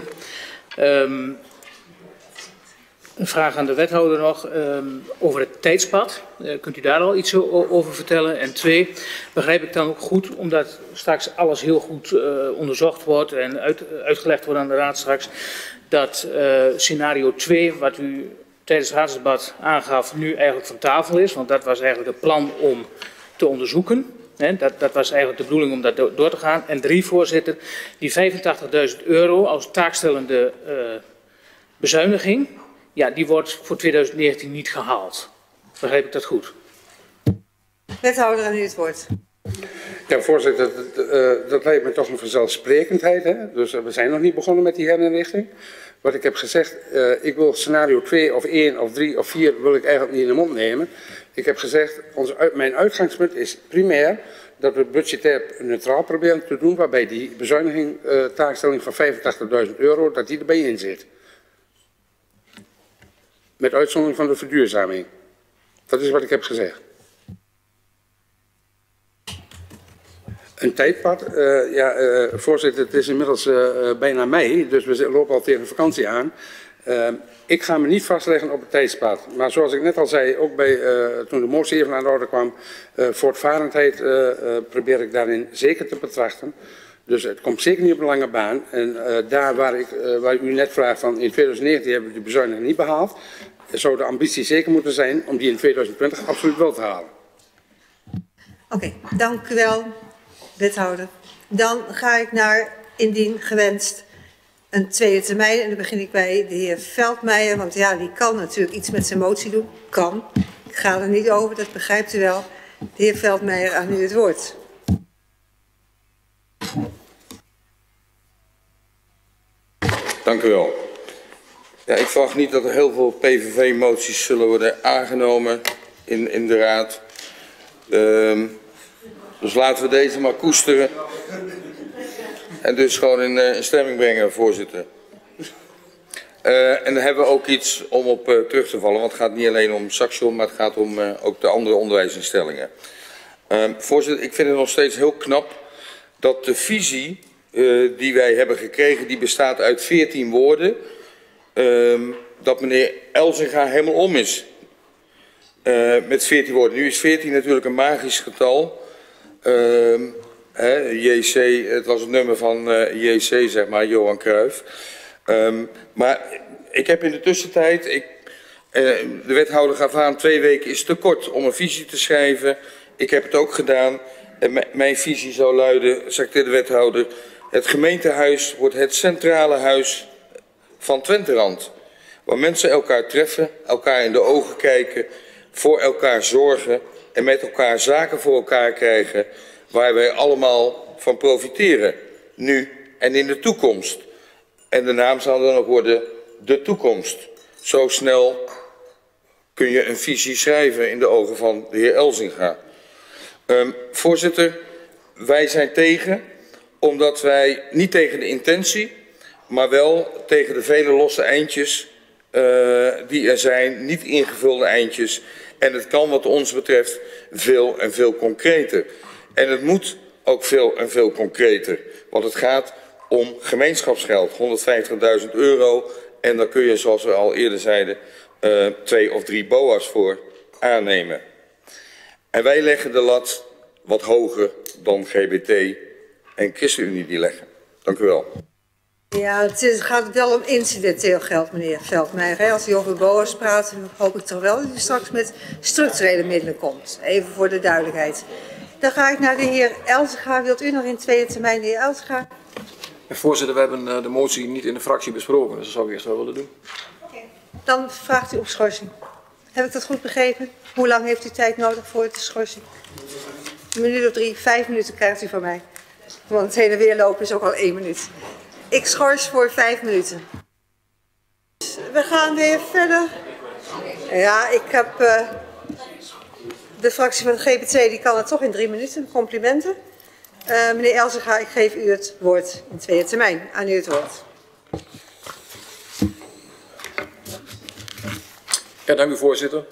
H: Een vraag aan de wethouder nog over het tijdspad. Kunt u daar al iets over vertellen? En 2, begrijp ik dan ook goed, omdat straks alles heel goed onderzocht wordt en uitgelegd wordt aan de raad straks, dat scenario 2, wat u tijdens het raadsdebat aangaf, nu eigenlijk van tafel is. Want dat was eigenlijk het plan om te onderzoeken. Dat was eigenlijk de bedoeling om dat door te gaan. En 3, voorzitter, die €85.000 als taakstellende bezuiniging, ja, die wordt voor 2019 niet gehaald. Begrijp ik dat goed?
C: Wethouder, aan u het woord.
L: Ja, voorzitter, dat lijkt me toch een vanzelfsprekendheid. Hè? Dus we zijn nog niet begonnen met die herinrichting. Wat ik heb gezegd, ik wil scenario 2 of 1 of 3 of 4 wil ik eigenlijk niet in de mond nemen. Ik heb gezegd, mijn uitgangspunt is primair dat we budgetair neutraal proberen te doen, waarbij die bezuiniging, taakstelling van €85.000, dat die erbij in zit. Met uitzondering van de verduurzaming. Dat is wat ik heb gezegd. Een tijdpad? Voorzitter, het is inmiddels bijna mei, dus we lopen al tegen de vakantie aan. Ik ga me niet vastleggen op het tijdspad. Maar zoals ik net al zei, ook toen de motie even aan de orde kwam, voortvarendheid probeer ik daarin zeker te betrachten. Dus het komt zeker niet op een lange baan. En daar waar u net vraagt van in 2019 hebben we de bezuiniging niet behaald, zou de ambitie zeker moeten zijn om die in 2020 absoluut wel te halen.
C: Oké, dank u wel, wethouder. Dan ga ik naar, indien gewenst, een tweede termijn. En dan begin ik bij de heer Veldmeijer, want ja, die kan natuurlijk iets met zijn motie doen. Kan. Ik ga er niet over, dat begrijpt u wel. De heer Veldmeijer, aan u het woord.
F: Dank u wel. Ja, ik verwacht niet dat er heel veel PVV-moties zullen worden aangenomen in de raad. Dus laten we deze maar koesteren. En dus gewoon in stemming brengen, voorzitter. En dan hebben we ook iets om op terug te vallen. Want het gaat niet alleen om Saxion, maar het gaat om ook de andere onderwijsinstellingen. Voorzitter, ik vind het nog steeds heel knap dat de visie die wij hebben gekregen, die bestaat uit 14 woorden. Dat meneer Elzinga helemaal om is. Met 14 woorden. Nu is 14 natuurlijk een magisch getal. JC, het was het nummer van JC, zeg maar, Johan Cruijff. Maar ik heb in de tussentijd, de wethouder gaf aan, 2 weken is te kort om een visie te schrijven. Ik heb het ook gedaan. Mijn visie zou luiden, zegt de wethouder, het gemeentehuis wordt het centrale huis van Twenterand. Waar mensen elkaar treffen, elkaar in de ogen kijken, voor elkaar zorgen en met elkaar zaken voor elkaar krijgen waar wij allemaal van profiteren, nu en in de toekomst. En de naam zal dan ook worden de toekomst. Zo snel kun je een visie schrijven in de ogen van de heer Elzinga. Voorzitter, wij zijn tegen, omdat wij niet tegen de intentie, maar wel tegen de vele losse eindjes die er zijn, niet ingevulde eindjes. En het kan wat ons betreft veel en veel concreter. En het moet ook veel en veel concreter, want het gaat om gemeenschapsgeld, 150.000 euro. En daar kun je, zoals we al eerder zeiden, 2 of 3 BOA's voor aannemen. En wij leggen de lat wat hoger dan GBT en ChristenUnie die leggen. Dank u wel.
C: Ja, het gaat wel om incidenteel geld, meneer Veldmeijer. Als u over BOA's praat, hoop ik toch wel dat u straks met structurele middelen komt. Even voor de duidelijkheid. Dan ga ik naar de heer Elzinga. Wilt u nog in tweede termijn, de heer Elzinga?
G: Voorzitter, we hebben de motie niet in de fractie besproken, dus dat zou ik eerst wel willen doen.
C: Okay. Dan vraagt u op schorsing. Heb ik dat goed begrepen? Hoe lang heeft u tijd nodig voor de schorsing? 1 minuut of 3, 5 minuten krijgt u van mij. Want het hele weerlopen is ook al 1 minuut. Ik schors voor 5 minuten. We gaan weer verder. Ja, ik heb de fractie van de GBT, die kan het toch in 3 minuten. Complimenten. Meneer Elzinga, ik geef u het woord in tweede termijn. Aan u het woord.
G: Ja, dank u voorzitter.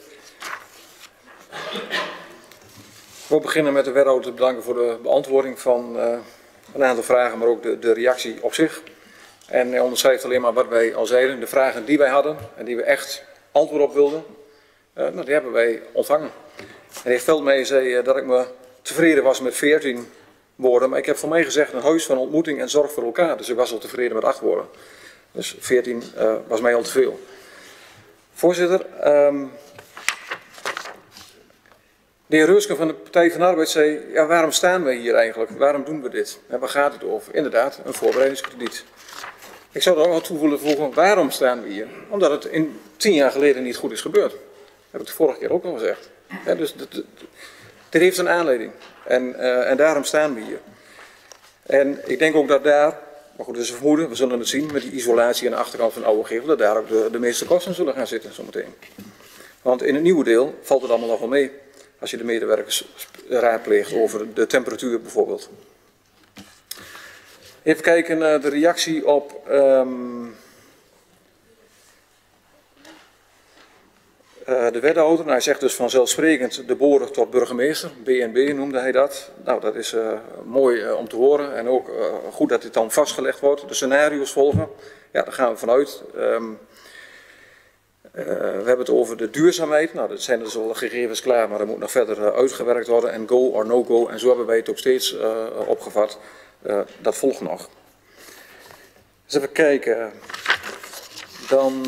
G: Ik wil beginnen met de wethouder te bedanken voor de beantwoording van een aantal vragen, maar ook de reactie op zich. En hij onderschrijft alleen maar wat wij al zeiden, de vragen die wij hadden en die we echt antwoord op wilden, die hebben wij ontvangen. En de heer Veldmeijer zei dat ik me tevreden was met 14 woorden, maar ik heb voor mij gezegd een huis van ontmoeting en zorg voor elkaar. Dus ik was al tevreden met 8 woorden. Dus 14 was mij al te veel. Voorzitter, de heer Reusken van de Partij van de Arbeid zei, ja, waarom staan we hier eigenlijk? Waarom doen we dit? En waar gaat het over? Inderdaad, een voorbereidingskrediet. Ik zou er ook nog toe willen voegen, waarom staan we hier? Omdat het 10 jaar geleden niet goed is gebeurd. Dat heb ik de vorige keer ook al gezegd. Ja, dus dit heeft een aanleiding. En daarom staan we hier. En ik denk ook dat daar, maar goed, dat is een vermoeden, we zullen het zien met die isolatie aan de achterkant van Oude Gevel, dat daar ook de meeste kosten zullen gaan zitten zometeen. Want in het nieuwe deel valt het allemaal nog wel mee. Als je de medewerkers raadpleegt over de temperatuur bijvoorbeeld. Even kijken naar de reactie op De wethouder, hij zegt dus vanzelfsprekend de boren tot burgemeester, BNB noemde hij dat. Nou, dat is mooi om te horen en ook goed dat dit dan vastgelegd wordt. De scenario's volgen, ja, daar gaan we vanuit. We hebben het over de duurzaamheid. Nou, dat zijn dus al gegevens klaar, maar dat moet nog verder uitgewerkt worden. En go or no go. En zo hebben wij het ook steeds opgevat. Dat volgt nog. Dus even kijken. Dan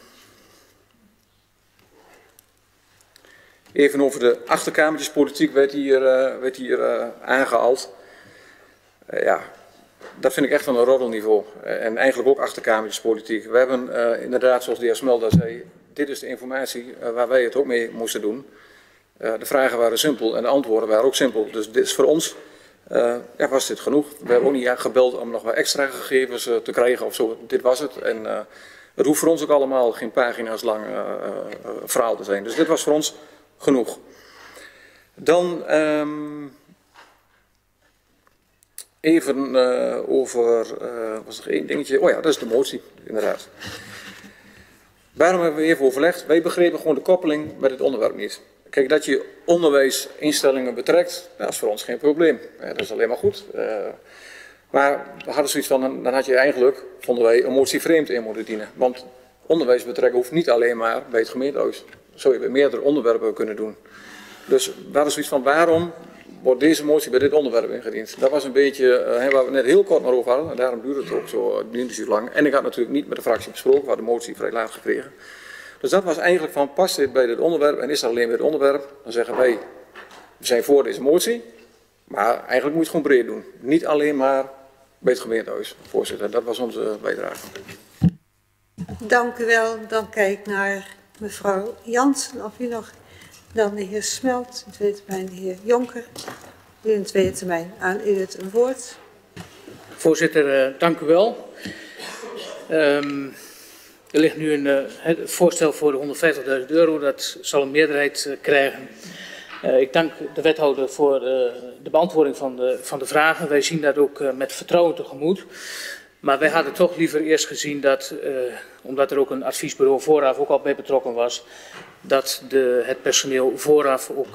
G: even over de achterkamertjespolitiek werd hier aangehaald. Ja, dat vind ik echt van een roddelniveau. En eigenlijk ook achterkamertjespolitiek. We hebben inderdaad, zoals de heer Smelder zei, dit is de informatie waar wij het ook mee moesten doen. De vragen waren simpel en de antwoorden waren ook simpel. Dus dit is voor ons was dit genoeg. We hebben ook niet gebeld om nog wat extra gegevens te krijgen of zo. Dit was het. En het hoeft voor ons ook allemaal geen pagina's lang verhaal te zijn. Dus dit was voor ons genoeg. Dan even over, was er één dingetje, oh ja, dat is de motie, inderdaad. Waarom hebben we even overlegd? Wij begrepen gewoon de koppeling met het onderwerp niet. Kijk, dat je onderwijsinstellingen betrekt, dat is voor ons geen probleem. Dat is alleen maar goed. Maar we hadden zoiets van, dan had je eigenlijk, vonden wij, een motie vreemd in moeten dienen. Want onderwijs betrekken hoeft niet alleen maar bij het gemeentehuis. Zou je bij meerdere onderwerpen kunnen doen. Dus we hadden zoiets van, waarom wordt deze motie bij dit onderwerp ingediend? Dat was een beetje waar we net heel kort maar over hadden. En daarom duurde het ook zo niet lang. En ik had natuurlijk niet met de fractie besproken. We hadden de motie vrij laat gekregen. Dus dat was eigenlijk van, past dit bij dit onderwerp en is dat alleen bij dit onderwerp? Dan zeggen wij, we zijn voor deze motie. Maar eigenlijk moet je het gewoon breed doen. Niet alleen maar bij het gemeentehuis, voorzitter. Dat was onze bijdrage.
C: Dank u wel. Dan kijk ik naar mevrouw Jansen. Of u nog... Dan de heer Smelt, in de tweede termijn de heer Jonker. U in de tweede termijn aan u het woord.
H: Voorzitter, dank u wel. Er ligt nu een voorstel voor de €150.000. Dat zal een meerderheid krijgen. Ik dank de wethouder voor de beantwoording van de vragen. Wij zien dat ook met vertrouwen tegemoet. Maar wij hadden toch liever eerst gezien dat, omdat er ook een adviesbureau vooraf ook al bij betrokken was, dat het personeel vooraf ook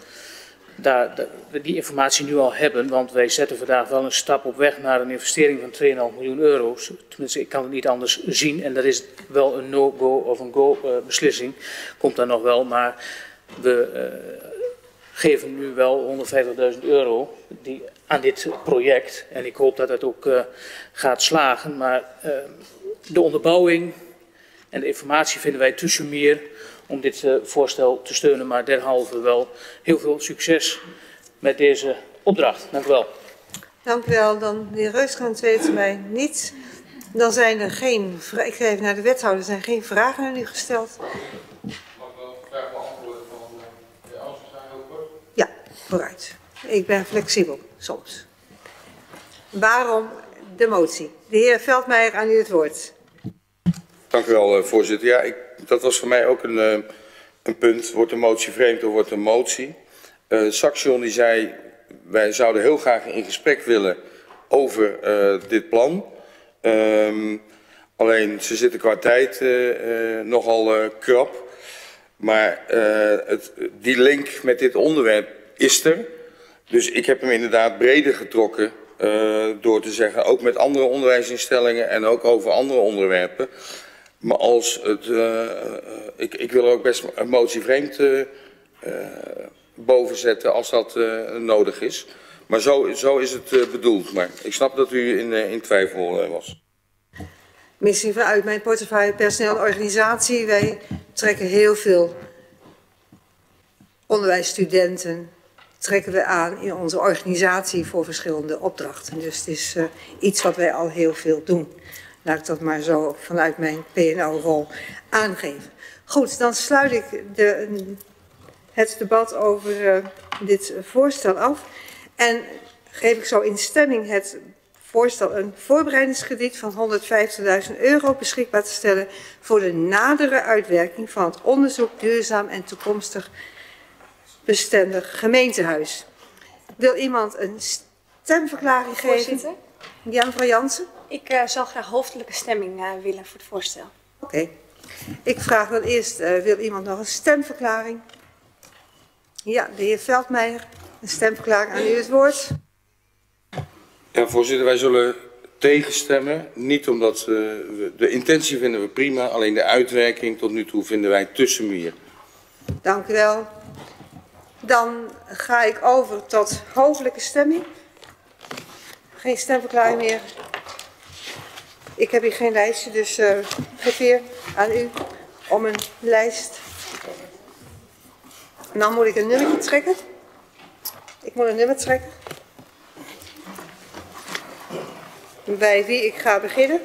H: die informatie nu al hebben. Want wij zetten vandaag wel een stap op weg naar een investering van €2,5 miljoen. Tenminste, ik kan het niet anders zien. En dat is wel een no-go of een go beslissing. Komt dan nog wel, maar we geven nu wel €150.000 aan dit project. En ik hoop dat het ook gaat slagen. Maar de onderbouwing en de informatie vinden wij te sumier om dit voorstel te steunen. Maar derhalve wel heel veel succes met deze opdracht. Dank u wel.
C: Dank u wel. Dan de heer Reus aan de tweede termijn niet. Dan zijn er geen vragen. Ik ga even naar de wethouder. Er zijn geen vragen aan u gesteld.
F: Mag ik wel graag beantwoorden van de heer Amsterdam heel kort?
C: Ja, vooruit. Ik ben flexibel, soms. Waarom de motie? De heer Veldmeijer, aan u het woord.
F: Dank u wel, voorzitter. Ja, dat was voor mij ook een punt. Wordt de motie vreemd of wordt de motie? Saxion die zei, wij zouden heel graag in gesprek willen over dit plan. Alleen ze zitten qua tijd nogal krap. Maar die link met dit onderwerp is er. Dus ik heb hem inderdaad breder getrokken door te zeggen, ook met andere onderwijsinstellingen en ook over andere onderwerpen. Maar als het, ik wil er ook best een motie vreemd boven zetten als dat nodig is. Maar zo is het bedoeld. Maar ik snap dat u in twijfel was.
C: Missie vanuit mijn portefeuille personeel en organisatie. Wij trekken heel veel onderwijsstudenten trekken we aan in onze organisatie voor verschillende opdrachten. Dus het is iets wat wij al heel veel doen. Laat ik dat maar zo vanuit mijn PNO-rol aangeven. Goed, dan sluit ik het debat over dit voorstel af. En geef ik zo in stemming het voorstel een voorbereidingskrediet van €150.000 beschikbaar te stellen voor de nadere uitwerking van het onderzoek duurzaam en toekomstig bestendig gemeentehuis. Wil iemand een stemverklaring geven?
I: Voorzitter?
C: Ja, mevrouw Jansen?
I: Ik zal graag hoofdelijke stemming willen voor het voorstel.
C: Oké. Ik vraag dan eerst, wil iemand nog een stemverklaring? Ja, de heer Veldmeijer, een stemverklaring, aan u het woord.
F: Ja, voorzitter, wij zullen tegenstemmen. Niet omdat de intentie vinden we prima, alleen de uitwerking tot nu toe vinden wij tussenmuur.
C: Dank u wel. Dan ga ik over tot hoofdelijke stemming. Geen stemverklaring meer. Ik heb hier geen lijstje, dus geef weer aan u om een lijst. En dan moet ik een nummertje trekken. Ik moet een nummer trekken. Bij wie ik ga beginnen.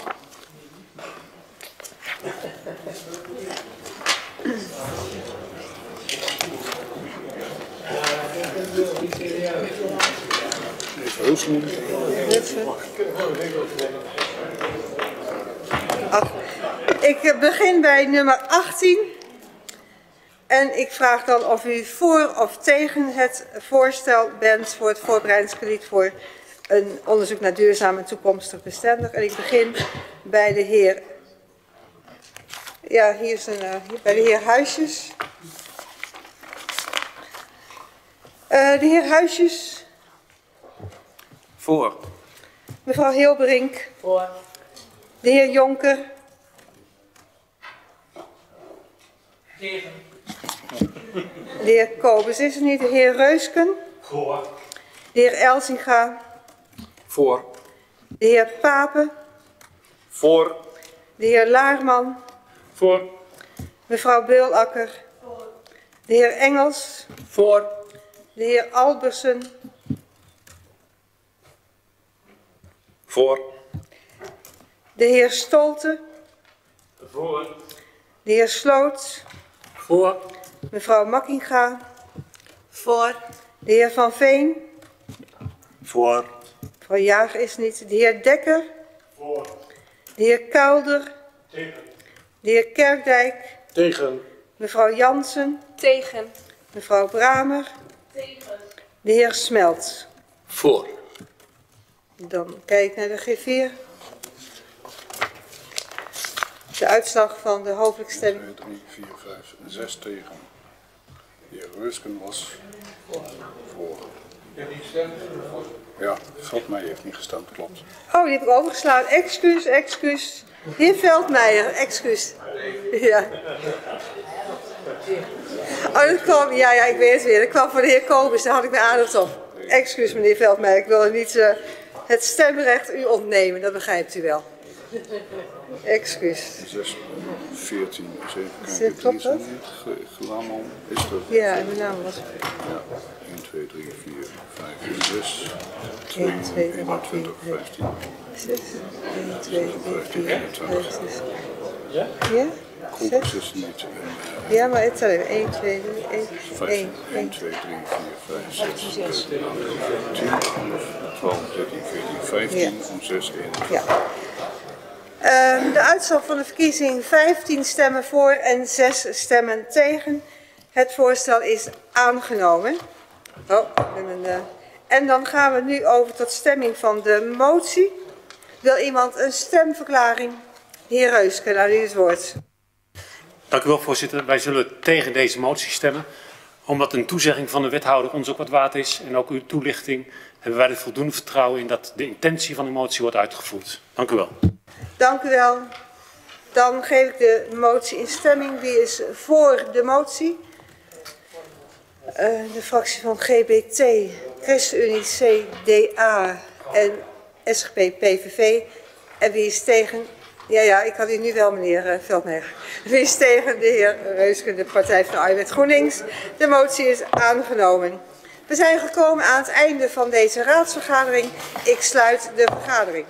C: Ik begin bij nummer 18. En ik vraag dan of u voor of tegen het voorstel bent voor het voorbereidingskrediet voor een onderzoek naar duurzaam en toekomstig bestendig. En ik begin bij de heer, ja, hier is bij de heer Huisjes. De heer Huisjes.
J: Voor.
C: Mevrouw Hilberink.
H: Voor.
C: De heer Jonker.
H: Tegen.
C: De heer Kobus is er niet. De heer Reusken.
K: Voor.
C: De heer Elsinga.
J: Voor.
C: De heer Papen.
J: Voor.
C: De heer Laarman.
D: Voor.
C: Mevrouw Beulakker. De heer Engels.
J: Voor.
C: De heer Albersen.
J: Voor.
C: De heer Stolte.
D: Voor.
C: De heer Sloot.
D: Voor.
C: Mevrouw Makkinga. Voor. De heer Van Veen.
J: Voor.
C: Mevrouw Jager is niet. De heer Dekker.
D: Voor.
C: De heer Kuilder.
D: Tegen.
C: De heer Kerkdijk.
J: Tegen.
C: Mevrouw Jansen.
I: Tegen.
C: Mevrouw Bramer.
I: Tegen.
C: De heer Smelt.
J: Voor.
C: Dan kijk ik naar de G4. De uitslag van de hoofdelijke stemming.
M: 2, 3, 4, 5 en 6 tegen. De heer Reusken was voor. Ja, Veldmeijer heeft niet gestemd, klopt.
C: Oh, die heb ik overgeslagen. Excuus. De heer Veldmeijer, excuus. Ja. Oh, dat kwam, ja, ik weet het weer. Dat kwam van de heer Kobus, daar had ik mijn aandacht op. Excuus, meneer Veldmeijer, ik wil niet het stemrecht u ontnemen, dat begrijpt u wel. Excuus.
M: 6, 14, 7,
C: kijken. Klopt dat?
M: Gelaman is er.
C: Ja, en mijn naam was.
M: Ja, 1, 2, 3, 4, 5 en 6. 2, 21, 15. 6, 1, 2, 3, 4, 5, 6. Ja? Ja? Kobus is er niet.
C: Ja, maar het zijn 1, 2, 3, 1,
M: 1, 2, 3, 4, 5, 6, 10, 11, 12, 13, 14, 15, om 6, 1.
C: Ja. De uitslag van de verkiezing: 15 stemmen voor en 6 stemmen tegen. Het voorstel is aangenomen. En dan gaan we nu over tot stemming van de motie. Wil iemand een stemverklaring? Heer Reusken, aan u het woord.
K: Dank u wel, voorzitter. Wij zullen tegen deze motie stemmen. Omdat een toezegging van de wethouder ons ook wat waard is en ook uw toelichting, hebben wij er voldoende vertrouwen in dat de intentie van de motie wordt uitgevoerd. Dank u wel.
C: Dank u wel. Dan geef ik de motie in stemming. Wie is voor de motie? De fractie van GBT, ChristenUnie, CDA en SGP PVV. En wie is tegen? Ja, ik had u nu wel, meneer Veldmeijer. Wie is tegen? De heer Reusken, de Partij van de Arbeid GroenLinks. De motie is aangenomen. We zijn gekomen aan het einde van deze raadsvergadering. Ik sluit de vergadering.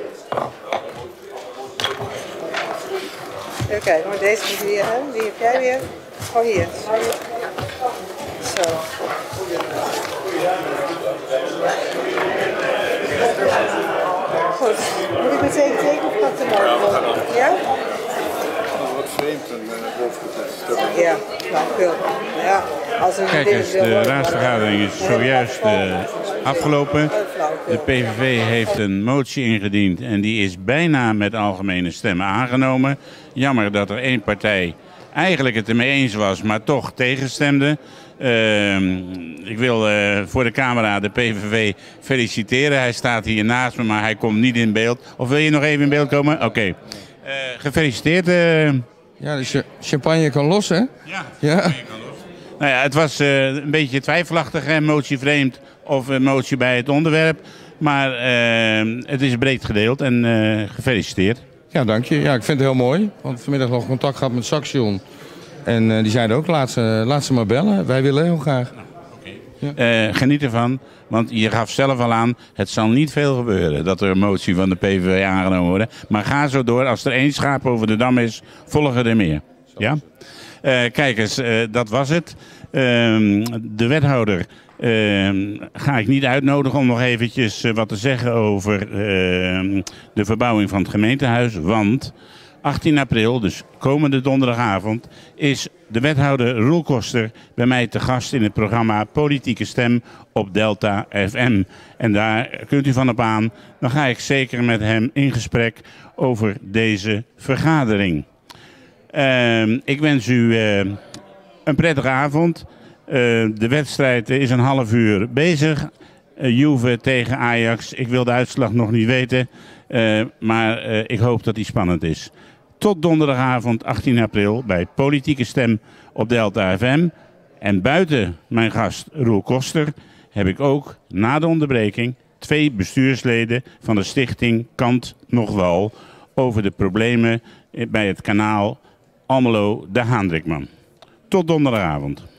C: Even kijken, maar deze moet je weer hebben. Die heb jij weer. Oh, hier. Zo. Goed. Moet ik meteen tekenen of kan ik er nog? Ja?
M: vreemd een hoofdgevecht.
C: Ja, flauwekul. Ja, als er
A: Kijk eens, de raadsvergadering is zojuist afgelopen. De PVV heeft een motie ingediend en die is bijna met algemene stemmen aangenomen. Jammer dat er één partij eigenlijk het ermee eens was, maar toch tegenstemde. Ik wil voor de camera de PVV feliciteren. Hij staat hier naast me, maar hij komt niet in beeld. Of wil je nog even in beeld komen? Oké. Gefeliciteerd.
F: Ja, de champagne kan los, hè? Ja.
A: Nou ja, het was een beetje twijfelachtig, hè? Motie vreemd of motie bij het onderwerp. Maar het is breed gedeeld en gefeliciteerd.
F: Ja, dank je. Ja, ik vind het heel mooi. Want vanmiddag nog contact gehad met Saxion. En die zeiden ook, laat ze maar bellen. Wij willen heel graag.
A: Geniet ervan, want je gaf zelf al aan, het zal niet veel gebeuren dat er een motie van de PVV aangenomen wordt. Maar ga zo door, als er één schaap over de dam is, volgen er meer. Ja? Kijk eens, dat was het. De wethouder ga ik niet uitnodigen om nog eventjes wat te zeggen over de verbouwing van het gemeentehuis. Want 18 april, dus komende donderdagavond, is de wethouder Roel Koster bij mij te gast in het programma Politieke Stem op Delta FM. En daar kunt u van op aan. Dan ga ik zeker met hem in gesprek over deze vergadering. Ik wens u een prettige avond. De wedstrijd is een half uur bezig. Juve tegen Ajax. Ik wil de uitslag nog niet weten. Maar ik hoop dat die spannend is. Tot donderdagavond 18 april bij Politieke Stem op Delta FM. En buiten mijn gast Roel Koster heb ik ook na de onderbreking 2 bestuursleden van de stichting Kant nog Wal over de problemen bij het kanaal Almelo de Haandrikman. Tot donderdagavond.